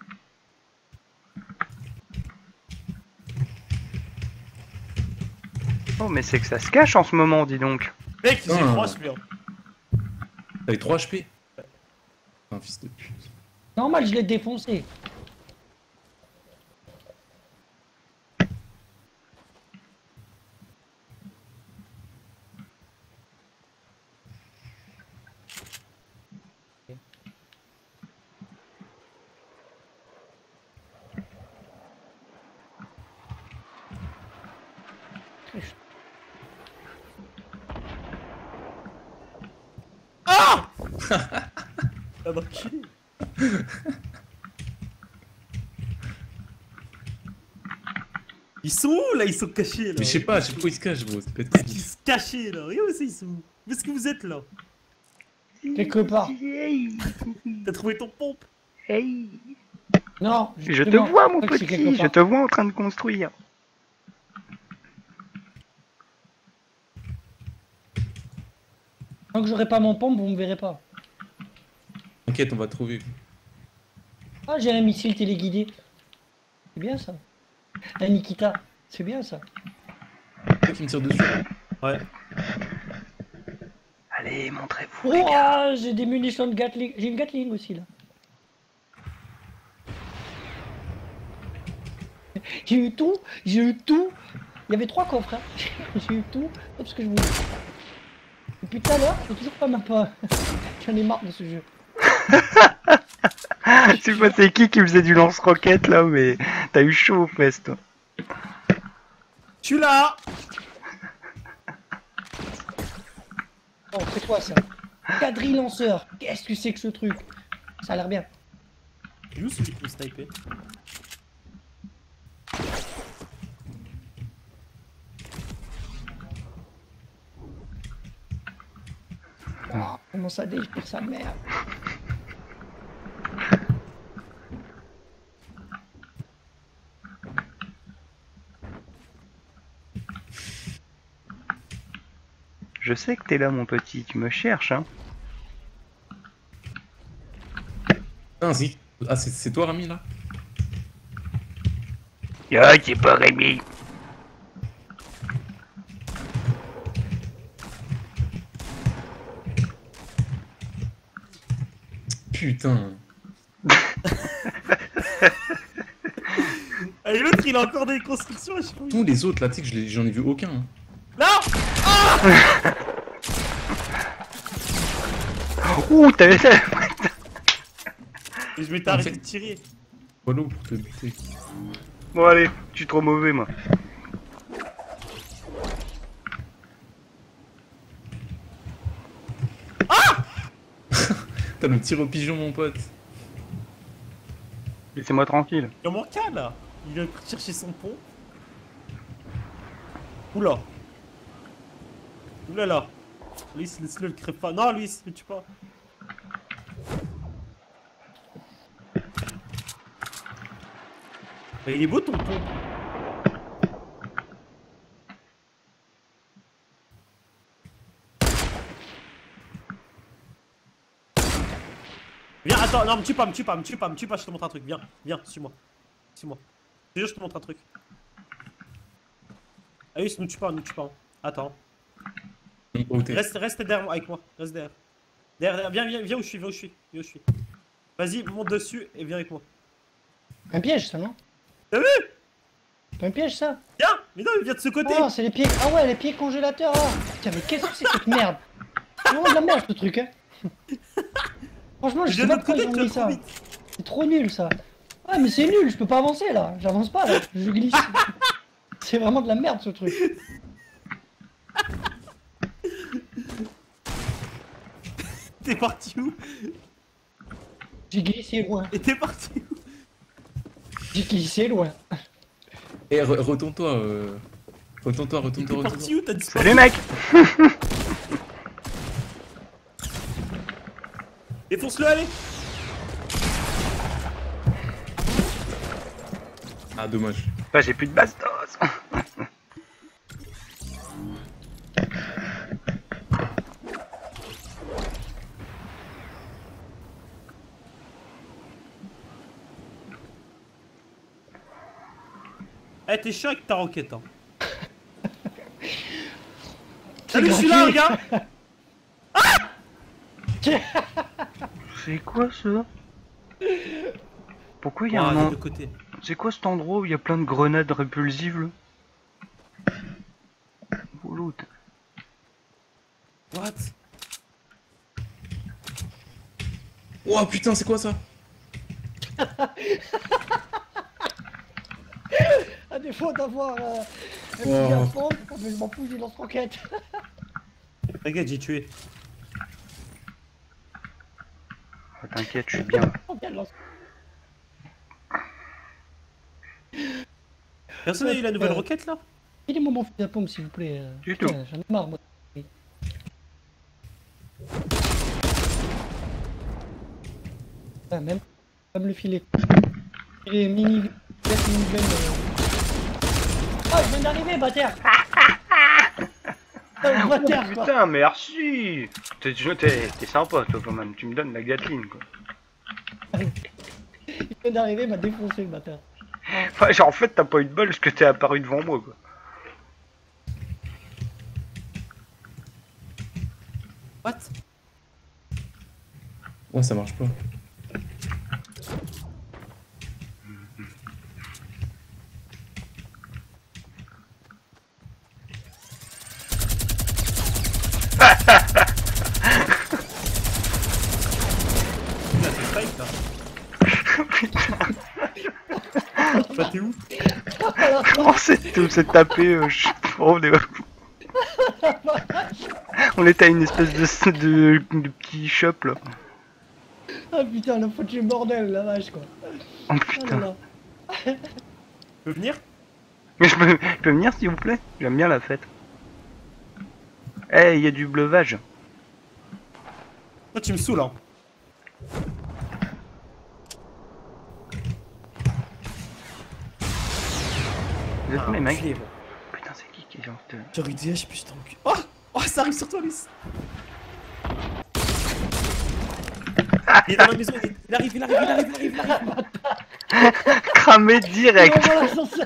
Oh mais c'est que ça se cache en ce moment, dis donc. Mec, j'ai Ah. trois H P. hein. T'avais trois H P. Un fils de pute. Normal, je l'ai défoncé. Ah d'enculé. Ils sont où là? Ils sont cachés là. Mais je sais pas, je sais pas où il se cache, gros. C'est pas Ils se cachent là. Regardez où ils sont où? Où est-ce que vous êtes là? Quelque part. T'as trouvé ton pompe? Hey. Non, Je te justement, vois, mon je crois que c'est quelque petit. Je part. te vois en train de construire. Tant que j'aurai pas mon pompe, vous me verrez pas. T'inquiète, on va trouver. Ah, j'ai un missile téléguidé. C'est bien ça. Un Nikita. C'est bien ça. C'est toi qui me tire dessus. Ouais. Allez, montrez-vous, les gars. Oh, j'ai des munitions de Gatling. J'ai une Gatling aussi là. J'ai eu tout, j'ai eu tout. Il y avait trois coffres, hein. J'ai eu tout, sauf ce que je voulais. Depuis tout à l'heure, j'ai toujours pas ma part. J'en ai marre de ce jeu. Je sais pas c'est qui qui faisait du lance-roquette là, mais t'as eu chaud aux fesses toi. Tu l'as. Oh, c'est quoi ça? Quadrille lanceur. Qu'est-ce que c'est que ce truc? Ça a l'air bien. Il est où celui qui me sniper? Oh, comment ça déchire sa mère? Je sais que t'es là mon petit, tu me cherches hein. Ah, si. Ah, c'est c'est toi, Rami, là? Ah, c'est pas Rémi. Putain. Ah, et l'autre il a encore des constructions, je sais pas où il- Tous les autres, là, tu sais que je les- j'en ai vu aucun. hein. Non. Ouh, t'avais ça. Et je m'étais En arrêté fait- de tirer. Voilà pour te buter. Bon allez, je suis trop mauvais moi. T'as le tir au pigeon, mon pote. Laissez-moi tranquille. Il en manque un là. Il vient chercher son pont. Oula. Oula là. Luis, laisse-le le crève pas. Non, Luis, le tue pas. Mais il est beau ton pont. Viens, attends, non, me tue pas, me tue pas, me tue pas, me tue pas, je te montre un truc. Viens, viens, suis-moi. Suis-moi. Je te jure, je te montre un truc. Ah oui, ne tue pas, ne tue pas. Attends. Même pas où t'es. Reste, reste derrière moi, avec moi. Reste derrière. Derrière, derrière. Viens, viens, viens où je suis, viens où je suis. Viens où je suis. Vas-y, monte dessus et viens avec moi. Un piège ça, non? T'as vu? C'est un piège ça? Viens. Mais non, il vient de ce côté. Oh, c'est les pieds. Ah ouais, les pieds congélateurs là. Tiens, mais qu'est-ce que c'est que cette merde? C'est vraiment de la merde ce truc, hein. Franchement, je Je sais viens pas de l'autre pourquoi côté, ils ont tu mis vas trop ça. vite. C'est trop nul ça. Ah, mais c'est nul, je peux pas avancer là. J'avance pas là, je glisse. C'est vraiment de la merde ce truc. T'es parti où? J'ai glissé loin. Et t'es parti où? J'ai glissé loin. Eh, re- retourne-toi. Euh... Retourne-toi, T'es retourne-toi, parti retourne-toi. où? T'as disparu? Salut mec. Défonce-le, allez. Ah, dommage. Bah j'ai plus de bastos. Eh, t'es chiant avec ta roquette, hein. C'est Salut, je suis là, gratuit. regarde. C'est quoi ça? Pourquoi il y a Ah, un des en... deux côtés. C'est quoi cet endroit où il y a plein de grenades répulsives là? Oh l'autre. What? Oh putain, c'est quoi ça? À défaut d'avoir euh, un Oh. fusil à pompe, mais je m'en fous, j'ai lance-roquette. T'inquiète, j'ai tué. Oh, t'inquiète, je suis bien. Regarde, lance- Personne n'a eu la nouvelle Euh, roquette là? Il est mon bon fusil à pompe s'il vous plaît. euh. Du Putain, J'en ai marre moi. Ah, même comme le filet. Et mini. mini euh. Ah, je viens d'arriver, bâtard! Un Oh, bâtard, quoi. putain, merci. T'es t'es- t'es sympa, toi, quand même. Tu me donnes la Gatling, quoi. Il vient d'arriver, il m'a défoncé, le bâtard. Enfin, genre, en fait, t'as pas eu de bol parce que t'es apparu devant moi, quoi. What? Ouais, ça marche pas. Là, c'est fight là. Bah, t'es où? Comment c'est s'est tapé, euh, je sais pas, on est- On était à une espèce de, de, de petit shop, là. Ah putain, le foutu bordel, la vache, quoi. Oh, Ah là putain. là. Tu peux venir? Mais je peux, je peux venir, s'il vous plaît? J'aime bien la fête. Eh, il y a du bleuvage. Toi, tu me saoules, hein. Vous êtes Ah, mes mecs? enculé, bon. Putain, c'est qui qui est genre de... J'aurais dit, je putain, enculé. Oh! Oh, ça arrive sur toi, Lys! Il est dans la maison, il, est- il arrive, il arrive, il arrive, il arrive, il arrive. Cramé direct. Il envoie l'ascenseur.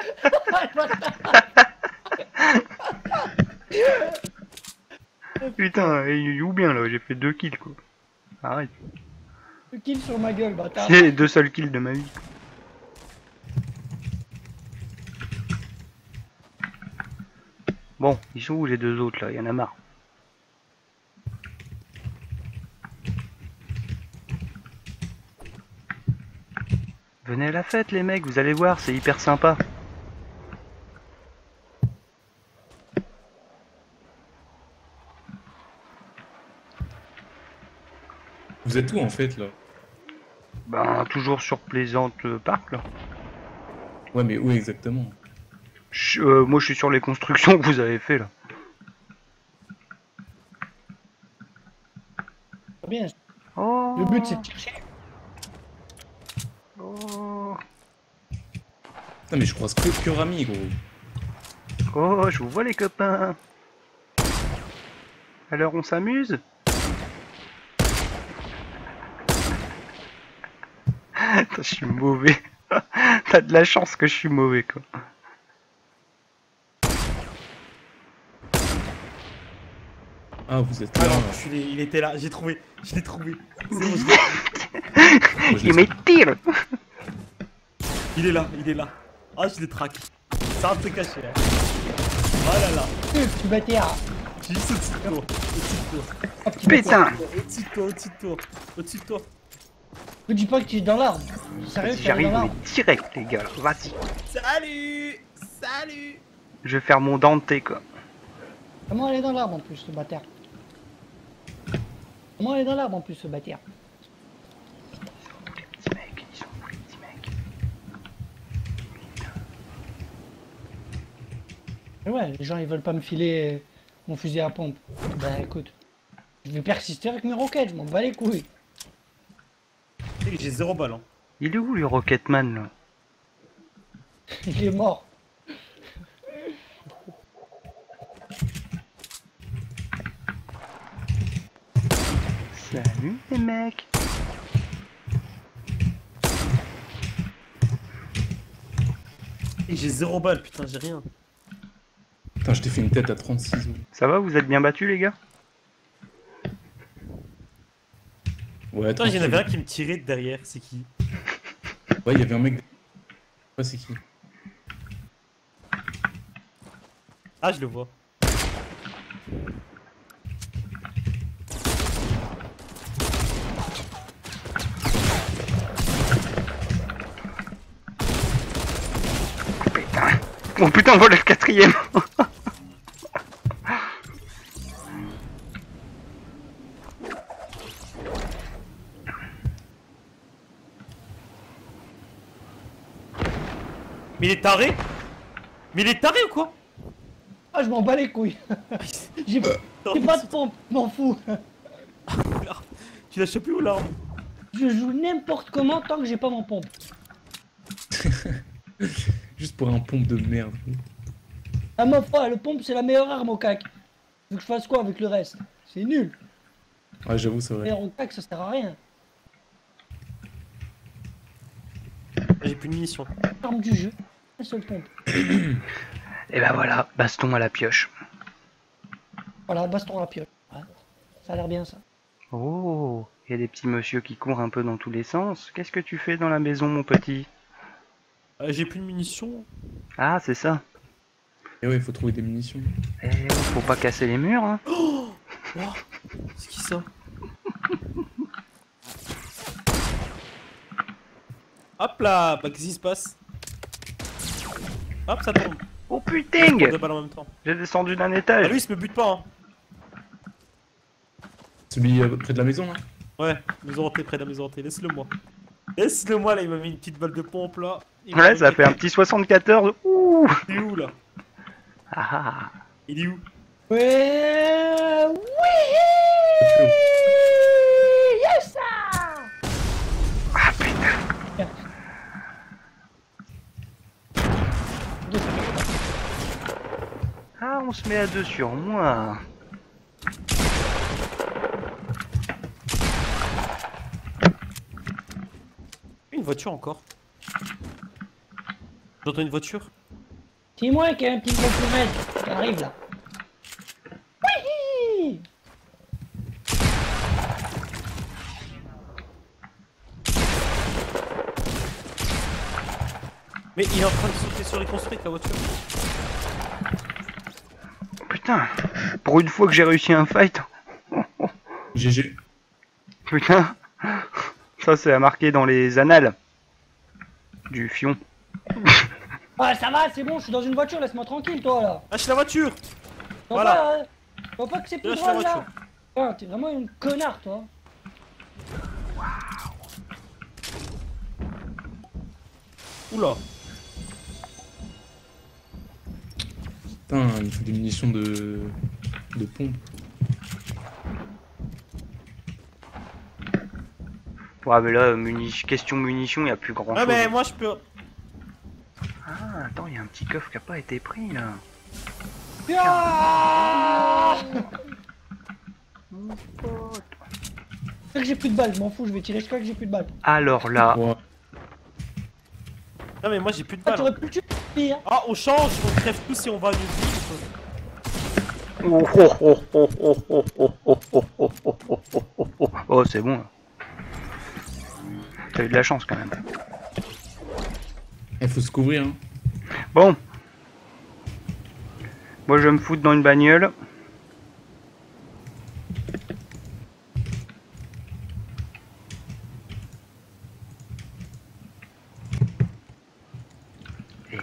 Putain, il joue bien, là. J'ai fait deux kills, quoi. Arrête. Le kill sur ma gueule, bâtard. C'est les deux seuls kills de ma vie. Bon, ils sont où les deux autres, là? Il y en a marre. Venez à la fête, les mecs, vous allez voir, c'est hyper sympa. Vous êtes où en fait là? Ben, toujours sur Plaisante euh, Park, là. Ouais, mais où exactement? Je- euh, moi, je suis sur les constructions que vous avez fait, là. Bien. Oh. Le but, c'est de chercher. Oh. Non, mais je croise que, que Rami, gros. Oh, je vous vois, les copains. Alors, on s'amuse? Putain, je suis mauvais. T'as de la chance que je suis mauvais, quoi. Ah, vous êtes Ah là. non, enculé, il était là, j'ai trouvé, je l'ai trouvé. C'est bon, je l'ai trouvé. Moi, je Il l'ai- me tire. Il est là, il est là. Ah, je l'ai traqué. Ça va te cacher, hein. Oh là là. Tu bâtard. J'ai juste au-dessus de toi. Au-dessus de toi. Oh, petit Putain. bâtard. Au-dessus de toi, au-dessus de toi. Au-dessus de toi. Me dis pas que tu es dans l'arbre. Sérieux, Si tu es j'arrive, dans mais l'arbre. direct, les gars. Vas-y. Salut. Salut. Je vais faire mon Dante, quoi. Comment aller dans l'arbre en plus, ce bâtard? Comment aller dans l'arbre en plus, ce bâtard? Les petits mecs, ils sont où, les petits mecs? Et ouais, les gens ils veulent pas me filer mon fusil à pompe. Bah écoute, je vais persister avec mes roquettes, je m'en bats les couilles. Tu sais que j'ai zéro balle, hein. Il est où, le Rocketman, là? Il est mort. Salut, les mecs. Et j'ai zéro balle, putain, j'ai rien. Putain, je t'ai fait une tête à trente-six. Ça va, vous êtes bien battus, les gars? Ouais, Attends, il y en avait un tranquille. qui me tirait de derrière, c'est qui? Ouais, il y avait un mec. Ouais, c'est qui? Ah, je le vois. Putain. Oh putain, voilà le quatrième. Mais il est taré? Mais il est taré ou quoi? Ah, je m'en bats les couilles. J'ai pas j'ai pas de pompe, je m'en fous. Tu l'as chopé où l'arme? Je joue n'importe comment tant que j'ai pas mon pompe. Juste pour un pompe de merde. Ah ma foi, le pompe c'est la meilleure arme au cac. Faut que je fasse quoi avec le reste? C'est nul. Ouais, j'avoue, c'est vrai. Et en tac, ça sert à rien. J'ai plus de munitions. Arme du jeu. Un seul pompe. Et ben voilà, baston à la pioche. Voilà, baston à la pioche. Ouais. Ça a l'air bien ça. Oh, il y a des petits monsieur qui courent un peu dans tous les sens. Qu'est-ce que tu fais dans la maison, mon petit? Euh, J'ai plus de munitions. Ah, c'est ça. Et ouais, il faut trouver des munitions. Eh, faut pas casser les murs, hein. Oh, c'est qui ça? Hop là, bah qu'est-ce qui se passe? Hop, ça tombe. Oh Je putain! prends deux balles en même temps. J'ai descendu d'un Ah étage. lui, il se me bute pas, hein. Celui euh, près de la maison, là. Ouais, maison hantée, près de la maison hantée, laisse-le moi. Laisse-le moi, là, il m'a mis une petite balle de pompe, là. Il m'a Ouais, mis ça fait un petit soixante-quatorze. Ouh! Il est où, là? Ah ah. Il est où? Ouais, oui, yes sir. Ah putain. Ah, on se met à deux sur moi. Une voiture encore. J'entends une voiture. C'est moi qui ai un petit compliment qui arrive là. Oui. Mais il est en train de sauter sur les construits, la voiture. Putain. Pour une fois que j'ai réussi un fight. G G. Putain. Ça, c'est à marquer dans les annales. Du fion. Ah ça va, c'est bon, je suis dans une voiture, laisse-moi tranquille toi là. Lâche la voiture. Tu Voilà. vois pas, hein, tu vois pas que c'est plus Lâche la drôle là. voiture. Ah, t'es vraiment une connard toi. Oula. Putain, il faut des munitions de. de pompe. Ouais, mais là, muni... question munitions, il n'y a plus grand Ah chose. mais moi je peux... Ah, attends, il y a un petit coffre qui a pas été pris là. Ah Mon pote. Je sais que j'ai plus de balles, je m'en fous, je vais tirer, je crois que j'ai plus de balles. Alors là, Ouais. Non mais moi j'ai plus de Ah, balles. t'aurais pu le tuer, pire. Ah on change, on crève tous si on va à une ville. oh, oh, oh, oh, oh, oh, oh, oh, oh, oh, oh, oh, oh, oh. Oh, c'est bon. T'as eu de la chance quand même. Il faut se couvrir, hein. Bon. Moi, je vais me foutre dans une bagnole. Et...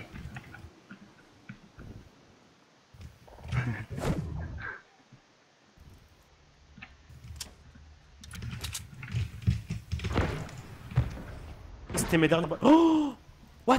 C'était mes dernières balles. Oh what?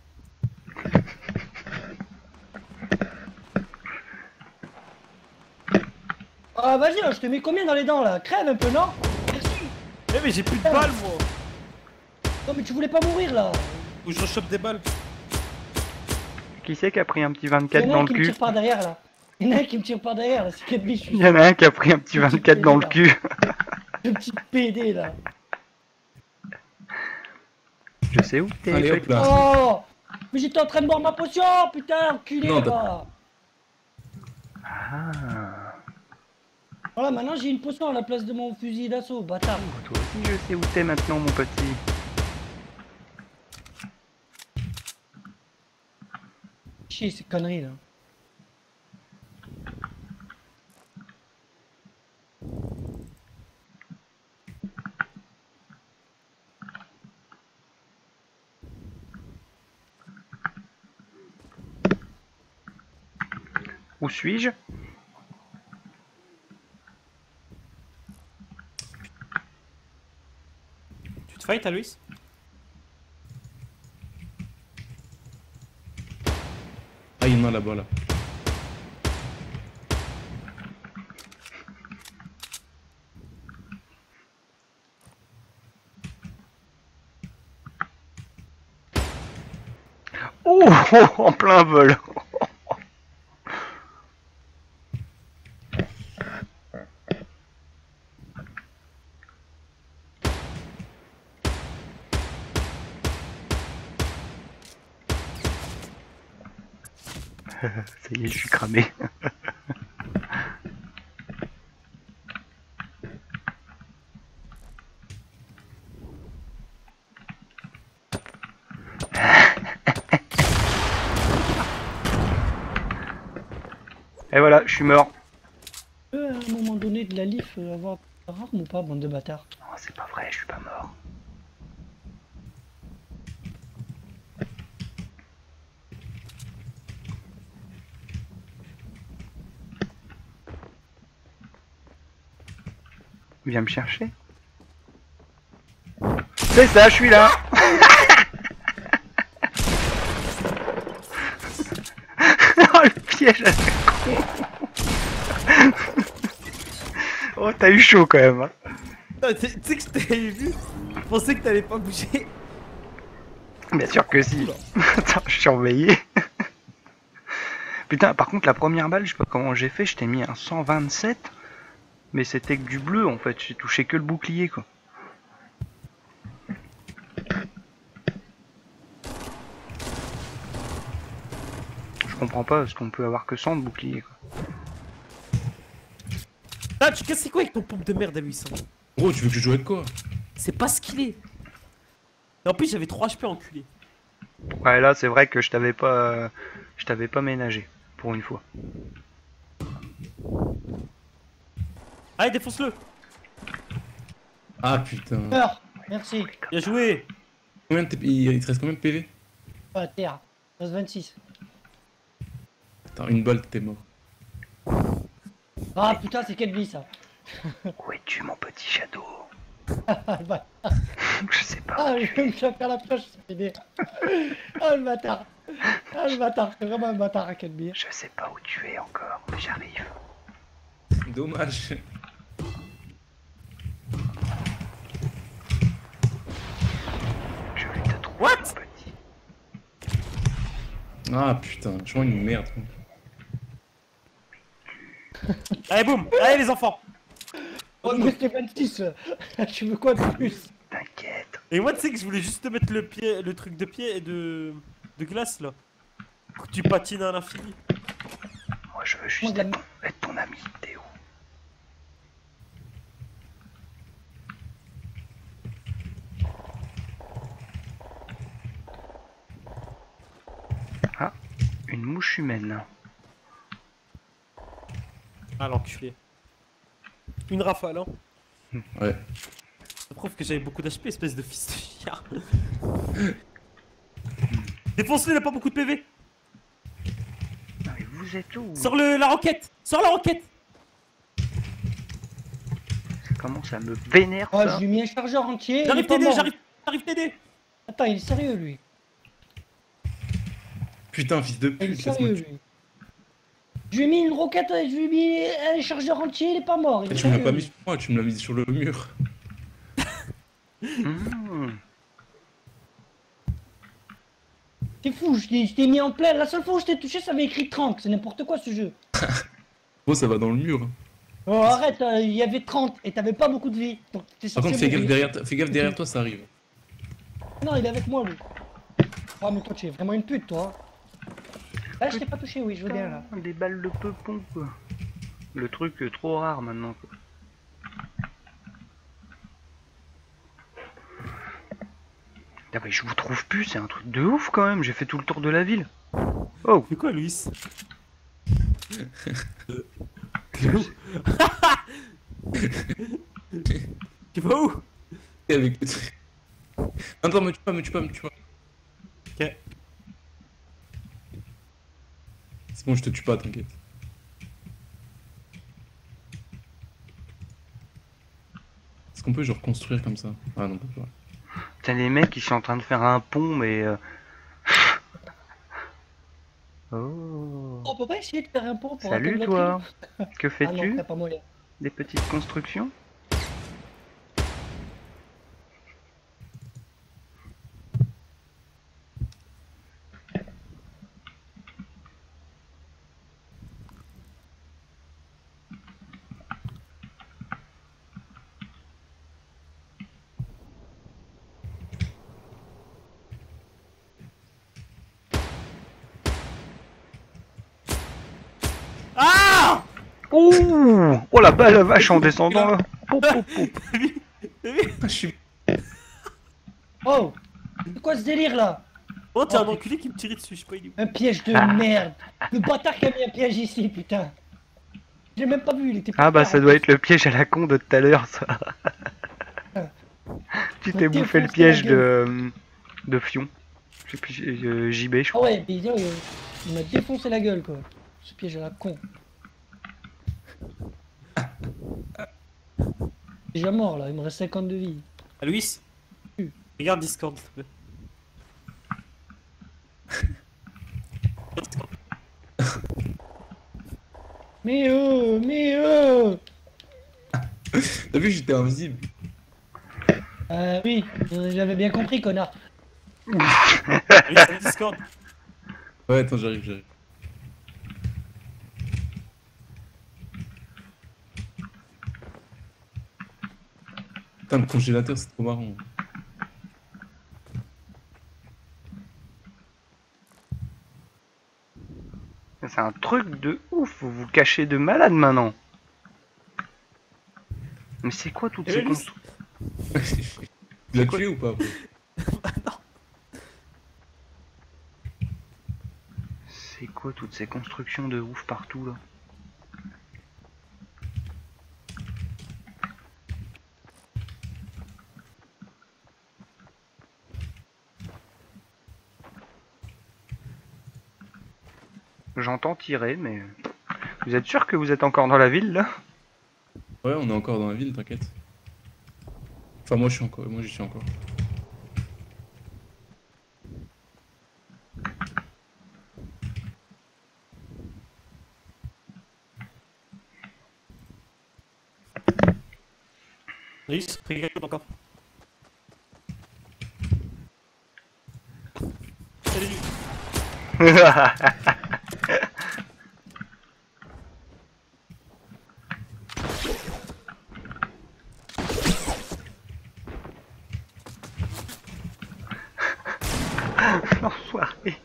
Ah vas-y, là, je te mets combien dans les dents là? Crève un peu, non? Merci. Eh mais j'ai plus de balles moi. Non mais tu voulais pas mourir là. Ou je rechoppe des balles. Qui c'est qui a pris un petit Il y en vingt-quatre a dans un le qui me cul? tire par derrière là. Il y en a un qui me tire par derrière là, c'est quatre biches. Il y en a un qui a pris un petit vingt-quatre dans le cul. Le petit P D là. Je sais où t'es. Allez hop là. Oh. Mais j'étais en train de boire ma potion, putain, enculé Non, t'as- là. Ah, Voilà, maintenant j'ai une potion à la place de mon fusil d'assaut, bâtard. toi aussi je sais où t'es maintenant, mon petit. Chier ces conneries là. Où suis-je? Tu te fight à Louis? Ah, il y en a là-bas, là. Oh, oh, en plein vol. Ça y est, je suis cramé. Et voilà, je suis mort. Euh, à un moment donné de la life, euh, avoir arme ou pas, bande de bâtards? Oh, c'est pas vrai, je suis pas mort. Viens me chercher. C'est ça, je suis là. Oh, le piège à la con. Oh, t'as eu chaud quand même. Hein. Non, Tu sais que je t'avais vu, je pensais que t'allais pas bouger. Bien sûr que si. Attends, je suis surveillé. Putain, par contre, la première balle, je sais pas comment j'ai fait, je t'ai mis un cent vingt-sept. Mais c'était que du bleu en fait, j'ai touché que le bouclier quoi. Je comprends pas parce qu'on peut avoir que cent de bouclier quoi. Ah, tu casses quoi avec ton pompe de merde à huit cents? Gros, tu veux que je joue avec quoi? C'est pas ce qu'il est. Et en plus, j'avais trois H P enculé. Ouais, là c'est vrai que je t'avais pas euh, je t'avais pas ménagé pour une fois. Allez, défonce-le. Ah putain. Meurs. Merci. Bien joué. Combien de T P il il te reste combien de P V? Pas à terre. vingt-six. Attends, une balle, t'es mort. Ah putain, c'est quelle vie ça? Où es-tu mon petit shadow? Ah, le bâtard. Je sais pas. Ah, je vais me choper à la pioche, c'est fini. Ah, le bâtard. Ah, le bâtard, c'est vraiment un bâtard à quelle vie. Je sais pas où tu es encore, mais j'arrive. Dommage. Je vais te trouver What? mon petit. Ah putain, je vois une merde. Allez, boum. Allez, les enfants. Oh, mais c'est vingt-six. Tu veux quoi de plus? T'inquiète. Et moi, tu sais que je voulais juste te mettre le pied, le truc de pied et de, de glace là. Pour que tu patines à l'infini. Moi je veux Moi, juste de la- être ton, être ton ami, Théo. Ah, une mouche humaine. Ah, l'enculé. Une rafale, hein. Ouais. Ça prouve que j'avais beaucoup d'H P, espèce de fils de chien. Défonce-le, il a pas beaucoup de P V. Non mais vous êtes où? Sors le, la roquette. Sors la roquette. Ça commence à me vénère Oh, ça. je lui ai mis un chargeur entier. il J'arrive est pas t'aider, mort. j'arrive j'arrive t'aider. Attends, il est sérieux lui. Putain, fils de Il est pute, sérieux laisse-moi. lui. Je lui ai mis une roquette, je lui ai mis un chargeur entier, il est pas mort. Il est Tu me l'as sérieux, pas lui. mis sur moi, tu me l'as mis sur le mur. Mmh. T'es fou, je t'ai je t'ai mis en plein. La seule fois où je t'ai touché, ça avait écrit trente. C'est n'importe quoi ce jeu. Gros, ça va dans le mur. Oh, arrête, euh, il y avait trente et t'avais pas beaucoup de vie. Donc t'es Par censé contre, fais gaffe mourir. derrière, ta- fais gaffe derrière toi, ça arrive. Non, il est avec moi lui. Ah, mais toi, tu es vraiment une pute, toi. Là, je t'ai pas touché, oui, je veux bien là. Des balles de peupon quoi. Le truc euh, trop rare maintenant quoi. Ah mais je vous trouve plus, c'est un truc de ouf quand même, j'ai fait tout le tour de la ville. Oh, C'est quoi, Louis? Tu vas où? Et avec le truc. Attends, me tue pas, me tue pas, me tue pas. Ok. C'est bon, je te tue pas, t'inquiète. Est-ce qu'on peut genre construire comme ça? Ah non, pas. t'as les mecs qui sont en train de faire un pont mais... euh, Oh. On peut pas essayer de faire un pont pour Salut attendre la toi, tribune? que Ah non, fais-tu? t'as pas moyen. Des petites constructions? Ouh. Oh la balle, la vache en descendant là. Poup, poup, poup. Je suis... Oh, c'est quoi ce délire là? Oh, t'es Oh, un enculé qui me tirait dessus, je sais pas, il est où. Un piège de merde. Le bâtard qui a mis un piège ici, putain. Je l'ai même pas vu, il était Ah par bah terre, ça en doit plus. être le piège à la con de tout à l'heure ça. Tu t'es Faut bouffé le défoncer piège la de... de Fion. Je sais plus, euh, J B je Ah crois. ouais, mais euh, il m'a défoncé la gueule quoi. Ce piège à la con. Déjà mort là, il me reste cinquante de vie. Ah, Louis, regarde Discord, s'il te plaît. Mais euh, mais euh T'as vu que j'étais invisible? Euh oui, j'avais bien compris connard. Louis, regarde Discord. Ouais, attends, j'arrive, j'arrive. Putain, le congélateur, c'est trop marrant. C'est un truc de ouf, vous vous cachez de malade maintenant. Mais c'est quoi toutes Eh ces ben, Louis. constructions? Tu l'as quoi tué ou pas? C'est quoi toutes ces constructions de ouf partout là? J'entends tirer, mais... Vous êtes sûr que vous êtes encore dans la ville là? Ouais, on est encore dans la ville, t'inquiète. Enfin, moi, je suis encore, moi, j'y suis encore. Louis, regarde encore. Salut. L'enfoiré.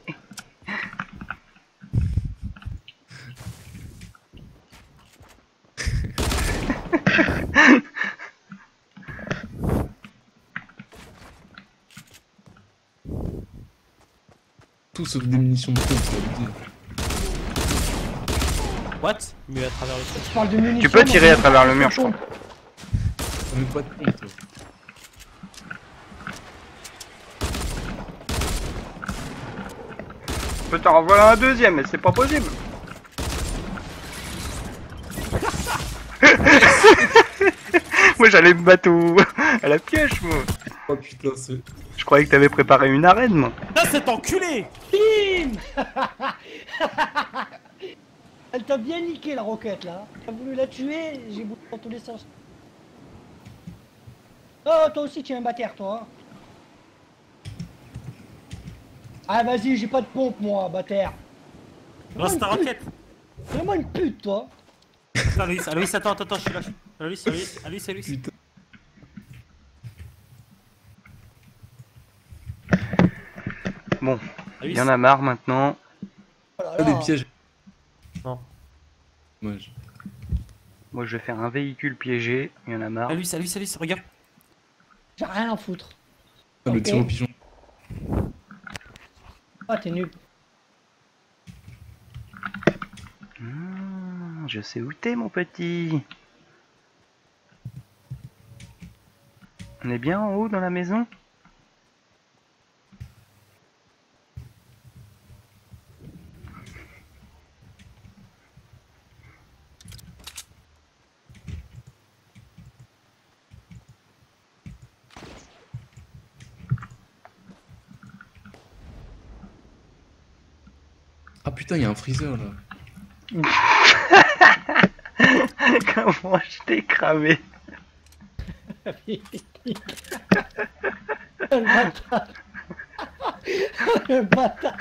Tout sauf des munitions de pompe, ça veut dire. What? Mais à travers le truc. Je parle de munitions. Tu peux tirer moi, à travers le mur, je crois. On met pas de pompe, toi. Je peux t'en revoilà un deuxième, mais c'est pas possible. Moi j'allais me battre au... à la pioche moi. Oh putain, c'est... Je croyais que t'avais préparé une arène moi. Ah, cet enculé! Bim. Elle t'a bien niqué la roquette là. T'as voulu la tuer, j'ai bouffé dans tous les sens. Oh, toi aussi tu es un bâtard toi. Hein. Ah vas-y, j'ai pas de pompe moi, bâtard. Lance ta roquette! Vraiment une pute toi. Attends, Louis, ah, Louis, attends, attends, attends, je suis là. Ah, Louis, ah, Louis, ah, Louis, ah, Louis. Putain. Bon, Ah, Louis. il y en a marre maintenant. Oh là Pas là. des pièges. Non. Dommage. Moi je vais faire un véhicule piégé, il y en a marre. Ah, Louis, ah, Louis, ah, Louis, regarde. J'ai rien à foutre. Ah, le Ok. tir au pigeon. Ah t'es nul. Mmh, je sais où t'es mon petit. On est bien en haut dans la maison? Ah putain, il y a un freezer là. Comment je t'ai cramé? Le bâtard. Le bâtard.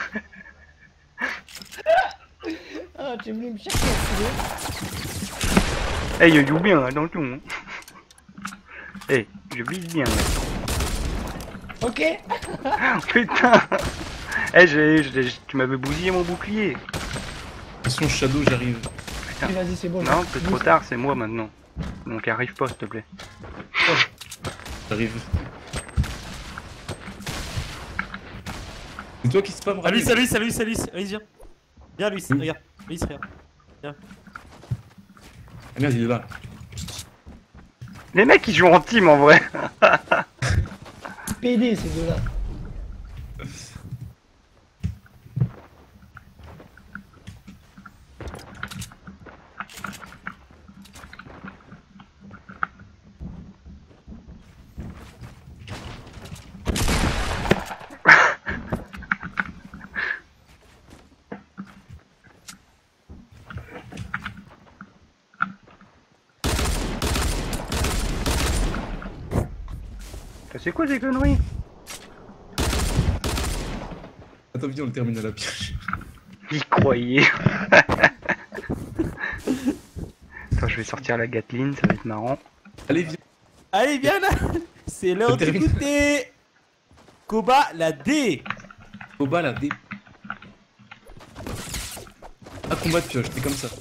Ah tu es venu me chercher enculé. Eh, je joue bien, attention. Eh, je vise bien. Là. Ok. Putain. Eh, j'ai, j'ai- tu m'avais bousillé mon bouclier. Attention, Shadow, j'arrive. Vas-y, vas-y, c'est bon. Non, c'est trop tard, c'est moi maintenant. Donc arrive pas, s'il te plaît. J'arrive. C'est toi qui spam. Ah, lui, salut, salut, salut, Luis, viens. Viens, Luis, Oui. regarde. Luis, regarde. Ah merde, il est là. Les mecs ils jouent en team en vrai. P D ces deux-là. C'est quoi ces conneries? Attends, viens, on le termine à la pioche. Il croyait. Attends, je vais sortir la Gatling, ça va être marrant. Allez, viens. Allez, viens là. C'est l'heure On termine. d'écouter. Koba, la D. Au bas, là, des. Ah, combat de pioche, t'es comme ça.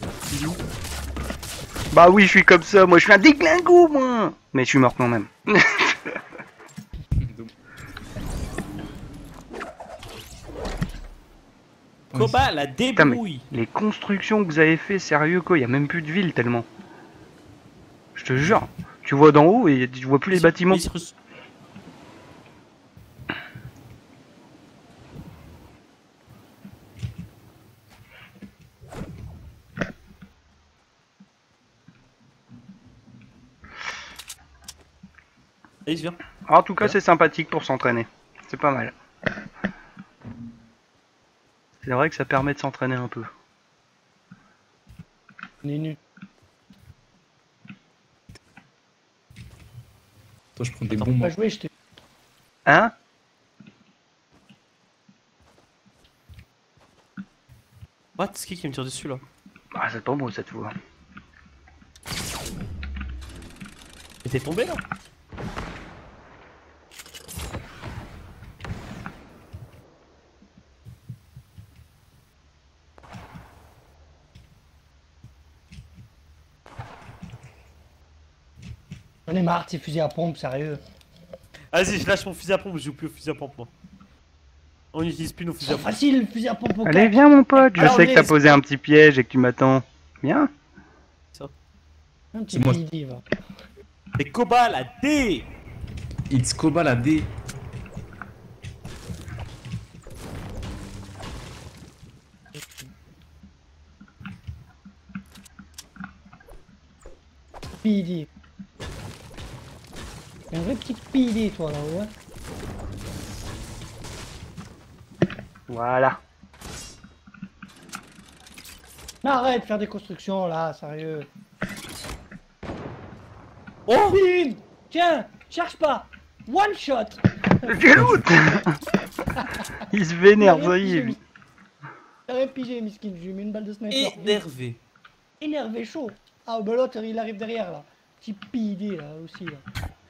Bah oui, je suis comme ça, moi je suis un déglingo, moi. Mais je suis mort quand même. Koba, la débrouille. Les constructions que vous avez fait, sérieux quoi, y a même plus de ville tellement. Je te jure, tu vois d'en haut et tu vois plus les bâtiments. Allez, viens. En tout cas, c'est sympathique pour s'entraîner. C'est pas mal. C'est vrai que ça permet de s'entraîner un peu. On est nul. Attends, je prends des Attends, bombes. Pas jouer, je t'ai. Hein? What? C'est qui qui me tire dessus là? Ah, c'est pas moi cette fois. Mais t'es tombé là? J'en ai marre de ces fusils à pompe, sérieux. Vas-y, je lâche mon fusil à pompe, je joue plus au fusil à pompe moi. On n'utilise plus nos fusils à C'est pompe. facile le fusil à pompe au Allez, cap. viens mon pote, je Alors, sais que mais- t'as posé un petit piège et que tu m'attends. Viens. Un petit C'est moi. P D, va. Et Koba, la D. It's Koba, la D. P D. Un vrai petit P D, toi, là-haut, hein. Voilà. Mais arrête de faire des constructions, là, sérieux. Oh! Bim! Tiens, cherche pas. One shot. Tu loot. Il se vénère, ça y est. lui. T'aurais pigé, miskin, je lui mets une balle de sniper. Énervé. Énervé, chaud. Ah, bah l'autre, il arrive derrière, là. Petit P D, là, aussi, là.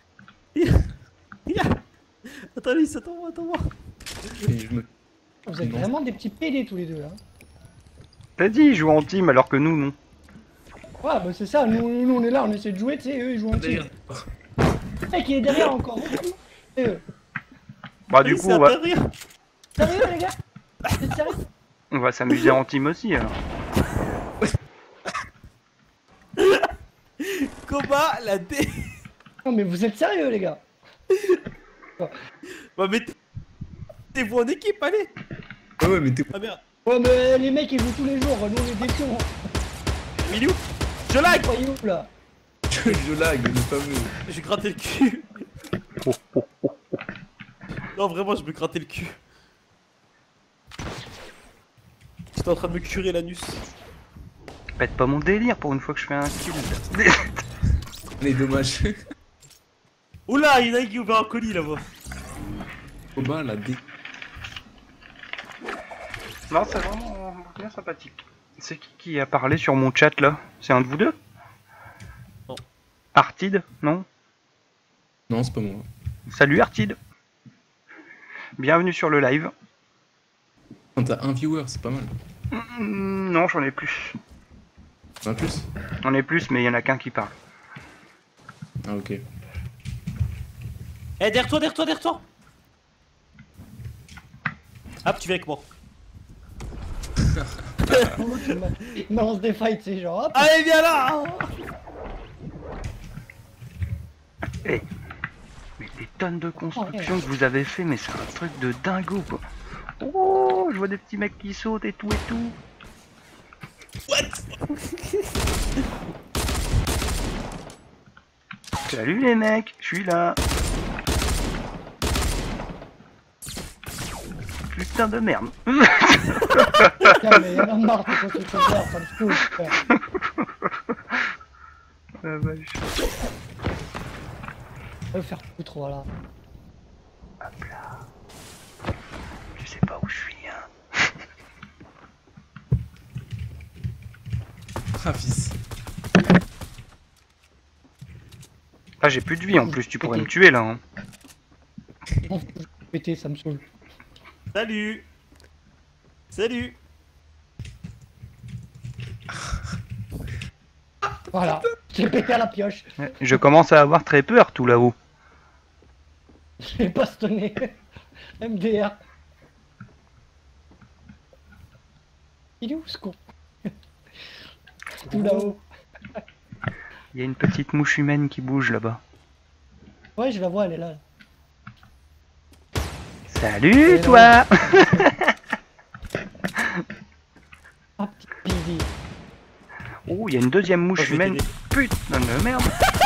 Attends, Luis, attends-moi, attends-moi. Et je me... Vous êtes Non. vraiment des petits P D, tous les deux, là. T'as dit, ils jouent en team alors que nous, non. Ouais, bah c'est ça, nous, nous on est là, on essaie de jouer, tu sais, eux ils jouent en team. Derrière. Le mec il est derrière encore. Et eux. Bah du Luis, coup, c'est on va, intérieur. Sérieux les gars? Vous êtes sérieux? on va s'amuser en team aussi alors. Koba, la D. Non mais vous êtes sérieux les gars? Bah, mais t'es-vous en équipe, allez. Ouais, ouais, mais t'es. Ah merde. Ouais mais les mecs ils jouent tous les jours, nous on est des pions. Milou, je lag. Croyez où là? Je lag, le fameux. Je vais gratter le cul. Oh, oh, oh. Non, vraiment, je me grattais le cul. J'étais en train de me curer l'anus. Pète pas mon délire pour une fois que je fais un kill. Allez, dommage. Oula, il y en a un qui a ouvert un colis là-bas. Koba, la D. Non, c'est vraiment bien sympathique. C'est qui qui a parlé sur mon chat là? C'est un de vous deux? Non. Artide? Non? Non, c'est pas moi. Salut Artide. Bienvenue sur le live. Quand t'as un viewer, c'est pas mal. Mm, Non, j'en ai plus. Un plus? On est plus, mais il y en a qu'un qui parle. Ah, ok. Eh, derrière toi, derrière toi, derrière toi. Hop, tu viens avec moi. Il lance des fights, c'est genre hop. Allez, viens là. Eh, mais les tonnes de construction que vous avez fait, mais c'est un truc de dingo quoi. Oh, je vois des petits mecs qui sautent et tout et tout. What? Salut les mecs, je suis là. Putain de merde. Putain, mais y'en a marre de construction verte, ça me saoule, frère. Ah, vache. On va me faire foutre, voilà. Hop là. Je sais pas où je suis hein. Ah, fils. Ah j'ai plus de vie en plus, tu pourrais me tuer là hein. Non, je vais péter, ça me saoule. Salut. Salut. Voilà, j'ai pété à la pioche. Je commence à avoir très peur tout là-haut. Je l'ai bastonné. M D R. Il est où ce con? Tout là-haut. Il y a une petite mouche humaine qui bouge là-bas. Ouais, je la vois, elle est là. Salut Et toi. Ah, petit Bibi. Oh, il y a une deuxième Oh, mouche je vais humaine. t'aider. Putain de merde.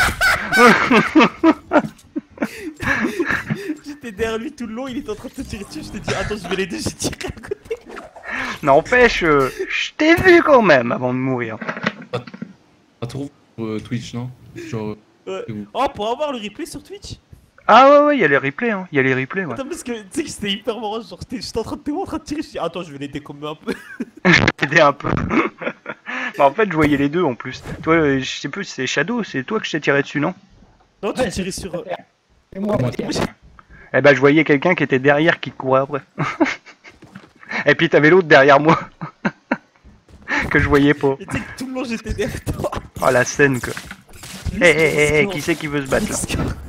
J'étais derrière lui tout le long, il était en train de te tirer dessus. Je t'ai dit, attends, je vais l'aider, j'ai tiré à côté. N'empêche, euh, je t'ai vu quand même avant de mourir. On trouve sur euh, Twitch, non? Genre. euh, Ouais. c'est où? Oh, pour avoir le replay sur Twitch. Ah ouais ouais, il y a les replays hein. Il y a les replays ouais. Attends, parce que tu sais que c'était hyper marrant. Genre, j'étais j'étais en train de te en train de tirer. Je dis, attends, je vais l'aider comme un peu. T'aider un peu. Bah en fait, je voyais les deux en plus. Toi, euh, je sais plus, c'est Shadow, c'est toi que je t'ai tiré dessus, non? Non, tu as Ouais, tiré sur. euh, Et moi, Moi, moi, Eh ben, je voyais quelqu'un qui était derrière qui courait après. Et puis t'avais l'autre derrière moi. Que je voyais pas. Et tu sais que tout le long, j'étais derrière toi. Oh la scène que. Eh eh eh eh, qui c'est qui veut se battre là?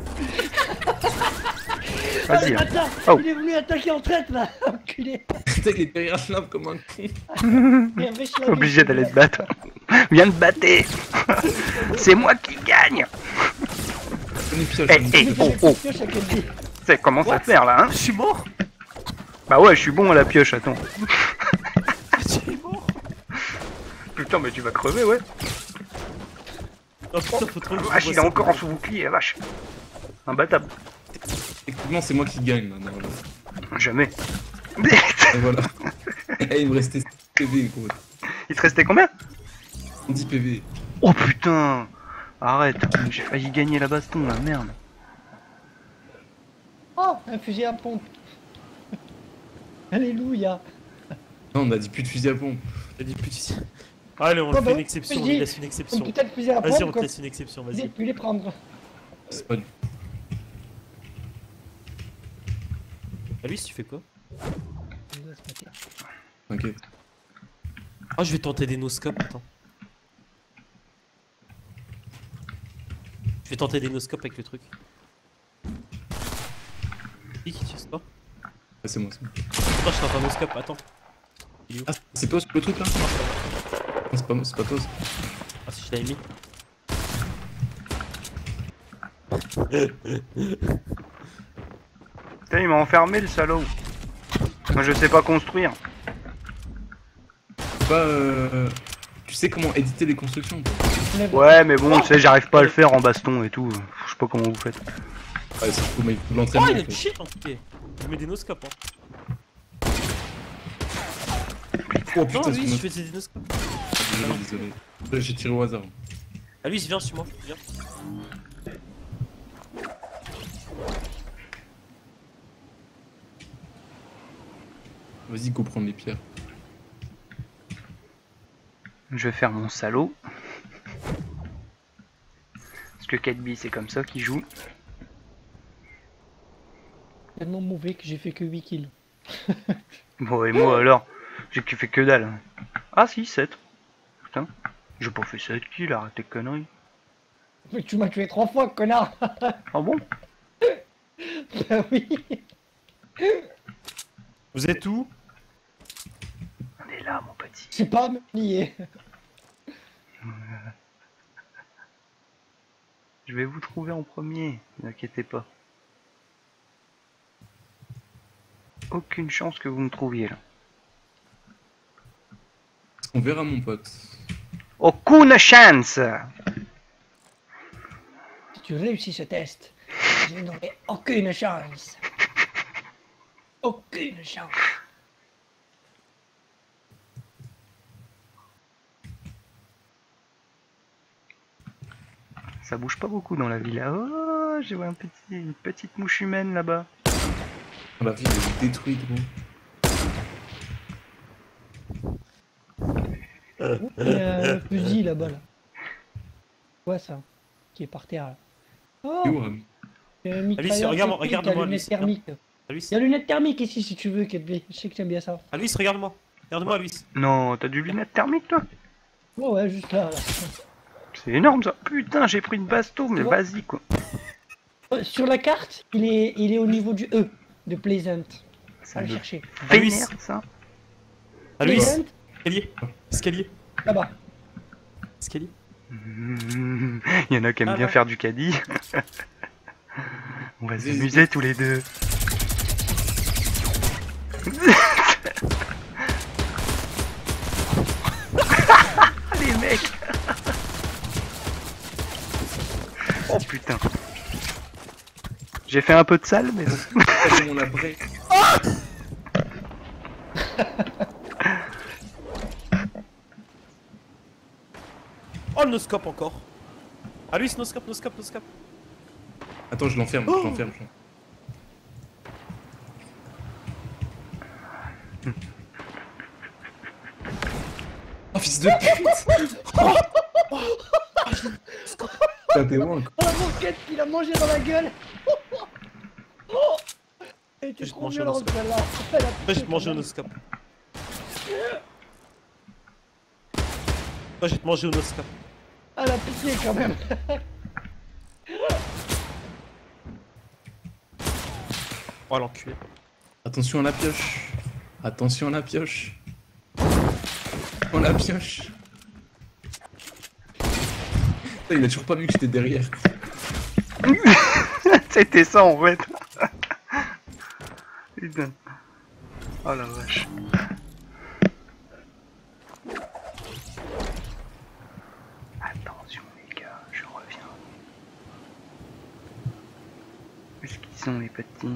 Vas-y. hein. Attends, Oh. il est venu attaquer en traite là, enculé. Putain, il est derrière la lampe comme un con. Il y avait Schlager Obligé qui d'aller voulait- se battre. Viens te battre. C'est moi qui gagne. On est pioche. Eh on est eh Il pioche. fait oh des oh. pioches à Kelly. Ça commence à What faire là hein. Je suis mort. Bah ouais, je suis bon à la pioche, attends. Je suis mort. Putain, mais tu vas crever, ouais. Oh putain, faut trop que je Vache, revoie il est ça. encore en sous-bouclier, la vache. Imbattable. Effectivement, c'est moi qui gagne maintenant. Jamais. Et voilà. Eh, il me restait six P V, gros. Il te restait combien? dix P V. Oh putain. Arrête, j'ai failli gagner la baston, la merde. Oh, un fusil à pompe. Alléluia. Non, on a dit plus de fusil à pompe. T'as dit putain. Allez, on Oh, lui fait bah, une exception, on vas-y. lui laisse une Une exception. putain de fusil à Vas-y, on pompe, te quoi. laisse une exception, J'ai vas-y. pu les prendre. C'est pas du. Ah, lui, tu fais quoi? T'inquiète. Ah, je vais tenter des no-scopes, attends. Je vais tenter des no-scopes avec le truc. Qui qui tire ça? Ah, c'est moi, c'est moi. Attends, je tente un no-scope, attends. Il est où? Ah, c'est toi sur le truc là? Non, c'est pas moi, c'est pas toi. ça. Ah, si je l'avais mis. Putain, il m'a enfermé le salaud. Moi, je sais pas construire. C'est pas. Euh... Tu sais comment éditer les constructions toi? Ouais, mais bon, tu sais, j'arrive pas à le faire en baston et tout. Je sais pas comment vous faites. Ouais, c'est faut mais faut de Oh, l'entraînement. il a en du fait. shit en tout cas. Je mets des no-scopes, hein. Oh Non, putain, lui, c'est je moi. faisais des no-scopes. Désolé, désolé. Euh, J'ai tiré au hasard. Ah, lui, viens sur moi, viens. Vas-y, go prendre les pierres. Je vais faire mon salaud. Parce que quatre B c'est comme ça qu'il joue. Tellement mauvais que j'ai fait que huit kills. Bon, et moi alors, j'ai fait que dalle. Ah si, sept. Putain. J'ai pas fait sept kills, arrête tes conneries. Mais tu m'as tué trois fois, connard. Ah bon? Bah oui. Vous êtes où? On est là, mon petit. Je sais pas me plier. Je vais vous trouver en premier, ne inquiétez pas. Aucune chance que vous me trouviez là. On verra, mon pote. Aucune chance! Si tu réussis ce test, je n'aurai aucune chance. Aucune chance. Ça bouge pas beaucoup dans la ville. Oh, j'ai vu un petit, une petite mouche humaine là-bas. La ville est détruite, gros. Il y a un fusil là-bas, là. Quoi ça? Qui est par terre là. Oh, C'est où, Rami? il y a un Alice, mitrailleur regarde-moi, technique, regarde-moi, il y a lunettes Alice. thermiques. Alice, Il y a lunettes thermiques ici si tu veux, Kedley. Je sais que t'aimes bien ça. Alice, regarde-moi. Regarde-moi, Alice. Non, t'as du lunette thermique toi? Ouais, ouais, juste là. là. C'est énorme ça. Putain, j'ai pris une basto, mais Tu vois vas-y quoi. Euh, Sur la carte, il est, il est au niveau du E de Pleasant. Ça Va le me chercher. vénère ça. Alice, Pleasant, escalier. Escalier. là-bas. Escalier. Mmh, il y en a qui aiment Ah, bien bah. faire du caddie. On va Vas-y. s'amuser tous les deux. Les mecs. Oh putain. J'ai fait un peu de salle mais bon. Ça, mon après. Oh, le noscope encore. Alice, noscope, noscope, noscope. Attends, je l'enferme, Oh. je l'enferme. je l'enferme. Oh, fils de pute! Putain, t'es loin, quoi. Oh la moquette qu'il a mangé dans la gueule. Oh. Et tu J'ai te trop mangé violente le celle-là. Elle a Ouais, j'ai piqué, te mangé quand au même. noscope. Ouais, j'ai te mangé au noscope. Elle a piqué quand même. Oh, l'enculé. Attention à la pioche. Attention à la pioche. On la pioche. Putain, il a toujours pas vu que j'étais derrière. C'était ça en fait. Putain. Oh la vache. Attention les gars, je reviens. Où est-ce qu'ils sont les petits?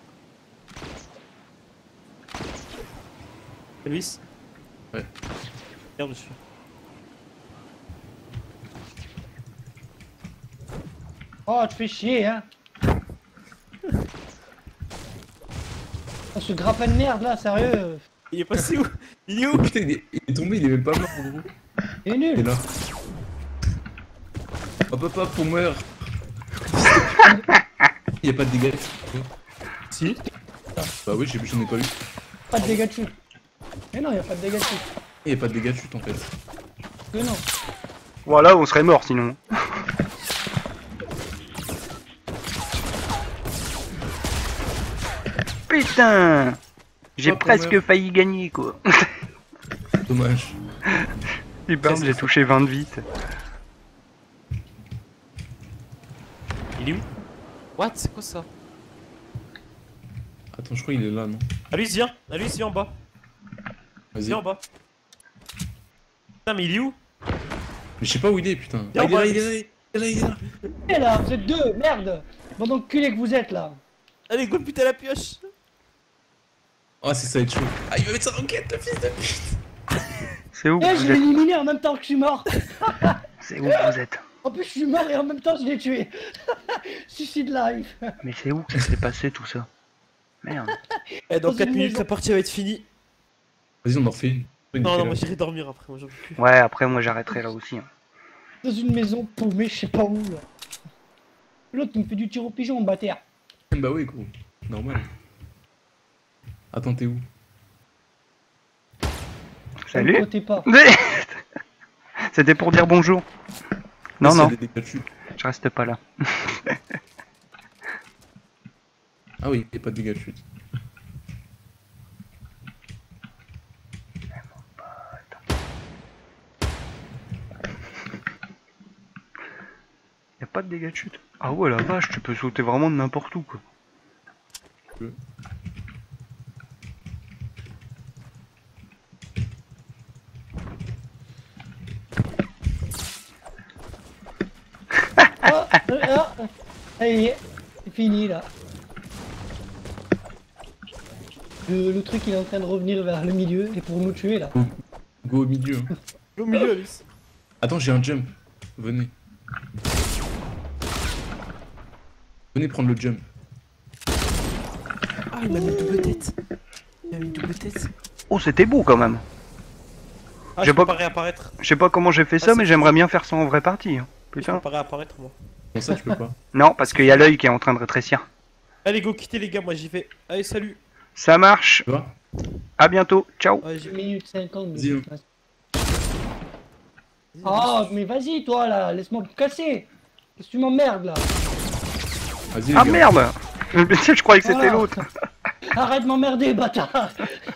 Alice. Ouais. Regarde dessus. Oh, tu fais chier, hein. Oh, ce grappin de merde là, sérieux. Il est passé où? Il est où? Putain, il est, il est tombé, il est même pas mort, gros. Il est Il est nul. là. Hop hop hop, on meurt. Il y a pas de dégâts. Si. Bah oui, j'ai- j'en ai pas eu. Pas de dégâts de chute. Mais non, il y a pas de dégâts de chute. Il y a pas de dégâts de chute en fait. Que non. Voilà, on serait mort sinon. Putain! J'ai Hop, on presque meurt. failli gagner quoi. Dommage. Et bam, Presque j'ai ça. touché vingt de vite. Il est où? What? C'est quoi ça? Attends, je crois qu'il est là, non? Alice, viens. Alice, viens en bas. Vas-y. Viens en bas. Putain, mais il est où? Mais je sais pas où il est, putain. Viens, Ah, il est on là, va- il est là, il est là, il est là. Et là, vous êtes deux, merde. Bon donc culé que vous êtes là. Allez, go putain la pioche. Oh, c'est ça être chaud. Ah, il va mettre sa roquette, le fils de pute. C'est où Eh, je vous l'ai êtes? éliminé en même temps que je suis mort. C'est où vous êtes? En plus, je suis mort et en même temps, je l'ai tué. Suicide live. Mais c'est où que ça s'est passé tout ça? Merde. Eh, dans Dans quatre une minutes, maison. la partie va être finie. Vas-y, on en refait une. Une Non, non, fait moi là. j'irai dormir après, moi j'en peux plus. Ouais, après moi j'arrêterai là aussi. hein. Dans une maison paumée, je sais pas où là. L'autre, il me fait du tir au pigeon, bâtard. Bah oui, gros. Normal. Attends, t'es où? Ça me Salut. côté pas. C'était pour dire bonjour. Non, Ah, non, c'est des dégâts de chute. je reste pas là. Ah oui, il n'y a pas de dégâts de chute. Y a pas de dégâts de chute. Ah ouais, la vache, tu peux sauter vraiment de n'importe où, quoi. Euh. Ah, euh, ah, ça y est, c'est fini là. Le, le truc il est en train de revenir vers le milieu et pour nous tuer là. Go au milieu. hein. Au milieu, Alice. Attends, j'ai un jump. Venez. Venez prendre le jump. Ah, il m'a mis une double tête. Il m'a mis une double tête. Oh, c'était beau quand même. Ah, J'ai je peux pas- pas réapparaître. Je sais pas comment j'ai fait Ah, ça, c'est mais j'aimerais bien faire ça en vraie partie. hein. Je Putain. peux pas réapparaître, moi. Bon, ça, tu peux pas. Non, parce qu'il y a l'œil qui est en train de rétrécir. Allez, go, quittez les gars, moi j'y vais. Allez, salut. Ça marche. Tu vois? À bientôt. Ciao. Ouais, j'y deux vais. minutes cinquante. Vas-y, hein. Ah, mais vas-y toi là, laisse-moi me casser. Qu'est-ce que tu m'emmerdes là? Vas-y, les Ah gars. merde. Je croyais que c'était Voilà. l'autre. Arrête de m'emmerder, bâtard.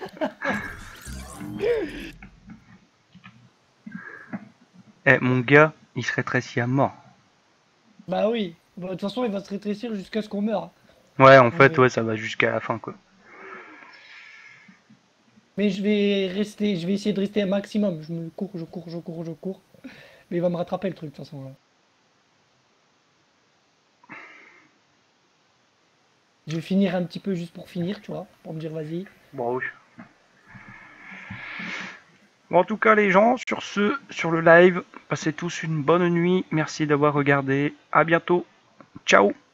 Eh, mon gars, il se rétrécit à mort. Bah oui. Bon, de toute façon, il va se rétrécir jusqu'à ce qu'on meure. Ouais, en fait, Ouais. ouais, ça va jusqu'à la fin, quoi. Mais je vais rester, je vais essayer de rester un maximum. Je me cours, je cours, je cours, je cours. Mais il va me rattraper le truc de toute façon là. Je vais finir un petit peu juste pour finir, tu vois, pour me dire vas-y. Bon, oui. Bon, en tout cas, les gens, sur ce, sur le live, passez tous une bonne nuit. Merci d'avoir regardé. À bientôt. Ciao.